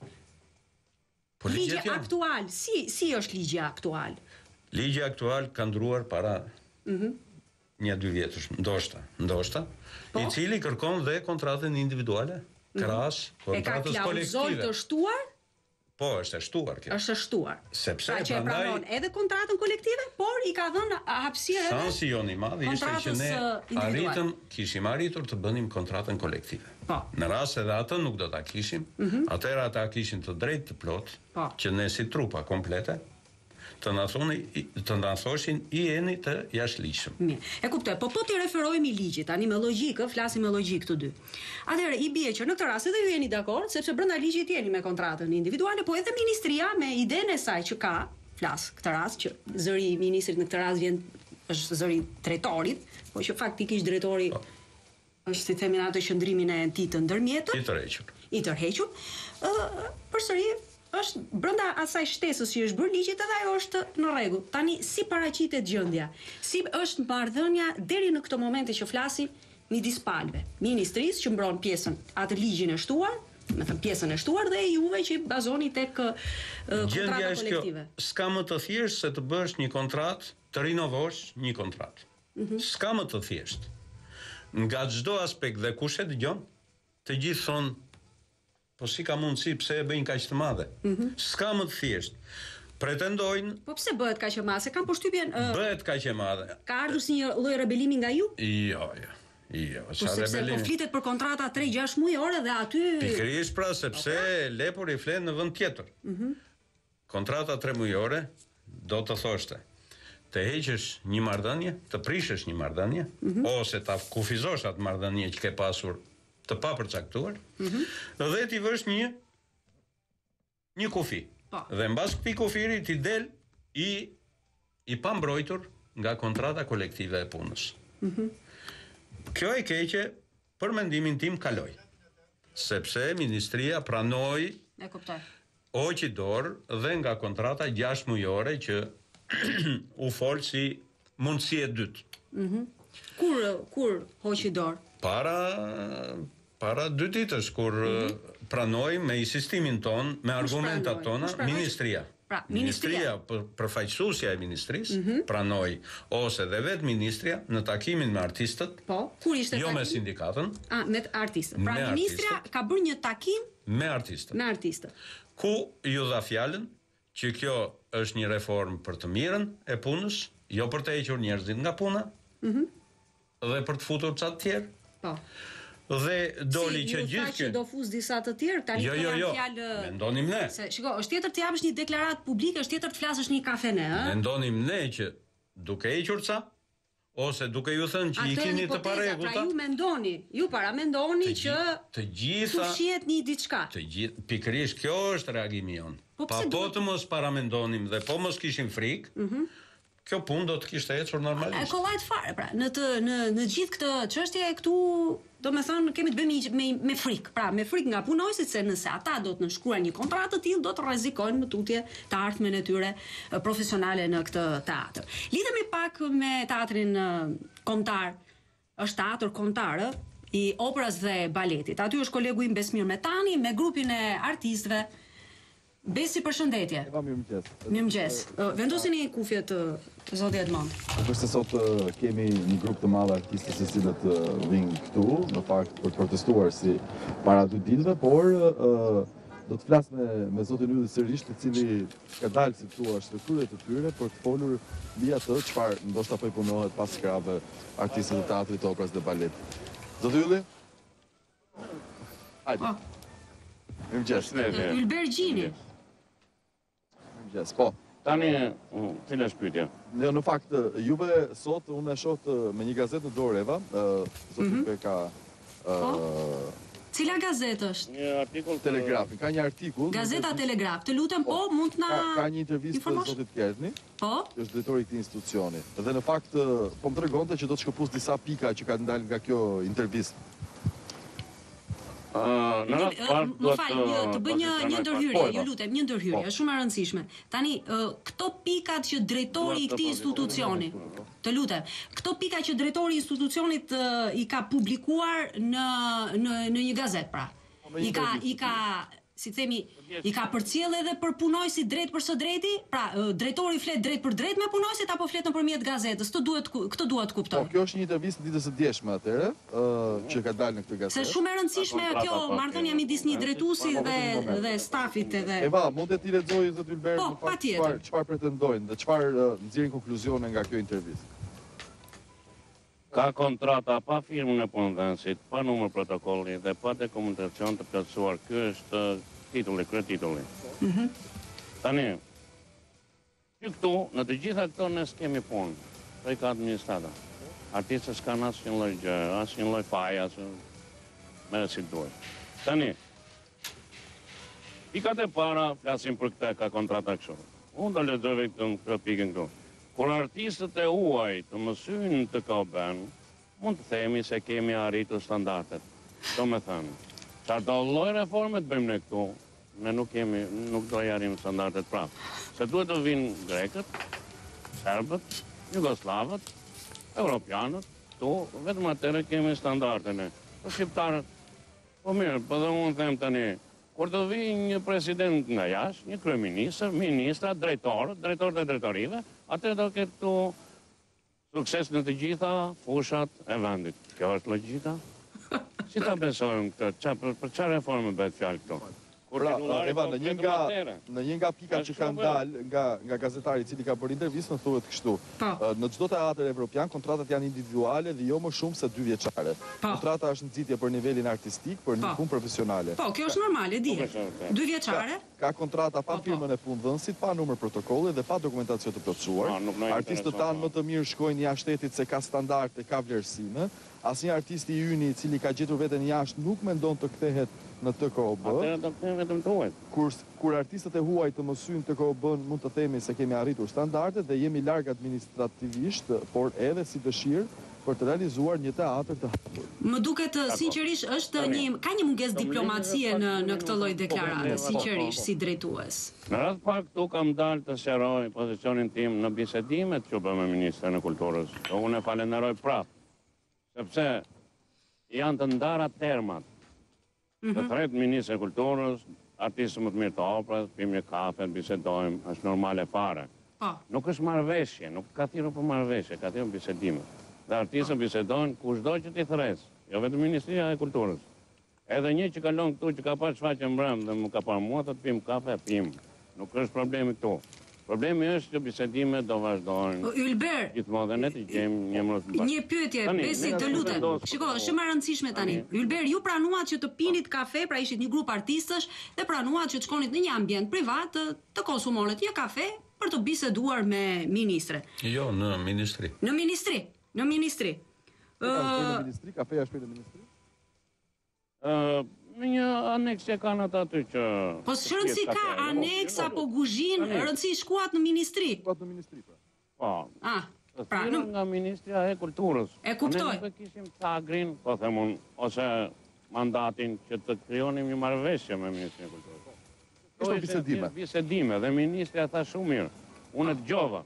Po Ligji ligjet janë. aktual, si si është ligji aktual? Ligji aktual ka ndruar para Mhm. një dy vjetësh, ndoshta, ndoshta, Po? i cili kërkon dhe kontratën individuale, krahas E ka kontratës klauzol kolektive. të shtuar? Po, është e shtuar kjo. Është e shtuar. Sepse Pra që e prandaj pranon edhe kontratën kolektive, por i ka dhënë hapësirë edhe shansi joni i madh ishte që kontratës, ne uh, individuale. arritëm, kishim arritur të bënim kontratën kolektive. Po. Në rast se dhe atë nuk do ta kishim, Mhm. atëherë ata kishin të drejtë të plot Po. që ne si trupa komplete të na thoni të na thoshin i jeni të jashtëligjshëm. Mirë. E kuptoj, po po ti referohemi ligjit, tani me logjikë, flasim me logjikë të dy. Atëherë i bie që në këtë rast edhe ju jeni dakord, sepse brenda ligjit jeni me kontratën individuale, po edhe ministria me idenë e saj që ka, flas këtë rast që zëri i ministrit në këtë rast vjen është zëri i drejtorit, po që faktikisht drejtori është si themi në atë qëndrimin e tij të ndërmjetër, I tërhequr. i tërhequr, ë përsëri është brenda asaj shtesës që është bërë ligjit edhe ajo është në rregull. Tani si paraqitet gjendja? Si është marrëdhënia deri në këtë moment që flasim midis palëve? Ministrisë që mbron pjesën atë ligjin e shtuar, me thënë pjesën e shtuar dhe juve që bazoni tek uh, Gjendja kontrata është kjo, kolektive. s'ka më të thjeshtë se të bësh një kontratë, të rinovosh një kontratë. Mhm. S'ka më të thjeshtë. Nga çdo aspekt dhe kush e dëgjon, të gjithë thonë, po si ka mundësi, pse e bëjnë kaq të madhe? Mhm. S'ka më të thjeshtë. Pretendojnë, Po pse bëhet kaq e madhe? Se kam përshtypjen uh, bëhet kaq e madhe. ka ardhur si një lloj rebelimi nga ju? Jo, jo. Jo, Po sa sepse po rebelimi. flitet për kontrata tre gjashtë mujore dhe aty Pikërisht pra sepse lepur i flen në vend tjetër. Mhm. Kontrata tre mujore do të thoshte të heqësh një marrëdhënie, të prishësh një marrëdhënie, Mhm. ose ta kufizosh atë marrëdhënie që ke pasur të papërcaktuar, Mhm. dhe ti vësh një një kufi. Po. Dhe mbas këtij kufiri ti del i i pambrojtur nga kontrata kolektive e punës. Mhm. Kjo e keqe për mendimin tim kaloi. Sepse ministria pranoi e kuptoj. oqi dorë dhe nga kontrata gjashtë mujore që u fol si mundësi e dytë. Mhm. Kur kur hoqi dorë? Para para dy ditësh kur Mhm. pranoi me insistimin ton, me argumentat pranoi? tona, Kush pranoi? ministria. Pra, ministria. për- përfaqësuesja e ministrisë Mhm. pranoi ose dhe vetë ministria në takimin me artistët, Po, kur ishte jo me takimi? sindikatën, Ah, me artistët. Pra Me ministria artistët. ka bërë një takim me artistët. me artistët. Ku ju dha fjalën që kjo është një reformë për të mirën e punës, jo për të hequr njerëzit nga puna, Mhm. dhe për të futur ca të tjerë. Po. Dhe doli si, që ju tha gjithë që kjo. do fuz disa të tjerë, tani Jo, këto jo, janë jo. fjalë. Mendonim ne. Se shiko, është tjetër të japësh një deklaratë publike, është tjetër të flasësh në një kafene, ëh? Mendonim ne që duke hequr ca ose duke ju thënë që i Atë keni të hipoteza, parregullta, pra ju mendoni, ju para mendoni të, që gji- të gjitha të fshihet një diçka. të gjithë pikërisht kjo është reagimi jon. Po Pa pse po duhet- të mos paramendonim dhe po mos kishim frikë, Mhm. kjo punë do të kishte ecur normalisht. E kollajt fare, pra, në të në në gjithë këtë çështje këtu, domethënë kemi të bëjmë me me frikë, pra, me frikë nga punojësit se nëse ata do të nënshkruajnë një kontratë të tillë, do të rrezikojnë më tutje të ardhmen e tyre profesionale në këtë teatr. Lidhemi pak me teatrin kombëtar, është teatr kombëtar, i operës dhe baletit. Aty është kolegu im Besmir Metani me grupin e artistëve. Besi, përshëndetje. Eva, mirëmëngjes. Mirëmëngjes. Vendosini kufjet, zoti Edmond. Përse sot kemi një grup të madh artistë se cilët vinë këtu, në fakt për të protestuar si para dy ditëve, por do të flas me me zotin Ylli sërish, i cili ka dalë si thua strukturët e tyre për të folur mbi atë çfarë ndoshta po i punohet pas krave artistët e teatrit, operës dhe baletit. Zoti Ylli? Hajde. Mirëmëngjes. Ylber Gjini. Yes, po. Tani, cila është pyetja? Ne në fakt juve sot unë e shoh me një gazetë në dorë Eva, zoti Ylber ka Cila gazetë është? Një artikull Telegrafi, ka një artikull. Gazeta Telegraf, të lutem, po, mund të na ka një intervistë të zotit Kerdni. Po. Është drejtori i këtij institucioni. Dhe në fakt po më tregonte që do të shkëpus disa pika që kanë dalë nga kjo intervistë. Në ratë parë Më falë, të bëj një një ndërhyrje, ju lutem, një ndërhyrje, është shumë e rëndësishme. Tani, këto pikat që drejtori i këtij institucioni, të lutem, këto pika që drejtori i institucionit i ka publikuar në në në një gazetë, pra. I ka i ka si themi, i ka përcjell edhe për punojësit drejt për së drejti, pra drejtori flet drejt për drejt me punojësit apo flet nëpërmjet gazetës? Këtë duhet këtë duhet kuptoj. Po, kjo është një intervistë ditës së djeshme atëherë, që ka dalë në këtë gazetë. Se shumë e rëndësishme kjo marrëdhënia midis një drejtuesi dhe dhe stafit edhe. Eva, mund të ti lexojë zot Ylber në fakt çfarë çfarë pretendojnë dhe çfarë nxjerrin konkluzione nga kjo intervistë? Ka kontrata pa firmën e punëdhënësit, pa numër protokolli dhe pa dokumentacion të plotësuar. Ky është titulli, kryetitulli. Mhm. Tani, që këtu, në të gjitha këto ne s'kemi punë, të i ka administrata. Artistët s'kanë asnjë lloj gjë, asnjë lloj faje, asnjë merre si duhet. Tani, pikat e para flasim për këtë, ka kontrata kështu. Unë do lexoj këtë këtë pikën këtu. Kur artistët e huaj të mësojnë të koben, mund të themi se kemi arritur standardet. Do me thënë, çfarë do lloj reforme të bëjmë ne këtu, ne nuk kemi, nuk do i arrijmë standardet prapë. Se duhet të vinë grekët, serbët, jugoslavët, europianët, këtu, vetëm atëherë kemi standardet ne. Po shqiptarët, po mirë, po dhe unë them tani, kur të vi një president nga jashtë, një kryeministër, ministra, drejtorë, drejtorët e drejtorive, atëherë do ketë këtu sukses në të gjitha fushat e vendit. Kjo është logjika? Si ta besojmë këtë? Për çfarë reforme bëhet fjalë këtu? Pra, Eva, në një nga në një nga pikat që kanë dalë nga nga gazetari i cili ka bërë intervistën thuhet kështu. Në çdo teatër evropian kontratat janë individuale dhe jo më shumë se dy vjeçare. Kontrata është nxitje për nivelin artistik, për një punë profesionale. Po, kjo është normale, di. Dy vjeçare? Ka kontrata pa firmën e punëdhënësit, pa numër protokolli dhe pa dokumentacion të plotësuar. Artistët tanë më të mirë shkojnë jashtë shtetit se ka standarde, ka vlerësime. Asnjë artist i yni i cili ka gjetur veten jashtë nuk mendon të kthehet në T K O B. Atëherë do kthehen vetëm të huaj. Kur kur artistët e huaj të mësojnë T K O B-n, mund të themi se kemi arritur standardet dhe jemi larg administrativisht, por edhe si dëshirë për të realizuar një teatr të hapur. Më duket sinqerisht është një ka një mungesë diplomacie në në këtë lloj deklarate, sinqerisht si drejtues. Në radhë pak këtu kam dalë të sqaroj pozicionin tim në bisedimet që bëmë me Ministrin e Kulturës. Unë e falenderoj prapë, sepse janë të ndara termat. Të thret Ministri e Kulturës, artistët më të mirë të operës, pim një kafe, bisedojmë, është normale fare. Nuk është marrëveshje, nuk ka thirrur për marrëveshje, ka thirrur bisedime. Dhe artistët bisedojnë kushdo që t'i thres, jo vetëm Ministria e Kulturës. Edhe një që kalon këtu që ka parë shfaqje mbrëm dhe më ka parë mua të pim kafe, pim. Nuk është problemi këtu. Problemi është që bisedimet do vazhdojnë. Ylber, gjithmonë dhe ne të gjejmë një mos bashkë. Një pyetje, Besi, të lutem. Shiko, është shumë e rëndësishme tani. Ylber, ju pranuat që të pinit kafe, pra ishit një grup artistësh, dhe pranuat që të shkonit në një ambient privat të konsumonit një kafe për të biseduar me ministre. Jo, në ministri. Në ministri. Në ministri. Në ministri, kafeja shpejt në ministri? Në një aneks që kanë ata aty që... Po së rëndësi ka aneks apo guzhin, rëndësi shkuat në ministri. Shkuat në ministri, pra. Po. Ah, Të pra, thirrën në- nga Ministria e Kulturës. E kuptoj. Ne nuk e kishim çagrin, po them unë, ose mandatin që të krijonim një marrëveshje me Ministrinë e Kulturës. Ishte bisedime. Bisedime dhe ministri tha shumë mirë. Unë e dëgjova.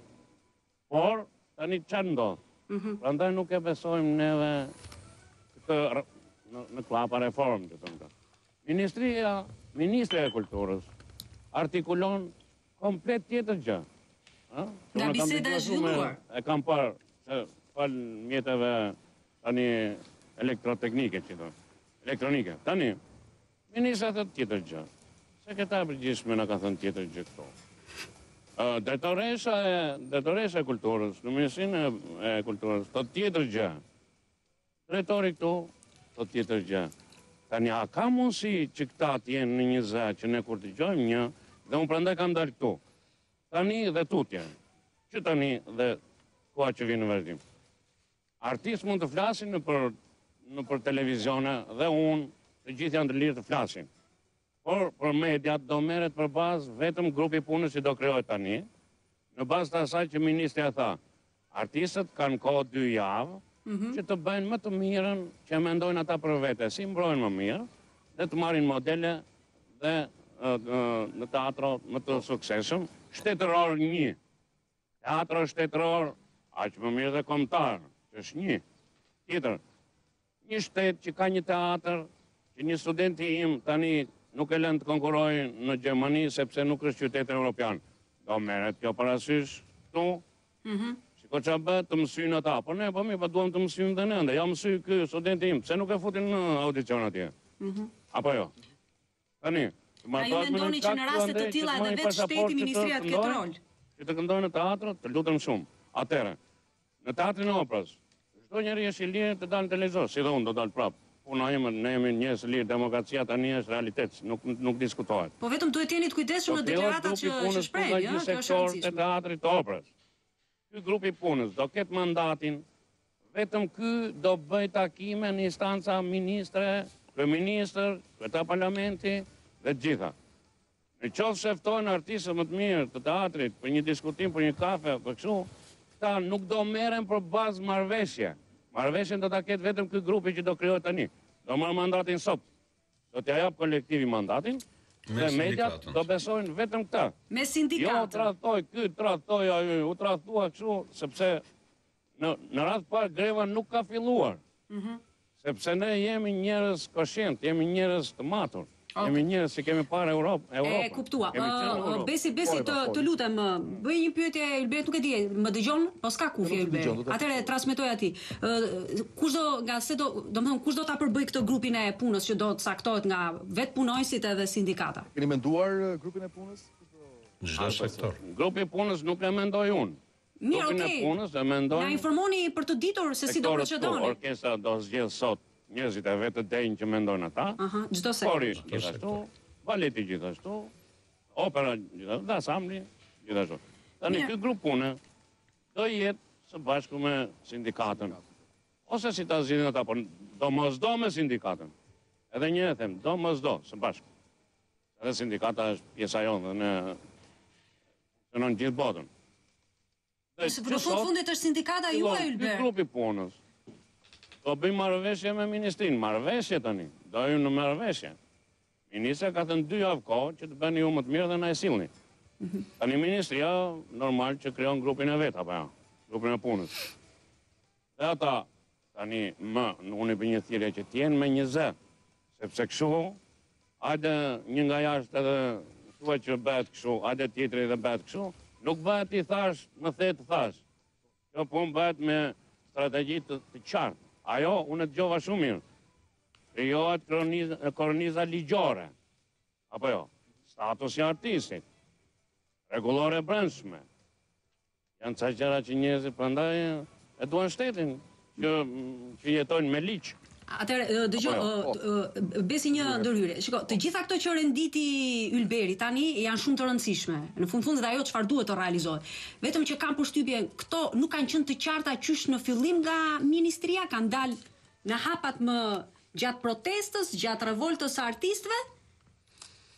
Por tani çfarë ndodh? Prandaj nuk e besojmë neve këtë r- në, në klapa reformë që thonë. Ministria, Ministria e Kulturës artikulon komplet tjetër gjë. Ë? Që Nga unë kam biseda e dëgjuar shumë, zhvilluar. E kam parë se fal mjeteve tani elektroteknike që thonë. Elektronike. Tani ministra thotë tjetër gjë. Sekretari përgjithshme na ka thënë tjetër gjë këto. Uh, Drejtoresha e, drejtoresha e kulturës, në Ministrinë e, e kulturës, thot tjetër gjë. Drejtori këtu, thot tjetër gjë. Tani, a ka mundësi që këta t'jenë në një zë që ne kur t'i gjojmë një, dhe unë prandaj kam dalë këtu. Tani dhe tutje. Që tani dhe koha që vinë në vazhdim. Artistë mund të flasin në për, në për televizione dhe unë, të gjithë janë të lirë të flasin. Por për mediat do merret për bazë vetëm grupi punës që do krijohet tani, në bazë të asaj që ministri tha. Artistët kanë kohë dy javë që të bëjnë më të mirën që mendojnë ata për vete, si mbrojnë më mirë, dhe të marrin modele dhe uh, uh, në teatro më të suksesshëm, shtetëror një. Teatro shtetëror, aq më mirë dhe kombëtar, që është një. Tjetër, një shtet që ka një teatr, që një studenti im tani nuk e lënë të konkurojnë në Gjermani sepse nuk është qytet evropian. Do merret kjo parasysh këtu. Shiko çfarë bëhet të mësojnë ata. Po ne po mi po duam të mësojmë dhe ne, ndaj ja mësoj ky studenti im, pse nuk e futin në audicion atje? Apo jo? Tani, A ju mendoni që në raste të tilla edhe vetë shteti, ministria të ketë rol? Që të këndojnë në teatr, të lutem shumë. Atëre, në teatrin e operës, çdo njeri është i lirë të dalë në televizor, si dhe unë do dal prapë. Puna ime, ne jemi njerëz të lirë, demokracia tani është realitet, nuk nuk diskutohet. Po vetëm duhet jeni të kujdesshëm në deklaratat që që shprehni, ëh, kjo është e sektor të rëndësishme. teatrit të operës. Ky grupi punës do ketë mandatin, vetëm ky do bëj takime në instanca ministre, kryeministër, kryeta parlamenti dhe të gjitha. Në qoftë se ftojnë artistë më të mirë të teatrit për një diskutim, për një kafe, për kështu, ta nuk do merren për bazë marrëveshje. Marrëveshjen do ta ketë vetëm ky grupi që do krijohet tani. Do marr mandatin sot. Do t'ja jap kolektivi mandatin dhe mediat do besojnë vetëm këtë. Me Jo sindikatën. tradhtoj ky, tradhtoj ajo, u tradhtua kështu sepse në në radh parë greva nuk ka filluar. Mhm. Sepse ne jemi njerëz koshient, jemi njerëz të matur. Jemi njerëz që kemi parë Europë, Europën. E kuptua. Kemi qenë në Ë, Europë. Besi, Besi, Po, të, po, të lutem, ë, bëj një pyetje Ylbert, nuk e di, më dëgjon? Po s'ka kufje Ylbert. dëgjon, do ta- Atëherë transmetoj atij. Ë, Kush do nga se do, domethënë kush do ta përbëj këtë grupin e punës që do të saktohet nga vetë punojësit edhe sindikata? Keni menduar eh, grupin e punës? Çdo sektor. Grupi i punës nuk e mendoj unë. Mirë, Grupin e okay. punës e Na mendojnë informoni për të ditur se si do sektorët këtu. procedoni. Orkestra do zgjedh sot njerëzit e vetë të denjë që mendojnë ata. Aha, çdo Kori sektor. gjithashtu, baleti gjithashtu, opera gjithashtu, dhe asambli gjithashtu. Tani Mirë. ky grup pune do jetë së bashku me sindikatën. Ose si ta zgjidhin ata, por do mos do me sindikatën. Edhe një e them, do mos do së bashku. Edhe sindikata është pjesa jonë dhe ne shënon gjithë botën. Dhe Se që në fund sot, fundit është sindikata juaj Ky Ylbert. grupi punës do bëjmë marrëveshje me ministrinë, marrëveshje tani. Do ju në marrëveshje. Ministra ka thënë dy javë kohë që të bëni ju më të mirë dhe na e sillni. Tani ministria normal që krijon grupin e vet apo jo, grupin e punës. Dhe ata tani më unë i bëj një thirrje që të jenë me një zë, sepse kështu hajde një nga jashtë edhe thuaj që bëhet kështu, hajde tjetri dhe bëhet kështu, nuk bëhet i thash, më the të thash. Kjo punë bëhet me strategji të, të qartë. Ajo unë e dëgjova shumë mirë. Krijohet korniza, korniza ligjore. Apo jo? Statusi i artistit. Rregullore brendshme. Janë ca gjëra që njerëzit prandaj e duan shtetin që që jetojnë me ligj. Atëherë ë, dëgjoj, Apo ë, ë, besi një ndërhyrje. Shiko, të gjitha këto që renditi Ylberi tani janë shumë të rëndësishme. Në fund fundit ajo çfarë duhet të realizohet. Vetëm që kanë përshtypjen, këto nuk kanë qenë të qarta qysh në fillim nga ministria, kanë dalë në hapat më gjatë protestës, gjatë revoltës së artistëve.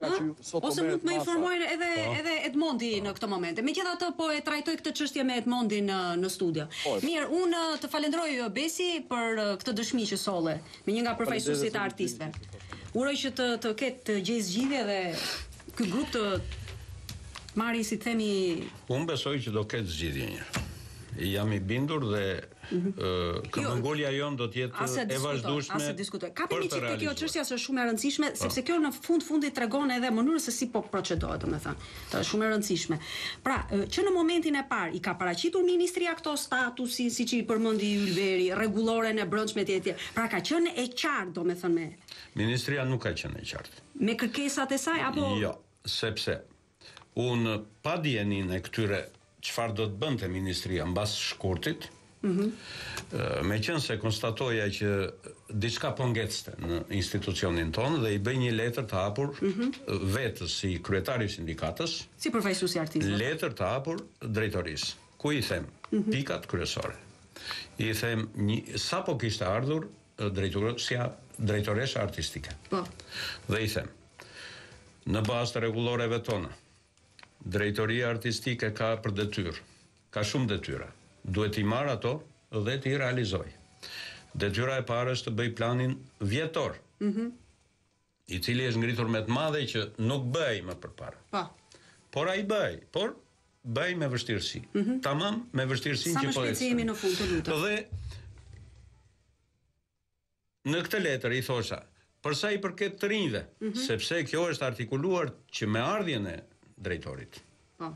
Ose mund të më informojnë edhe edhe Edmondi në këtë moment. Megjithatë po e trajtoj këtë çështje me Edmondin në, në studio. Mirë, unë të falenderoj Besi për këtë dëshmi që solle me një nga përfaqësuesit e artistëve. Uroj që të të ketë të gjejë zgjidhje dhe ky grup të marri, si të themi... Unë besoj që do ketë zgjidhje një. Jam i bindur dhe këmbëngulja jonë do të jetë e vazhdueshme Kapemi çik te kjo çështja është shumë e rëndësishme, sepse kjo në fund fundit tregon edhe mënyrën se si po procedohet, domethënë. Është shumë e rëndësishme. Pra, që në momentin e parë i ka paraqitur ministria këto statusi, siç i përmendi Ylveri, rregulloren e brendshme etj. Pra ka qenë e qartë, domethënë me. Ministria nuk ka qenë e qartë. Me kërkesat e saj apo Jo, sepse unë pa dijenin e këtyre çfarë do të bënte ministria mbas shkurtit. Mm-hmm. Me qenë se konstatoja që diçka po ngecte në institucionin tonë dhe i bëj një letër të hapur mm-hmm. vetës si kryetari i sindikatës, si përfaqësuesi i artistëve. Letër të hapur drejtorisë, ku i them mm-hmm. pikat kryesore. I them një, sa po kishte ardhur drejtoresha drejtoresha artistike. Po. Dhe i them, në bazë të rregulloreve tona, drejtoria artistike ka për detyrë, ka shumë detyra. Duhet i marr ato dhe t'i realizoj. Detyra e parë është të bëj planin vjetor, mm-hmm. i cili është ngritur me të madhe që nuk bëj më përpara. Pa. Por ai bëj, por bëj me vështirësi. Mm-hmm. Tamam me vështirësinë që po e. Sa më shpejt jemi në fund të lutem. Dhe në këtë letër i thosha, për sa i përket të rinjve, mm-hmm. sepse kjo është artikuluar që me ardhjen e drejtorit. Po.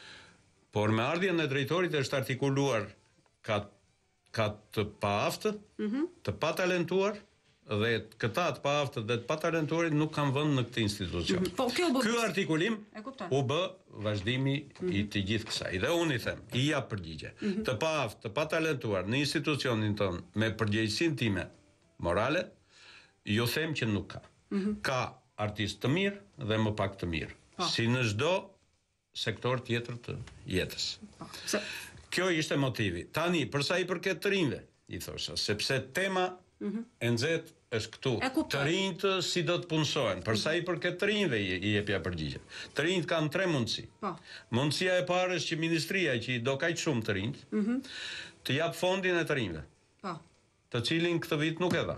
Por me ardhjen e drejtorit është artikuluar ka, ka të paaftë, mm-hmm. të patalentuar, dhe këta të paaftë dhe të patalentuarit nuk kanë vënd në këtë institucion. Mm-hmm. Po, kjo bë... Ky artikulim u bë vazhdimi mm-hmm. i të gjithë kësaj. Dhe unë i them, i jap përgjigje. Mm-hmm. Të paaftë, të patalentuar në institucionin tonë me përgjegjësinë time morale, ju them që nuk ka. Mm-hmm. Ka artistë të mirë dhe më pak të mirë. Po. Si në çdo sektor tjetër të jetës. Se... Kjo ishte motivi. Tani, përsa i përket të rinjve, i thosha, sepse tema mm-hmm. e nxehtë është këtu. Të rinjt si do të punësohen. Përsa mm-hmm. i përket të rinjve i, i jepja përgjigje. Të rinjt kanë tre mundësi. Po. Mundësia e parë është që ministria që i do kaq shumë të rinjt, mm-hmm. të jap fondin e të rinjve. Po. Të cilin këtë vit nuk e dha.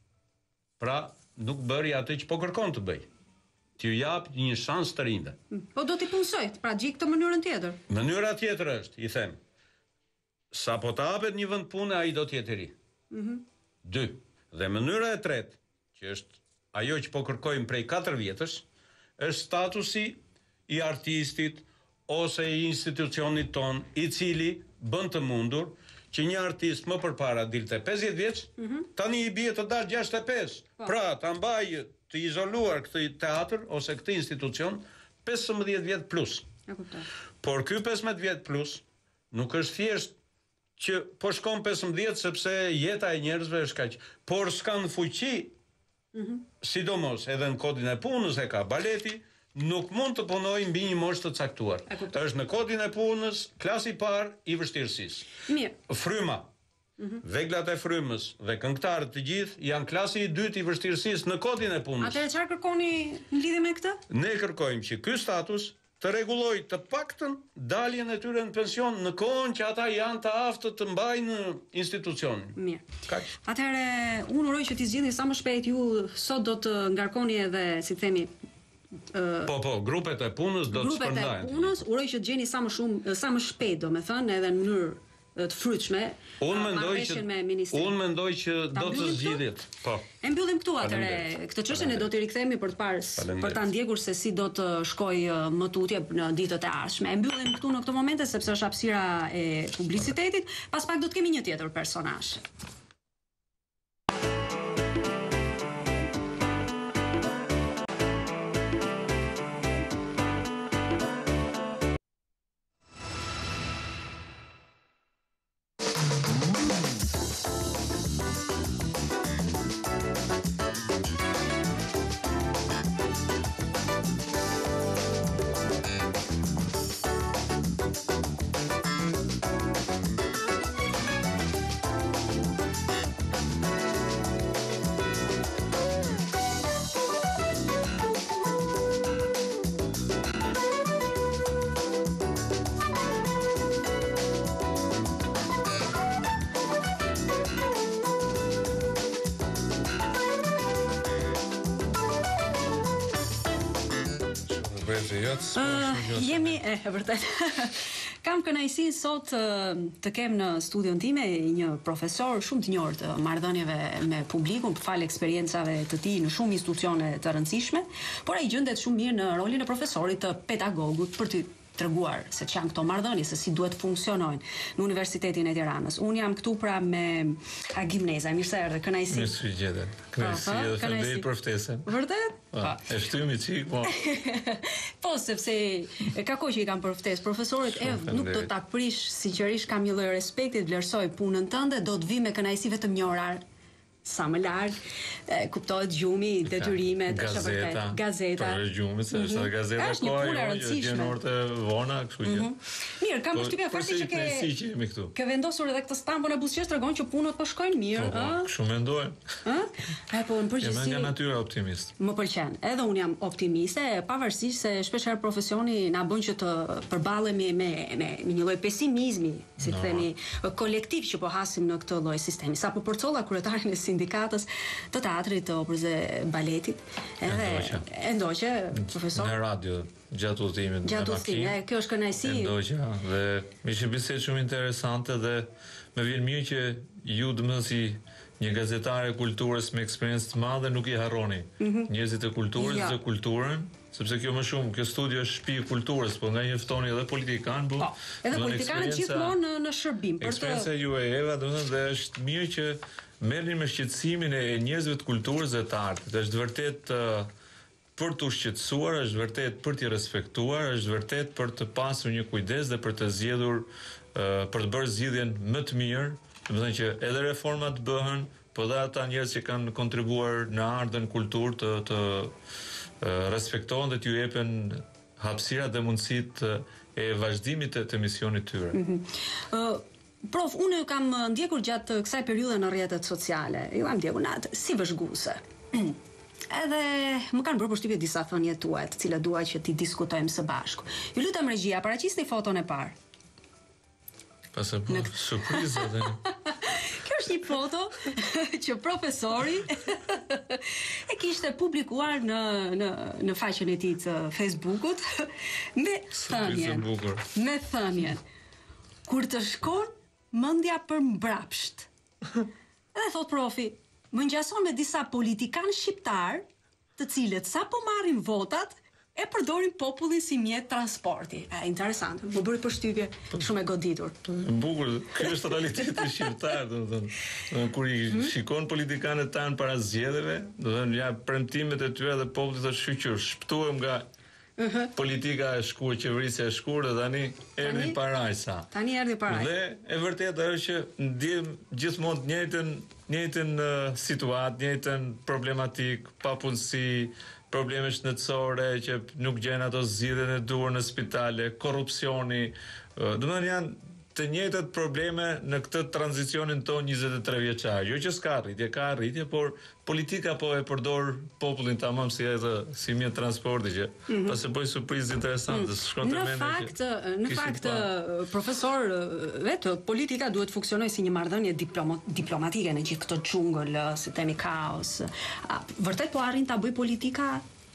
Pra, nuk bëri atë që po kërkon të bëj. T'ju jap një shans të rinjve. Po do t'i punsoj, pra gjik të mënyrën tjetër. Mënyra tjetër është, i them, sa po të hapet një vend pune, ai do t'jetë i ri. Mm-hmm. Dy. Dhe mënyra e tretë, që është ajo që po kërkojmë prej katër vjetësh, është statusi i artistit ose i institucionit ton, i cili bën të mundur që një artist më përpara dilte pesëdhjetë vjeç, mm-hmm. tani i bie të dalë gjashtëdhjetë e pesë. Po. Pra, ta mbaj të izoluar këtë teatr ose këtë institucion pesëmbëdhjetë vjet plus. Por ky pesëmbëdhjetë vjet plus nuk është thjesht që po shkon pesëmbëdhjetë sepse jeta e njerëzve është kaq, por s'kan fuqi. Mm-hmm. Sidomos edhe në kodin e punës e ka baleti, nuk mund të punojë mbi një moshë të caktuar. Është në kodin e punës, klasi i parë i vështirësisë. Mirë. Fryma. Mm-hmm. Veglat e frymës dhe këngëtarët të gjithë janë klasi i dytë i vështirësisë në kodin e punës. Atëherë çfarë kërkoni në lidhje me këtë? Ne kërkojmë që ky status të rregullojë të paktën daljen e tyre në pension në kohën që ata janë të aftë të mbajnë institucionin. Mirë. Kaq. Atëherë unë uroj që t'i zgjidhni sa më shpejt. Ju sot do të ngarkoni edhe, si themi, Uh, po, po, grupet e punës do të shpërndajnë. Grupet e punës, uroj që të gjeni sa më shumë, sa më shpejt, domethënë, edhe në mënyrë të frytshme. Unë mendoj që unë mendoj që do të zgjidhet. Po. E mbyllim këtu atëre. Këtë çështje ne do t'i rikthehemi për të parë për ta ndjekur se si do të shkojë më tutje në ditët e ardhshme. E mbyllim këtu në këtë momente sepse është hapësira e publicitetit. Pas pak do të kemi një tjetër personazh. Compatriots. Jemi, e, e vërtet. Kam kënaqësinë sot të kem në studion time një profesor shumë të njohur të marrëdhënieve me publikun, për fal eksperiencave të tij në shumë institucione të rëndësishme, por ai gjendet shumë mirë në rolin e profesorit të pedagogut për të treguar se ç'janë këto marrëdhënie, se si duhet funksionojnë në Universitetin e Tiranës. Unë jam këtu pra me Agim Neza, mirë se erdhe, kënaqësi. Mirë se gjetën. Kënaqësi edhe faleminderit për ftesën. Vërtet? Po. E shtymi çik, po. Po, sepse ka kohë që i kam për ftesë. Profesorit e nuk do ta prish, sinqerisht kam një lloj respekti, vlerësoj punën tënde, do të vi me kënaqësi vetëm një orar sa më larg, kuptohet gjumi, detyrimet, është vërtet. Gazeta. Për gjumi, se është edhe gazeta është një punë e rëndësishme. Orë të vona, kështu që. Mirë, kam përshtypjen fakti që ke si që jemi këtu. Ke vendosur edhe këtë stampon e buzëqesh tregon që punët po shkojnë mirë, ëh? Po, kështu mendoj. Ëh? E po në përgjithësi. Jam nga natyra optimist. Më pëlqen. Edhe unë jam optimiste, pavarësisht se shpesh herë profesioni na bën që të përballemi me me një lloj pesimizmi, si të themi, kolektiv që po hasim në këtë lloj sistemi. Sapo përcolla kryetarin e sindikatës të teatrit, të operës dhe baletit, edhe e ndoqe profesor në radio gjatë udhëtimit në makinë. Kjo është kënaqësi. E ndoqe dhe më ishin bisedë shumë interesante dhe më vjen mirë që ju domethënë si një gazetare e kulturës me eksperiencë të madhe nuk i harroni njerëzit e kulturës dhe kulturën. Sepse kjo më shumë, kjo studio është shtëpi e kulturës, po nga një ftoni edhe politikan, po. Edhe politikanët gjithmonë në në shërbim për të. Eksperjenca juaj Eva, domethënë dhe është mirë që merrni me shqetësimin e njerëzve të kulturës dhe të artit. Është vërtet për të shqetësuar, është vërtet për t'i respektuar, është vërtet për të pasur një kujdes dhe për të zgjedhur, për të bërë zgjidhjen më të mirë, domethënë që edhe reformat bëhen, po dhe ata njerëz që kanë kontribuar në art dhe në kulturë të të respektohen dhe t'ju jepen hapësirat dhe mundësitë e vazhdimit të misionit tyre. Prof, unë ju kam ndjekur gjatë kësaj periudhe në rrjetet sociale. Ju kam ndjekur natë si vëzhguese. Edhe më kanë bërë përshtypje disa thënie tuaja, të cilat dua që ti diskutojmë së bashku. Ju lutem regjia, paraqisni foton e parë. Pasë po, surprizë dhe... Kjo është një foto që profesori e kishte publikuar në në në faqen e tij të Facebookut me thënien. Me thënien. Kur të shkon mendja për mbrapsht. Edhe thot profi, më ngjason me disa politikanë shqiptar, të cilët sapo marrin votat e përdorin popullin si mjet transporti. E, interesant, më bëri përshtypje shumë e goditur. Bukur, kjo është realiteti shqiptar, domethënë. Kur i shikon politikanët tanë para zgjedhjeve, domethënë ja premtimet e tyre dhe populli thotë shqyr, shpëtuam nga politika e shkurtë, qeverisja e shkurtë, dhe tani erdhi parajsa. Tani erdhi parajsa. Dhe e vërtetë është që ndjem gjithmonë të njëjtën, njëjtën situatë, njëjtën problematik, papunësi, probleme shëndetësore që nuk gjen ato zgjidhjen e duhur në spitale, korrupsioni, domethënë janë të njëjtat probleme në këtë tranzicionin ton njëzet e tre vjeçar. Jo që s'ka arritje, ka arritje, por politika po e përdor popullin tamam si edhe si mjet transporti që mm-hmm. pasi bëj surprizë interesante, mm. shkon të mendoj. Në fakt, në fakt profesor, vetë politika duhet funksionojë si një marrëdhënie diploma, diplomatike në gjithë këtë xhungël, si themi kaos. A, vërtet po arrin ta bëj politika?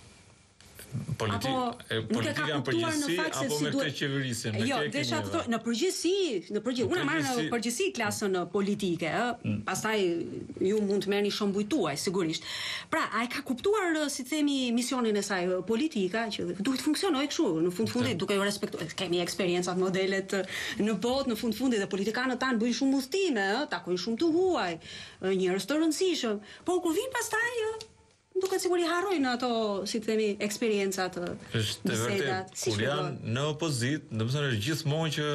Politik, e politika në përgjithësi apo me këtë qeverisjen? Jo, desha të thoj, në përgjithësi, në përgjithësi, unë marr në përgjithësi klasën politike, ë, pastaj ju mund të merrni shëmbujtuaj sigurisht. Pra, ai ka kuptuar, si themi, misionin e saj politika, që duhet funksionojë kështu, në fund fundit, duke u respektuar. Kemi eksperiencat, modelet në botë, në fund fundit dhe politikanët tanë bëjnë shumë udhëtime, ë, takojnë shumë të huaj, njerëz të rëndësishëm, por kur vin pastaj duket sikur i harrojnë ato, si të themi, eksperiencat, bisedat. Kur janë në opozit, domethënë është gjithmonë që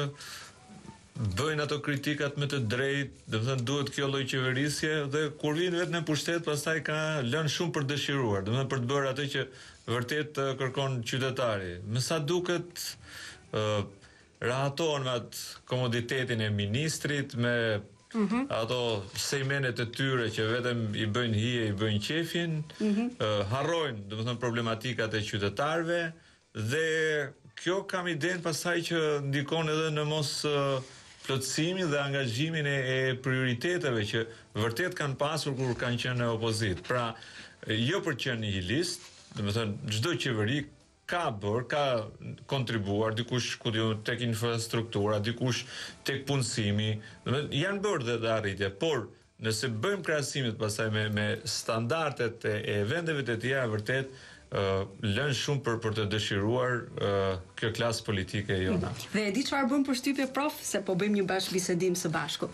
bëjnë ato kritikat me të drejtë, domethënë duhet kjo lloj qeverisje dhe kur vjen vetë në pushtet, pastaj ka lënë shumë për dëshiruar, domethënë për të bërë atë që vërtet kërkon qytetari. Me sa duket ë rahatohen me atë komoditetin e ministrit, me Mm-hmm. ato sejmenet e tyre që vetëm i bëjnë hije, i bëjnë qefin, mm-hmm. uh, harrojnë, domethënë problematikat e qytetarëve dhe kjo kam idenë pastaj që ndikon edhe në mos uh, plotësimin dhe angazhimin e, e prioriteteve që vërtet kanë pasur kur kanë qenë në opozit. Pra, jo për qenë nihilist, domethënë çdo qeveri ka bërë, ka kontribuar, dikush ku diu tek infrastruktura, dikush tek punësimi, janë bërë dhe, dhe arritje, por nëse bëjmë krahasimet pastaj me, me standardet e, e vendeve të tjera, vërtet uh, lën shumë për, për të dëshiruar uh, kjo klasë politike jona. Dhe e di çfarë bën përshtypje, prof, se po bëjmë një bashkëbisedim së bashku.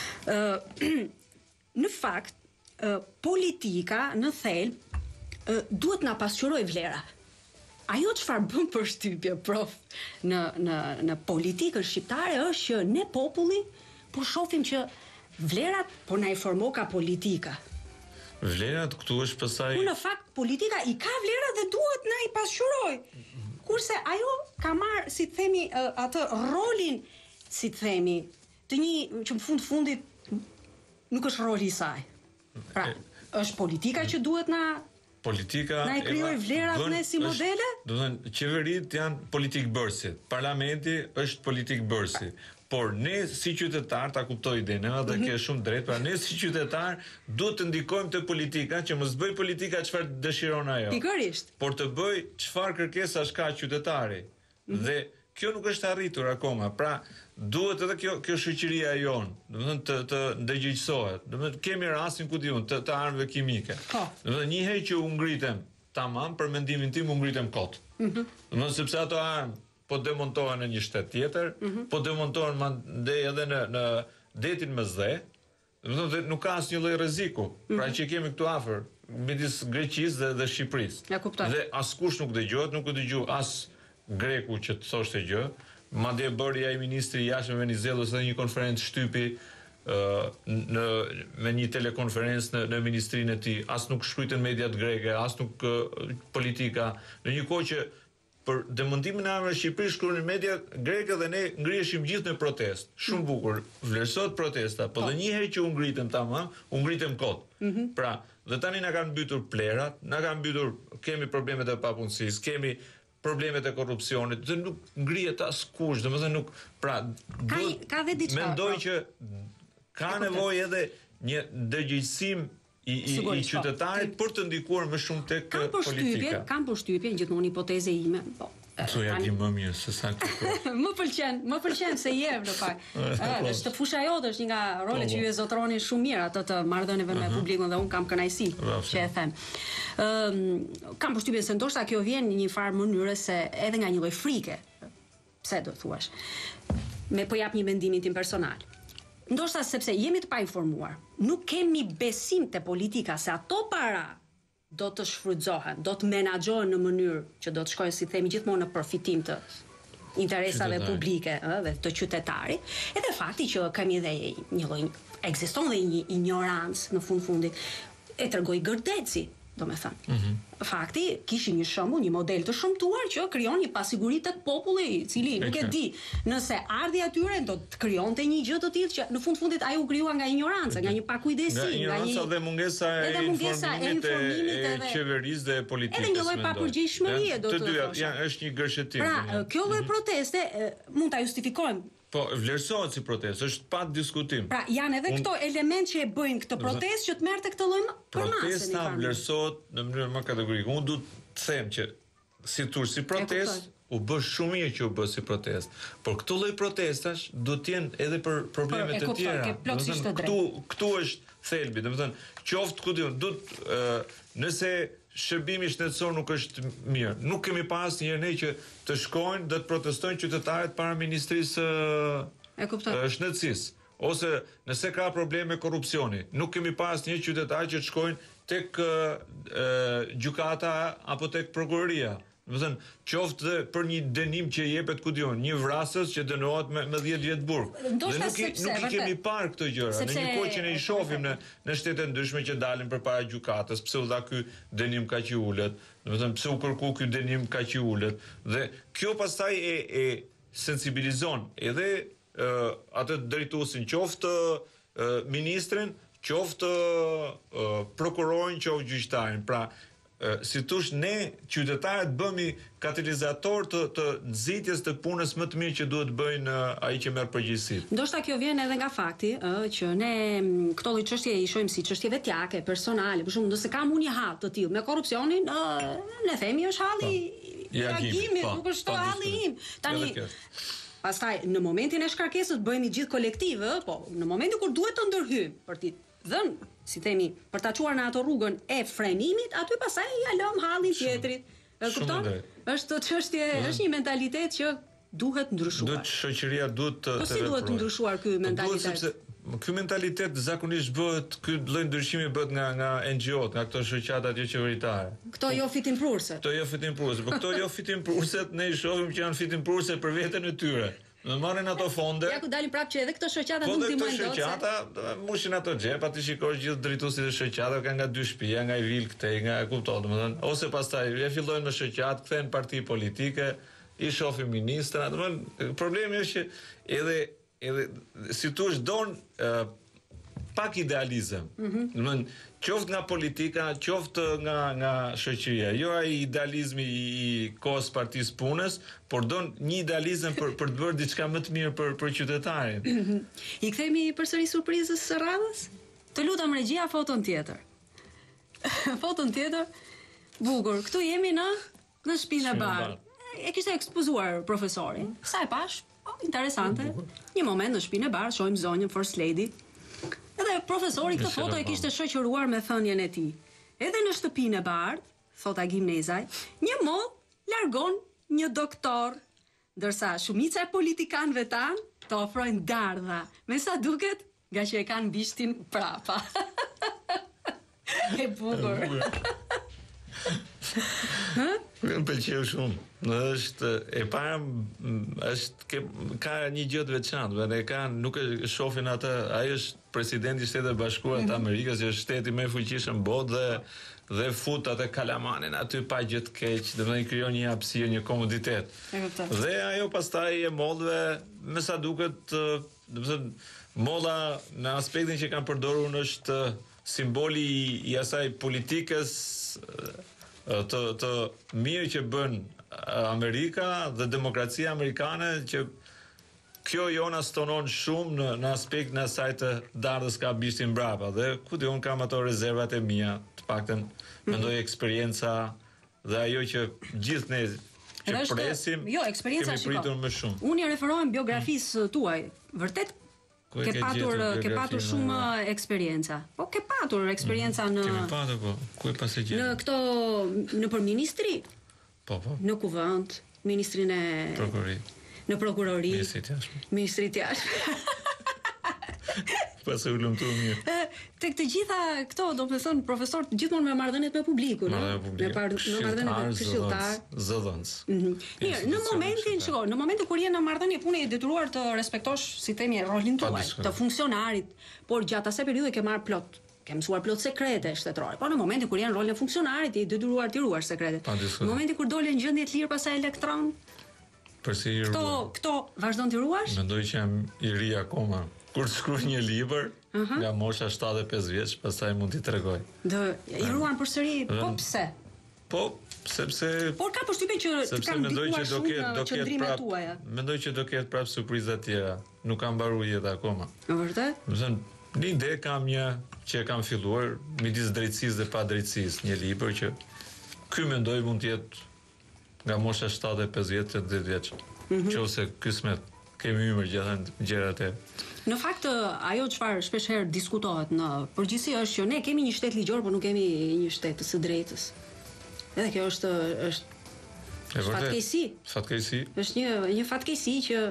Uh, në fakt, uh, politika në thelb uh, duhet na pasqyroj vlera. Ajo çfarë bën përshtypje, prof, në në në politikën shqiptare është që ne populli po shohim që vlerat po na i formo ka politika. Vlerat këtu është pastaj. Ku në fakt politika i ka vlera dhe duhet na i pasqyroj. Kurse ajo ka marrë, si të themi, atë rolin, si të themi, të një që në fund fundit nuk është roli i saj. Pra, është politika që duhet na Politika na i krijoj vlerat ne si modele? Do të thënë, qeveritë janë politik bërësi, parlamenti është politik bërësi. Por ne si qytetar, ta kuptoj idenë, edhe mm-hmm. ke shumë drejt, pra ne si qytetar duhet të ndikojmë te politika që mos bëj politika çfarë dëshiron ajo. Pikërisht. Por të bëj çfarë kërkesash ka qytetari. Mm-hmm. Dhe kjo nuk është arritur akoma. Pra, duhet edhe kjo kjo shoqëria jon, domethënë të të ndërgjegjësohet. Domethënë kemi rastin ku diun të, të armëve kimike. Domethënë një herë që u ngritem tamam, për mendimin tim u ngritem kot. Mhm. Domethënë sepse ato armë po demontohen në një shtet tjetër, mm-hmm. po demontohen mandej edhe në në detin Mesdhe. Domethënë nuk ka asnjë lloj rreziku. Mm-hmm. Pra që kemi këtu afër midis Greqisë dhe, dhe Shqipërisë. Ja kuptoj. Dhe askush nuk dëgjohet, nuk u dëgjoi as greku që të thoshte gjë. Madje bëri ai ministri i jashtëm Venizelës edhe një konferencë shtypi uh, në me një telekonferencë në, në ministrinë e tij. As nuk shkruajtën mediat greke, as nuk uh, politika. Në një kohë që për demontimin e armëve në Shqipëri shkruanin media greke dhe ne ngriheshim gjithë në protestë. Shumë bukur, vlerësohet protesta, po dhe një herë që u ngritem tamam, u ngritem kot. Mm-hmm. Pra, dhe tani na kanë mbytur plerat, na kanë mbytur, kemi problemet e papunësisë, kemi problemet e korrupsionit, dhe nuk ngrihet askush, domethënë nuk, pra, ka ka vetë diçka. Mendoj që ka nevojë edhe një ndërgjegjësim i i, i qytetarit për të ndikuar më shumë tek politika. Kam përshtypje, gjithmonë hipoteze ime, po. So ja di më mirë se sa këtë. Më pëlqen, më pëlqen se je në fakt. Është fusha jote, është një nga rolet që ju e zotroni shumë mirë ato të marrëdhënieve me publikun dhe un kam kënaqësi që e them. Ëm kam përshtypjen se ndoshta kjo vjen në një farë mënyrë se edhe nga një lloj frike. Pse do thuash? Me po jap një mendimin tim personal. Ndoshta sepse jemi të painformuar, nuk kemi besim te politika se ato para do të shfrytëzohen, do të menaxhohen në mënyrë që do të shkojnë, si themi, gjithmonë në përfitim të interesave publike ë, dhe të qytetarit. Edhe fakti që kemi edhe një lloj, ekziston dhe një ignorancë në fund fundit, e tregoi Gërdeci, domethënë. Mm-hmm. Fakti kishim një shembull, një model të shëmtuar që krijon një pasiguri tek populli, i cili nuk e di nëse ardhi atyre do të krijonte një gjë të tillë që në fund fundit ai u krijua nga ignoranca, nga një pakujdesi, nga një dhe mungesa e informimit e qeverisë dhe politikës. Edhe një lloj papërgjegjshmërie do të thosh. Të dyja janë është një gërshetim. Pra, kjo lloj proteste mund ta justifikojmë. Po, vlerësohet si protestë, është pa diskutim. Pra, janë edhe këto element që e bëjnë këtë protestë që të merrte këtë lloj përmasë. Protesta vlerësohet në mënyrë më kategorike. Unë duhet të them që si tur si protestë u bë shumë mirë që u bë si protestë. Por këto lloj protestash duhet të jenë edhe për probleme të tjera. Këtu këtu është thelbi, domethënë, qoftë ku diun, duhet nëse shërbimi shëndetësor nuk është mirë. Nuk kemi pas njëherë ne që të shkojnë dhe të protestojnë qytetarët para Ministrisë së Shëndetësisë. Ose nëse ka probleme me korrupsioni, nuk kemi pas një qytetar që të shkojnë tek gjykata apo tek prokuroria. Domethënë, qoftë për një dënim që jepet ku diun, një vrasës që dënohet me, me dhjetë vjet burg. Dhe nuk, sepse, nuk i kemi parë këto gjëra. Sepse, në një kohë që ne i shohim në në shtete ndryshme që dalin përpara gjykatës, pse u dha ky dënim kaq i ulët, domethënë pse u kërku ky dënim kaq i ulët. Dhe kjo pastaj e, e sensibilizon edhe uh, atë drejtuesin, qoftë uh, ministrin, qoftë uh, prokurorin, qoftë gjyqtarin. Pra, si tush ne qytetarët bëmi katalizator të të nxitjes të punës më të mirë që duhet bëjnë ai që merr përgjegjësitë. Ndoshta kjo vjen edhe nga fakti ë që ne këto lloj çështje i shohim si çështje vetjake, personale, për shembull, nëse kam unë një hall të tillë me korrupsionin, ë ne themi është halli I agimit, po, nuk është po, halli im. Tani Edhe kjo. pastaj në momentin e shkarkesës bëhemi gjithë kolektiv, ë, po në momentin kur duhet të ndërhyjmë për ti dhënë, si themi, për ta çuar në ato rrugën e frenimit, aty pastaj ja lëm hallin tjetrit. E kupton? Është çështje, është një mentalitet që duhet ndryshuar. Duhet shoqëria duhet të Po si duhet të ndryshuar ky mentalitet? Duhet sepse ky mentalitet zakonisht bëhet, ky lloj ndryshimi bëhet nga nga N G O-t, nga këto shoqata jo qeveritare. Këto jo fitim prurse. Këto jo fitim prurse, po këto jo fitim prurset ne i shohim që janë fitim prurse për veten e tyre. Në marrin ato fonde. Ja ku dalin prapë që edhe këto shoqata po nuk ndihmojnë dot. Po shoqata mushin ato xhepa, ti shikosh gjithë drejtuesit e shoqatave kanë nga dy shtëpia, nga i vil këtej, nga e kupton, domethënë, ose pastaj e fillojnë me shoqat, kthehen parti politike, i shohin ministra, domethënë problemi është që edhe edhe si thua don uh, pak idealizëm. Mm-hmm. Domethënë qoftë nga politika, qoftë nga nga shoqëria, jo ai idealizmi i kohës partisë punës, por don një idealizëm për për të bërë diçka më të mirë për për qytetarin. I kthemi përsëri surprizës së radhës? Të lutem regjia foton tjetër. Foton tjetër. Bukur, këtu jemi në në shtëpinë e bardhë. E kishte ekspozuar profesorin. Sa e pash? Oh, interesante. Një moment në shtëpinë e bardhë shohim zonjën First Lady. Edhe profesori këtë foto e kishte shoqëruar me thënien e tij. Edhe në shtëpinë e bardhë, thot Agim Nezaj, një moll largon një doktor, ndërsa shumica e politikanëve tan të ofrojnë dardha. Me sa duket, nga që e kanë bishtin prapa. E bukur. Më pëlqeu shumë. Është e para është ke, ka një gjë të veçantë, dhe ka nuk e shohin atë, ai është presidenti i Shtetit Bashkuar të Amerikës, që është shteti më i fuqishëm në botë dhe dhe fut atë kalamanin aty pa gjë të keq, domethënë i krijon një hapësirë, një komoditet. Dhe ajo pastaj e mollëve, me sa duket, domethënë molla në aspektin që kanë përdorur është simboli i, i asaj politikës të të mirë që bën Amerika dhe demokracia amerikane, që kjo jona stonon shumë në, në aspekt në asaj të dardhës ka bishtin mbrapa, dhe ku di unë kam ato rezervat e mia, të paktën mendoj eksperienca dhe ajo që gjithë ne që është, presim, jo, eksperienca kemi pritur më shumë. Unë ja referohem biografisë tuaj, vërtet Ku ke ke patur gjetur ke patur biografinë, shumë eksperienca. Po ke patur eksperienca në Kemi patur, po. Ku e pasi gjetur? në këto në për ministri, Po, po. në kuvend, ministrin e Prokurori. në prokurori, Ministri të jashtëm. ministri të jashtëm. Pas e u lumtur mirë. Tek të gjitha këto, do të thënë profesor gjithmonë me marrëdhëniet me publikun, Me ëh? publikun. Me par- me marrëdhëniet me këshilltar. Zëdhënës. Mhm. Mirë, në momentin, shiko, në momentin kur je në marrëdhënie pune je detyruar të respektosh, si themi, rolin tuaj, të funksionarit, por gjatë asaj periudhe ke marrë plot ke mësuar plot sekrete shtetërore. Po në momentin kur janë rolin e funksionarit, je detyruar të ruash sekretet. Në momentin kur dole në gjendje të lirë pasaj elektron, Përsi i këto ruaj. këto vazhdon të ruash? Mendoj që jam i ri akoma. Kur të shkruaj një libër, Aha. nga mosha shtatëdhjetë e pesë vjeç, pastaj mund t'i tregoj. Do i ruan përsëri, po Ëm, pse? Po, sepse Por ka përshtypjen që të sepse kanë mendoj që ndikuar do shumë ketë do në ketë qëndrimet prap. tuaja. Mendoj që do ketë prap surpriza të tjera. Nuk kam mbaruar jeta akoma. Në vërtet? Do të thënë, një ide kam një që e kam filluar midis drejtësisë dhe pa drejtësisë, një libër që ky mendoj mund të jetë nga mosha shtatëdhjetë e pesë vjeç deri në diet vjeç. Mhm. Qofse kismet kemi ymër gjithë gjërat e. Në fakt, ajo çfarë shpesh herë diskutohet në përgjithësi është që ne kemi një shtet ligjor, por nuk kemi një shtet të së drejtës. Edhe kjo është është E vërtet. fatkeqësi. Fatkeqësi. Është një një fatkeqësi që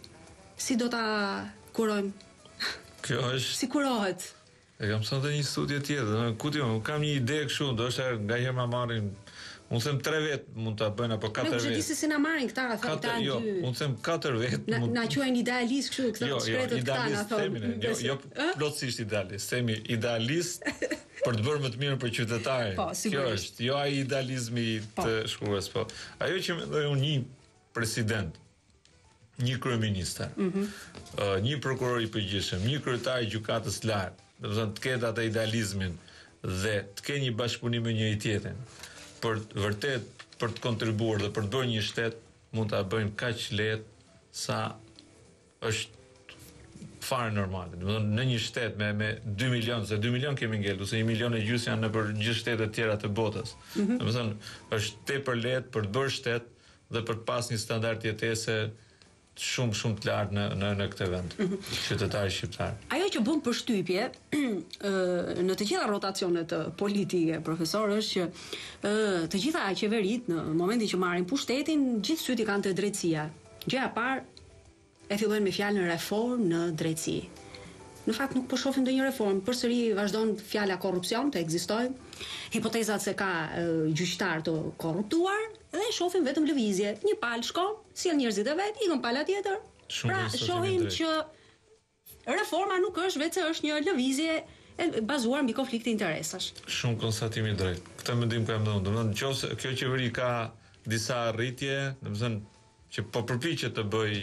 si do ta kurojmë? Kjo është Si kurohet? E kam thënë edhe një studie tjetër, ku ti, unë kam një ide kështu, ndoshta nganjëherë ma marrin, unë them tre vet mund ta bëjnë apo katër Nuk vet. e di se si na marrin këta, tha këta Katër, jo, dy. unë them katër vet. Na, mund- na quajnë idealist kështu, këta Jo, jo, shkretët këta na idealist thonë. themi ne, jo, jo plotësisht idealist, themi idealist për të bërë më të mirë për qytetarin. Po, Kjo sigurisht. është, jo ai idealizmi të shkruas, po. Ajo që mendoj unë, një president, një kryeministër, Mhm. ë, një prokuror i përgjithshëm, një kryetar i gjykatës së lartë, do të thënë të ketë atë idealizmin dhe të kenë një bashkëpunim me njëri tjetrin për të- vërtet për të kontribuar dhe për të bërë një shtet, mund ta bëjnë kaq lehtë sa është fare normale. Domethënë në një shtet me me dy milion, se dy milion kemi ngelur, se një milion e gjysmë janë nëpër gjithë shtetet tjera të botës. Mhm. Domethënë është tepër lehtë për të bërë shtet dhe për të pas një standard jetese shumë shumë të lartë në në në këtë vend. Qytetari shqiptar. Ajo që bën përshtypje ë në të gjitha rotacionet politike, profesor, është që ë të gjitha qeveritë në momentin që marrin pushtetin, gjithë syt i kanë te drejtësia. Gjëja e parë e fillojnë me fjalën reformë në drejtësi. Në fakt nuk po shohim ndonjë reformë, përsëri vazhdon fjala korrupsion të ekzistojë, hipotezat se ka e, gjyqtar të korruptuar dhe shohim vetëm lëvizje. Një palë shkon, sjell njerëzit e vet, ikën pala tjetër. Pra shohim që reforma nuk është vetë se është një lëvizje e bazuar mbi konflikt të interesash. Shumë konstatimi drejt. Këtë mendim kam dhënë. Domethënë nëse kjo qeveri ka disa arritje, domethënë që po përpiqet të bëj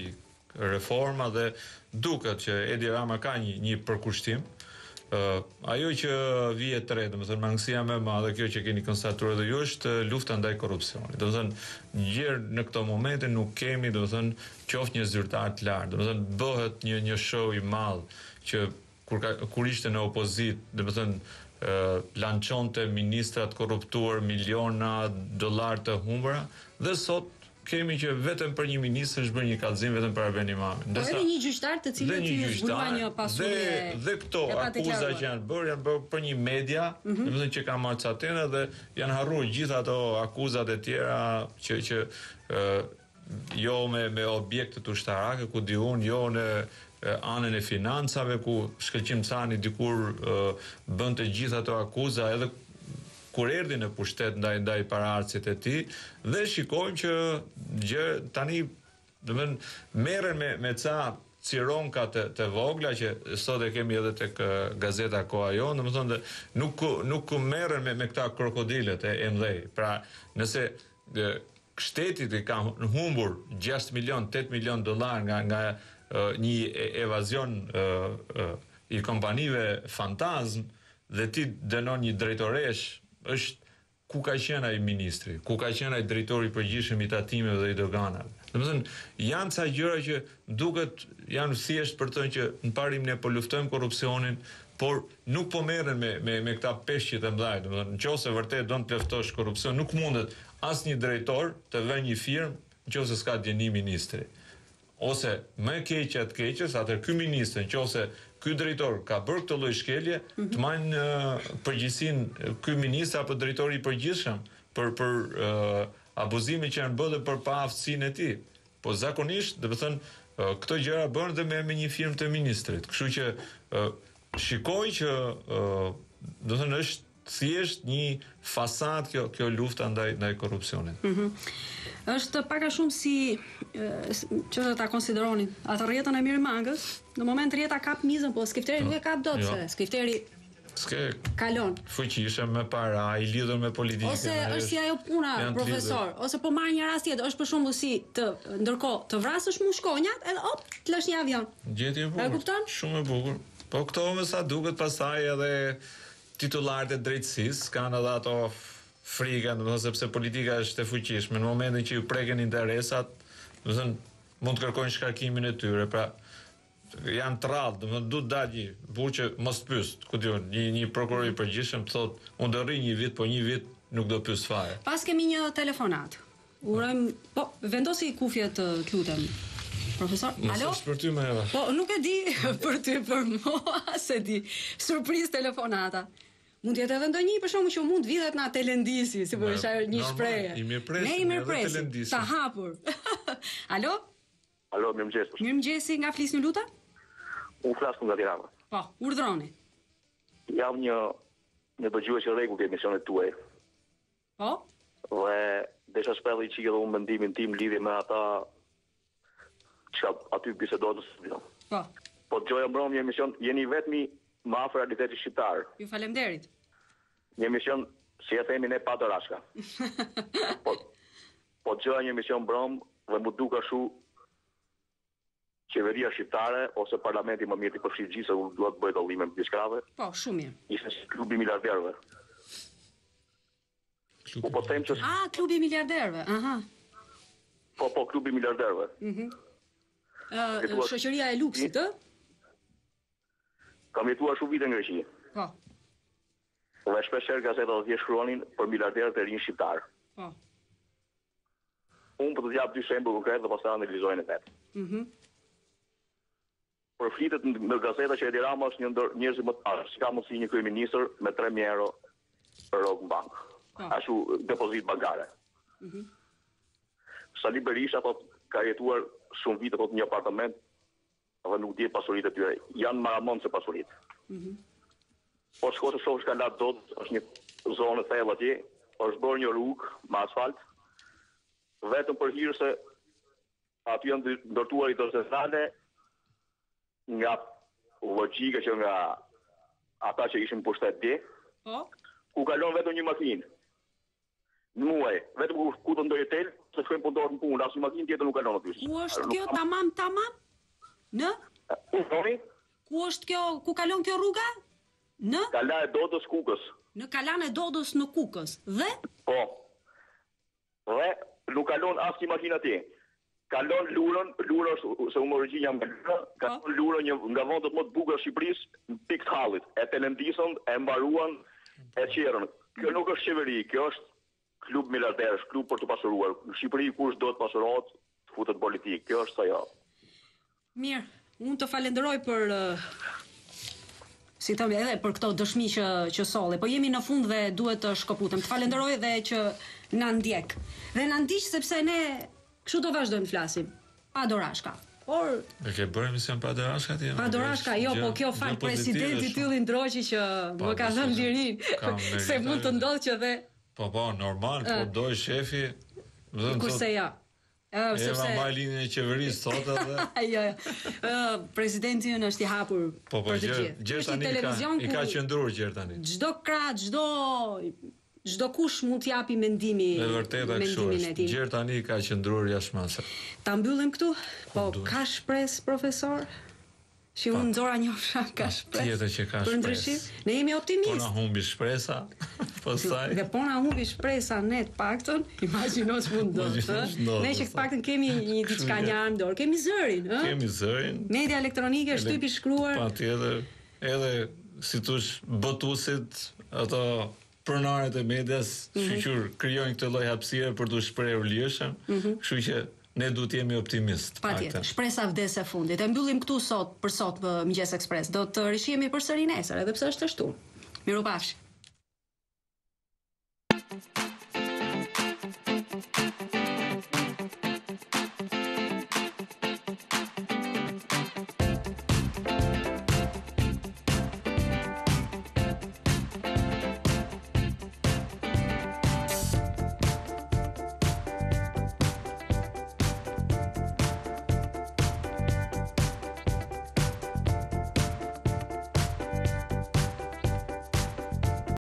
reforma dhe duket që Edi Rama ka një, një përkushtim. Uh, ajo që vije tre, domethënë mangësia më e madhe, kjo që keni konstatuar edhe ju, është lufta ndaj korrupsionit. Domethënë gjërë në këto momente nuk kemi, domethënë qoftë një zyrtar të lartë, domethënë bëhet një një show i madh që kur ka, kur ishte në opozit, domethënë uh, lançonte ministrat korruptuar, miliona dollar të humbura, dhe sot kemi që vetëm për një ministër është bërë një kallëzim vetëm për Arben Imami. Por edhe një gjyqtar të cilët i zbulua një pasuri dhe, dhe këto akuza që janë bërë janë bërë për një media, mm -hmm. domethënë që ka marrë çatena dhe janë harruar gjithë ato akuzat e tjera që që uh, jo me me objekte ushtarake, ku diun, jo në anën e financave ku Shkëlqim Cani dikur uh, bënte gjithë ato akuza edhe kur erdhi në pushtet ndaj ndaj paraardhësit e tij dhe shikojmë që gjë tani domethënë merren me me ca cironka të, të vogla që sot e kemi edhe tek gazeta Koha Jon, domethënë nuk nuk merren me me këta krokodilet e, e mëdhej. Pra, nëse e, shteti i ka humbur gjashtë milion, tetë milion dollar nga nga e, një evazion e, e, i kompanive fantazm dhe ti dënon një drejtoresh, është ku ka qenë ai ministri, ku ka qenë ai drejtori i përgjithshëm i tatimeve dhe i doganave. Domethënë janë ca gjëra që duket janë thjesht për të thënë që në parim ne po luftojmë korrupsionin, por nuk po merren me me me këta peshqit e mëdhaj. Domethënë nëse vërtet don të luftosh korrupsion, nuk mundet asnjë drejtor të vënë një firmë nëse s'ka djeni ministri. Ose më e keqja të keqes, atë ky ministër nëse ky drejtor ka bërë këtë lloj shkelje, mm -hmm. të marrin uh, përgjegjësinë ky ministër apo drejtori i përgjithshëm për për uh, abuzimin që janë bërë për pa aftësinë e tij. Po zakonisht, do të thënë, uh, këto gjëra bëhen dhe me, me një firmë të ministrit. Kështu që uh, shikoj që uh, do të thënë është thjesht një fasad kjo kjo lufta ndaj ndaj korrupsionit. Mm -hmm. Është pak a shumë si që ta konsideroni atë rrjetën e Mirimangës, në moment rrjeta kap mizën, po skifteri nuk e kap dot se skifteri s'ke kalon. Fuqishëm me para, i lidhur me politikën. Ose është si ajo puna, profesor, ose po marr një rast tjetër, është për shembull si të ndërkohë të vrasësh mushkonjat, edhe op, të lësh një avion. Gjetje e bukur. Shumë e bukur. Po këto me sa duket pastaj edhe titullarët e drejtësisë kanë edhe ato frikën, domethënë sepse politika është e fuqishme. Në momentin që ju preken interesat, domethënë mund të kërkojnë shkarkimin e tyre, pra janë të rrallë, domethënë duhet dalë burr që mos pyes, ku diun, një një prokuror i përgjithshëm thotë, unë do rri një vit, po një vit nuk do pyes fare. Pas kemi një telefonat. Urojmë, po vendosi kufjet, të lutem. Profesor, alo? Nësë për ty me eva. Po, nuk e di për ty, për mua, se di. Surpriz telefonata. Mund të jetë edhe ndonjë për shkakun që mund vidhet na telendisi, si po është ajo një shprehje. I mirëpresim. Ne i mirëpresim. Ta hapur. Alo? Alo, mirëmëngjes. Mirëmëngjes, nga flisni luta? Unë flas nga Tirana. Po, urdhroni. Jam një një dëgjues i rregullt të emisionit tuaj. Po? Dhe desha shpelli që edhe unë mendimin tim lidhje me ata që aty bisedojnë në studio. Po. Po gjoja mbron një emision, jeni vetmi më afër realitetit shqiptar. Ju falemderit. Një emision, si e themi ne, pa dorashka. po, po gjoja një emision mbron dhe mu duka shu qeveria shqiptare ose parlamenti më mirë të përfshirë gjithë se u duhet bëjë dallime me diçkave. Po, shumë mirë. Ishte klubi i miliarderëve. Po po them që Ah, klubi i miliarderëve. Aha. Po po klubi i miliarderëve. Mhm. Ë, shoqëria e luksit, ë? Kam jetuar shumë vite në Greqi. Po. Dhe shpeshherë gazetat dhe shkruanin për miliarderët e rinj shqiptar. Po. Unë po të jap dy shembull konkret dhe pastaj analizojnë vetë. Mhm. Përflitet në gazeta që Edi Rama është një ndër njerëzit më të parë, si ka mundësi një kryeministër me tre mijë euro për rrogë në bankë. Ashtu depozit bankare. Mhm. Sali Berisha thot ka jetuar shumë vite thot një apartament dhe nuk dihet pasuritë e tyre. Janë maramon se pasuritë. Mhm. Po shko të shohësh ka lart dot, është një zonë e thellë atje, është bërë një rrugë me asfalt, vetëm për hir se aty janë ndërtuar i dorsale nga logjika që nga ata që ishin pushtet dje, po, ku kalon vetëm një makinë. Në muaj, vetëm ku, ku të ndojë tel, se shkojnë punëtorë në punë, asë një makinë tjetër nuk kalon aty. Ku është kjo tamam tamam? Në? Ku është kjo, ku kalon kjo rruga? Në? Kala e Dodës Kukës. Në Kalan e Dodës në Kukës. Dhe? Po. Dhe nuk kalon asë një makinë atje. Kalon Lurën, Lura se unë origjinë jam nga Lura, kalon Lurën një nga vendet më të bukura të Shqipërisë, në pikë të hallit. E telendisën, e mbaruan, e qerën. Kjo nuk është qeveri, kjo është klub miliarderësh, klub për të pasuruar. Në Shqipëri kush do të pasurohet, të futet politikë. Kjo është ajo. Mirë, unë të falenderoj për uh, si thëmë edhe për këto dëshmi që që solle, po jemi në fund dhe duhet të shkëputem. Të falenderoj edhe që na ndjek. Dhe na ndiq sepse ne kështu do vazhdojmë të flasim. Pa dorashka. Por e ke bërë emision pa dorashka ti? Pa dorashka, jo, po kjo fal presidenti Ylli Ndroqi që më ka dhënë lirin. Se mund të ndodhë që dhe po po, normal, po doj shefi. Kurse ja. Uh, e ma maj linjën e qeverisë sot edhe. Jo, jo. Uh, presidenti në është i hapur po, po, për të gjithë. Gjerë tani ka, i ka qëndruar gjerë tani. Çdo krah, çdo çdo kush mund t'japi mendimi, mendimin e tij. Gjerë tani ka qëndruar jashtë mase. Ta mbyllim këtu? Po, ka shpresë, profesor? Që unë nxora njofsha ka shpresë. Tjetër që ka shpresë. Ne jemi optimistë. Po na humbi shpresa. Pastaj. Dhe po na humbi shpresa ne të paktën, imagjino ç'mund do të. Ne që të paktën kemi një diçka një armë dorë, kemi zërin, ë? Kemi zërin. Media elektronike, shtypi shkruar. Patjetër. Edhe si thosh botuesit, ato pronarët e medias, që krijojnë këtë lloj hapësire për të shprehur lirshëm, kështu që ne duhet jemi optimist. Patjetër. Shpresa vdes e fundit. E mbyllim këtu sot për sot në Mëngjes Ekspres. Do të rishihemi përsëri nesër, edhe pse është e shtunë. Mirupafshim.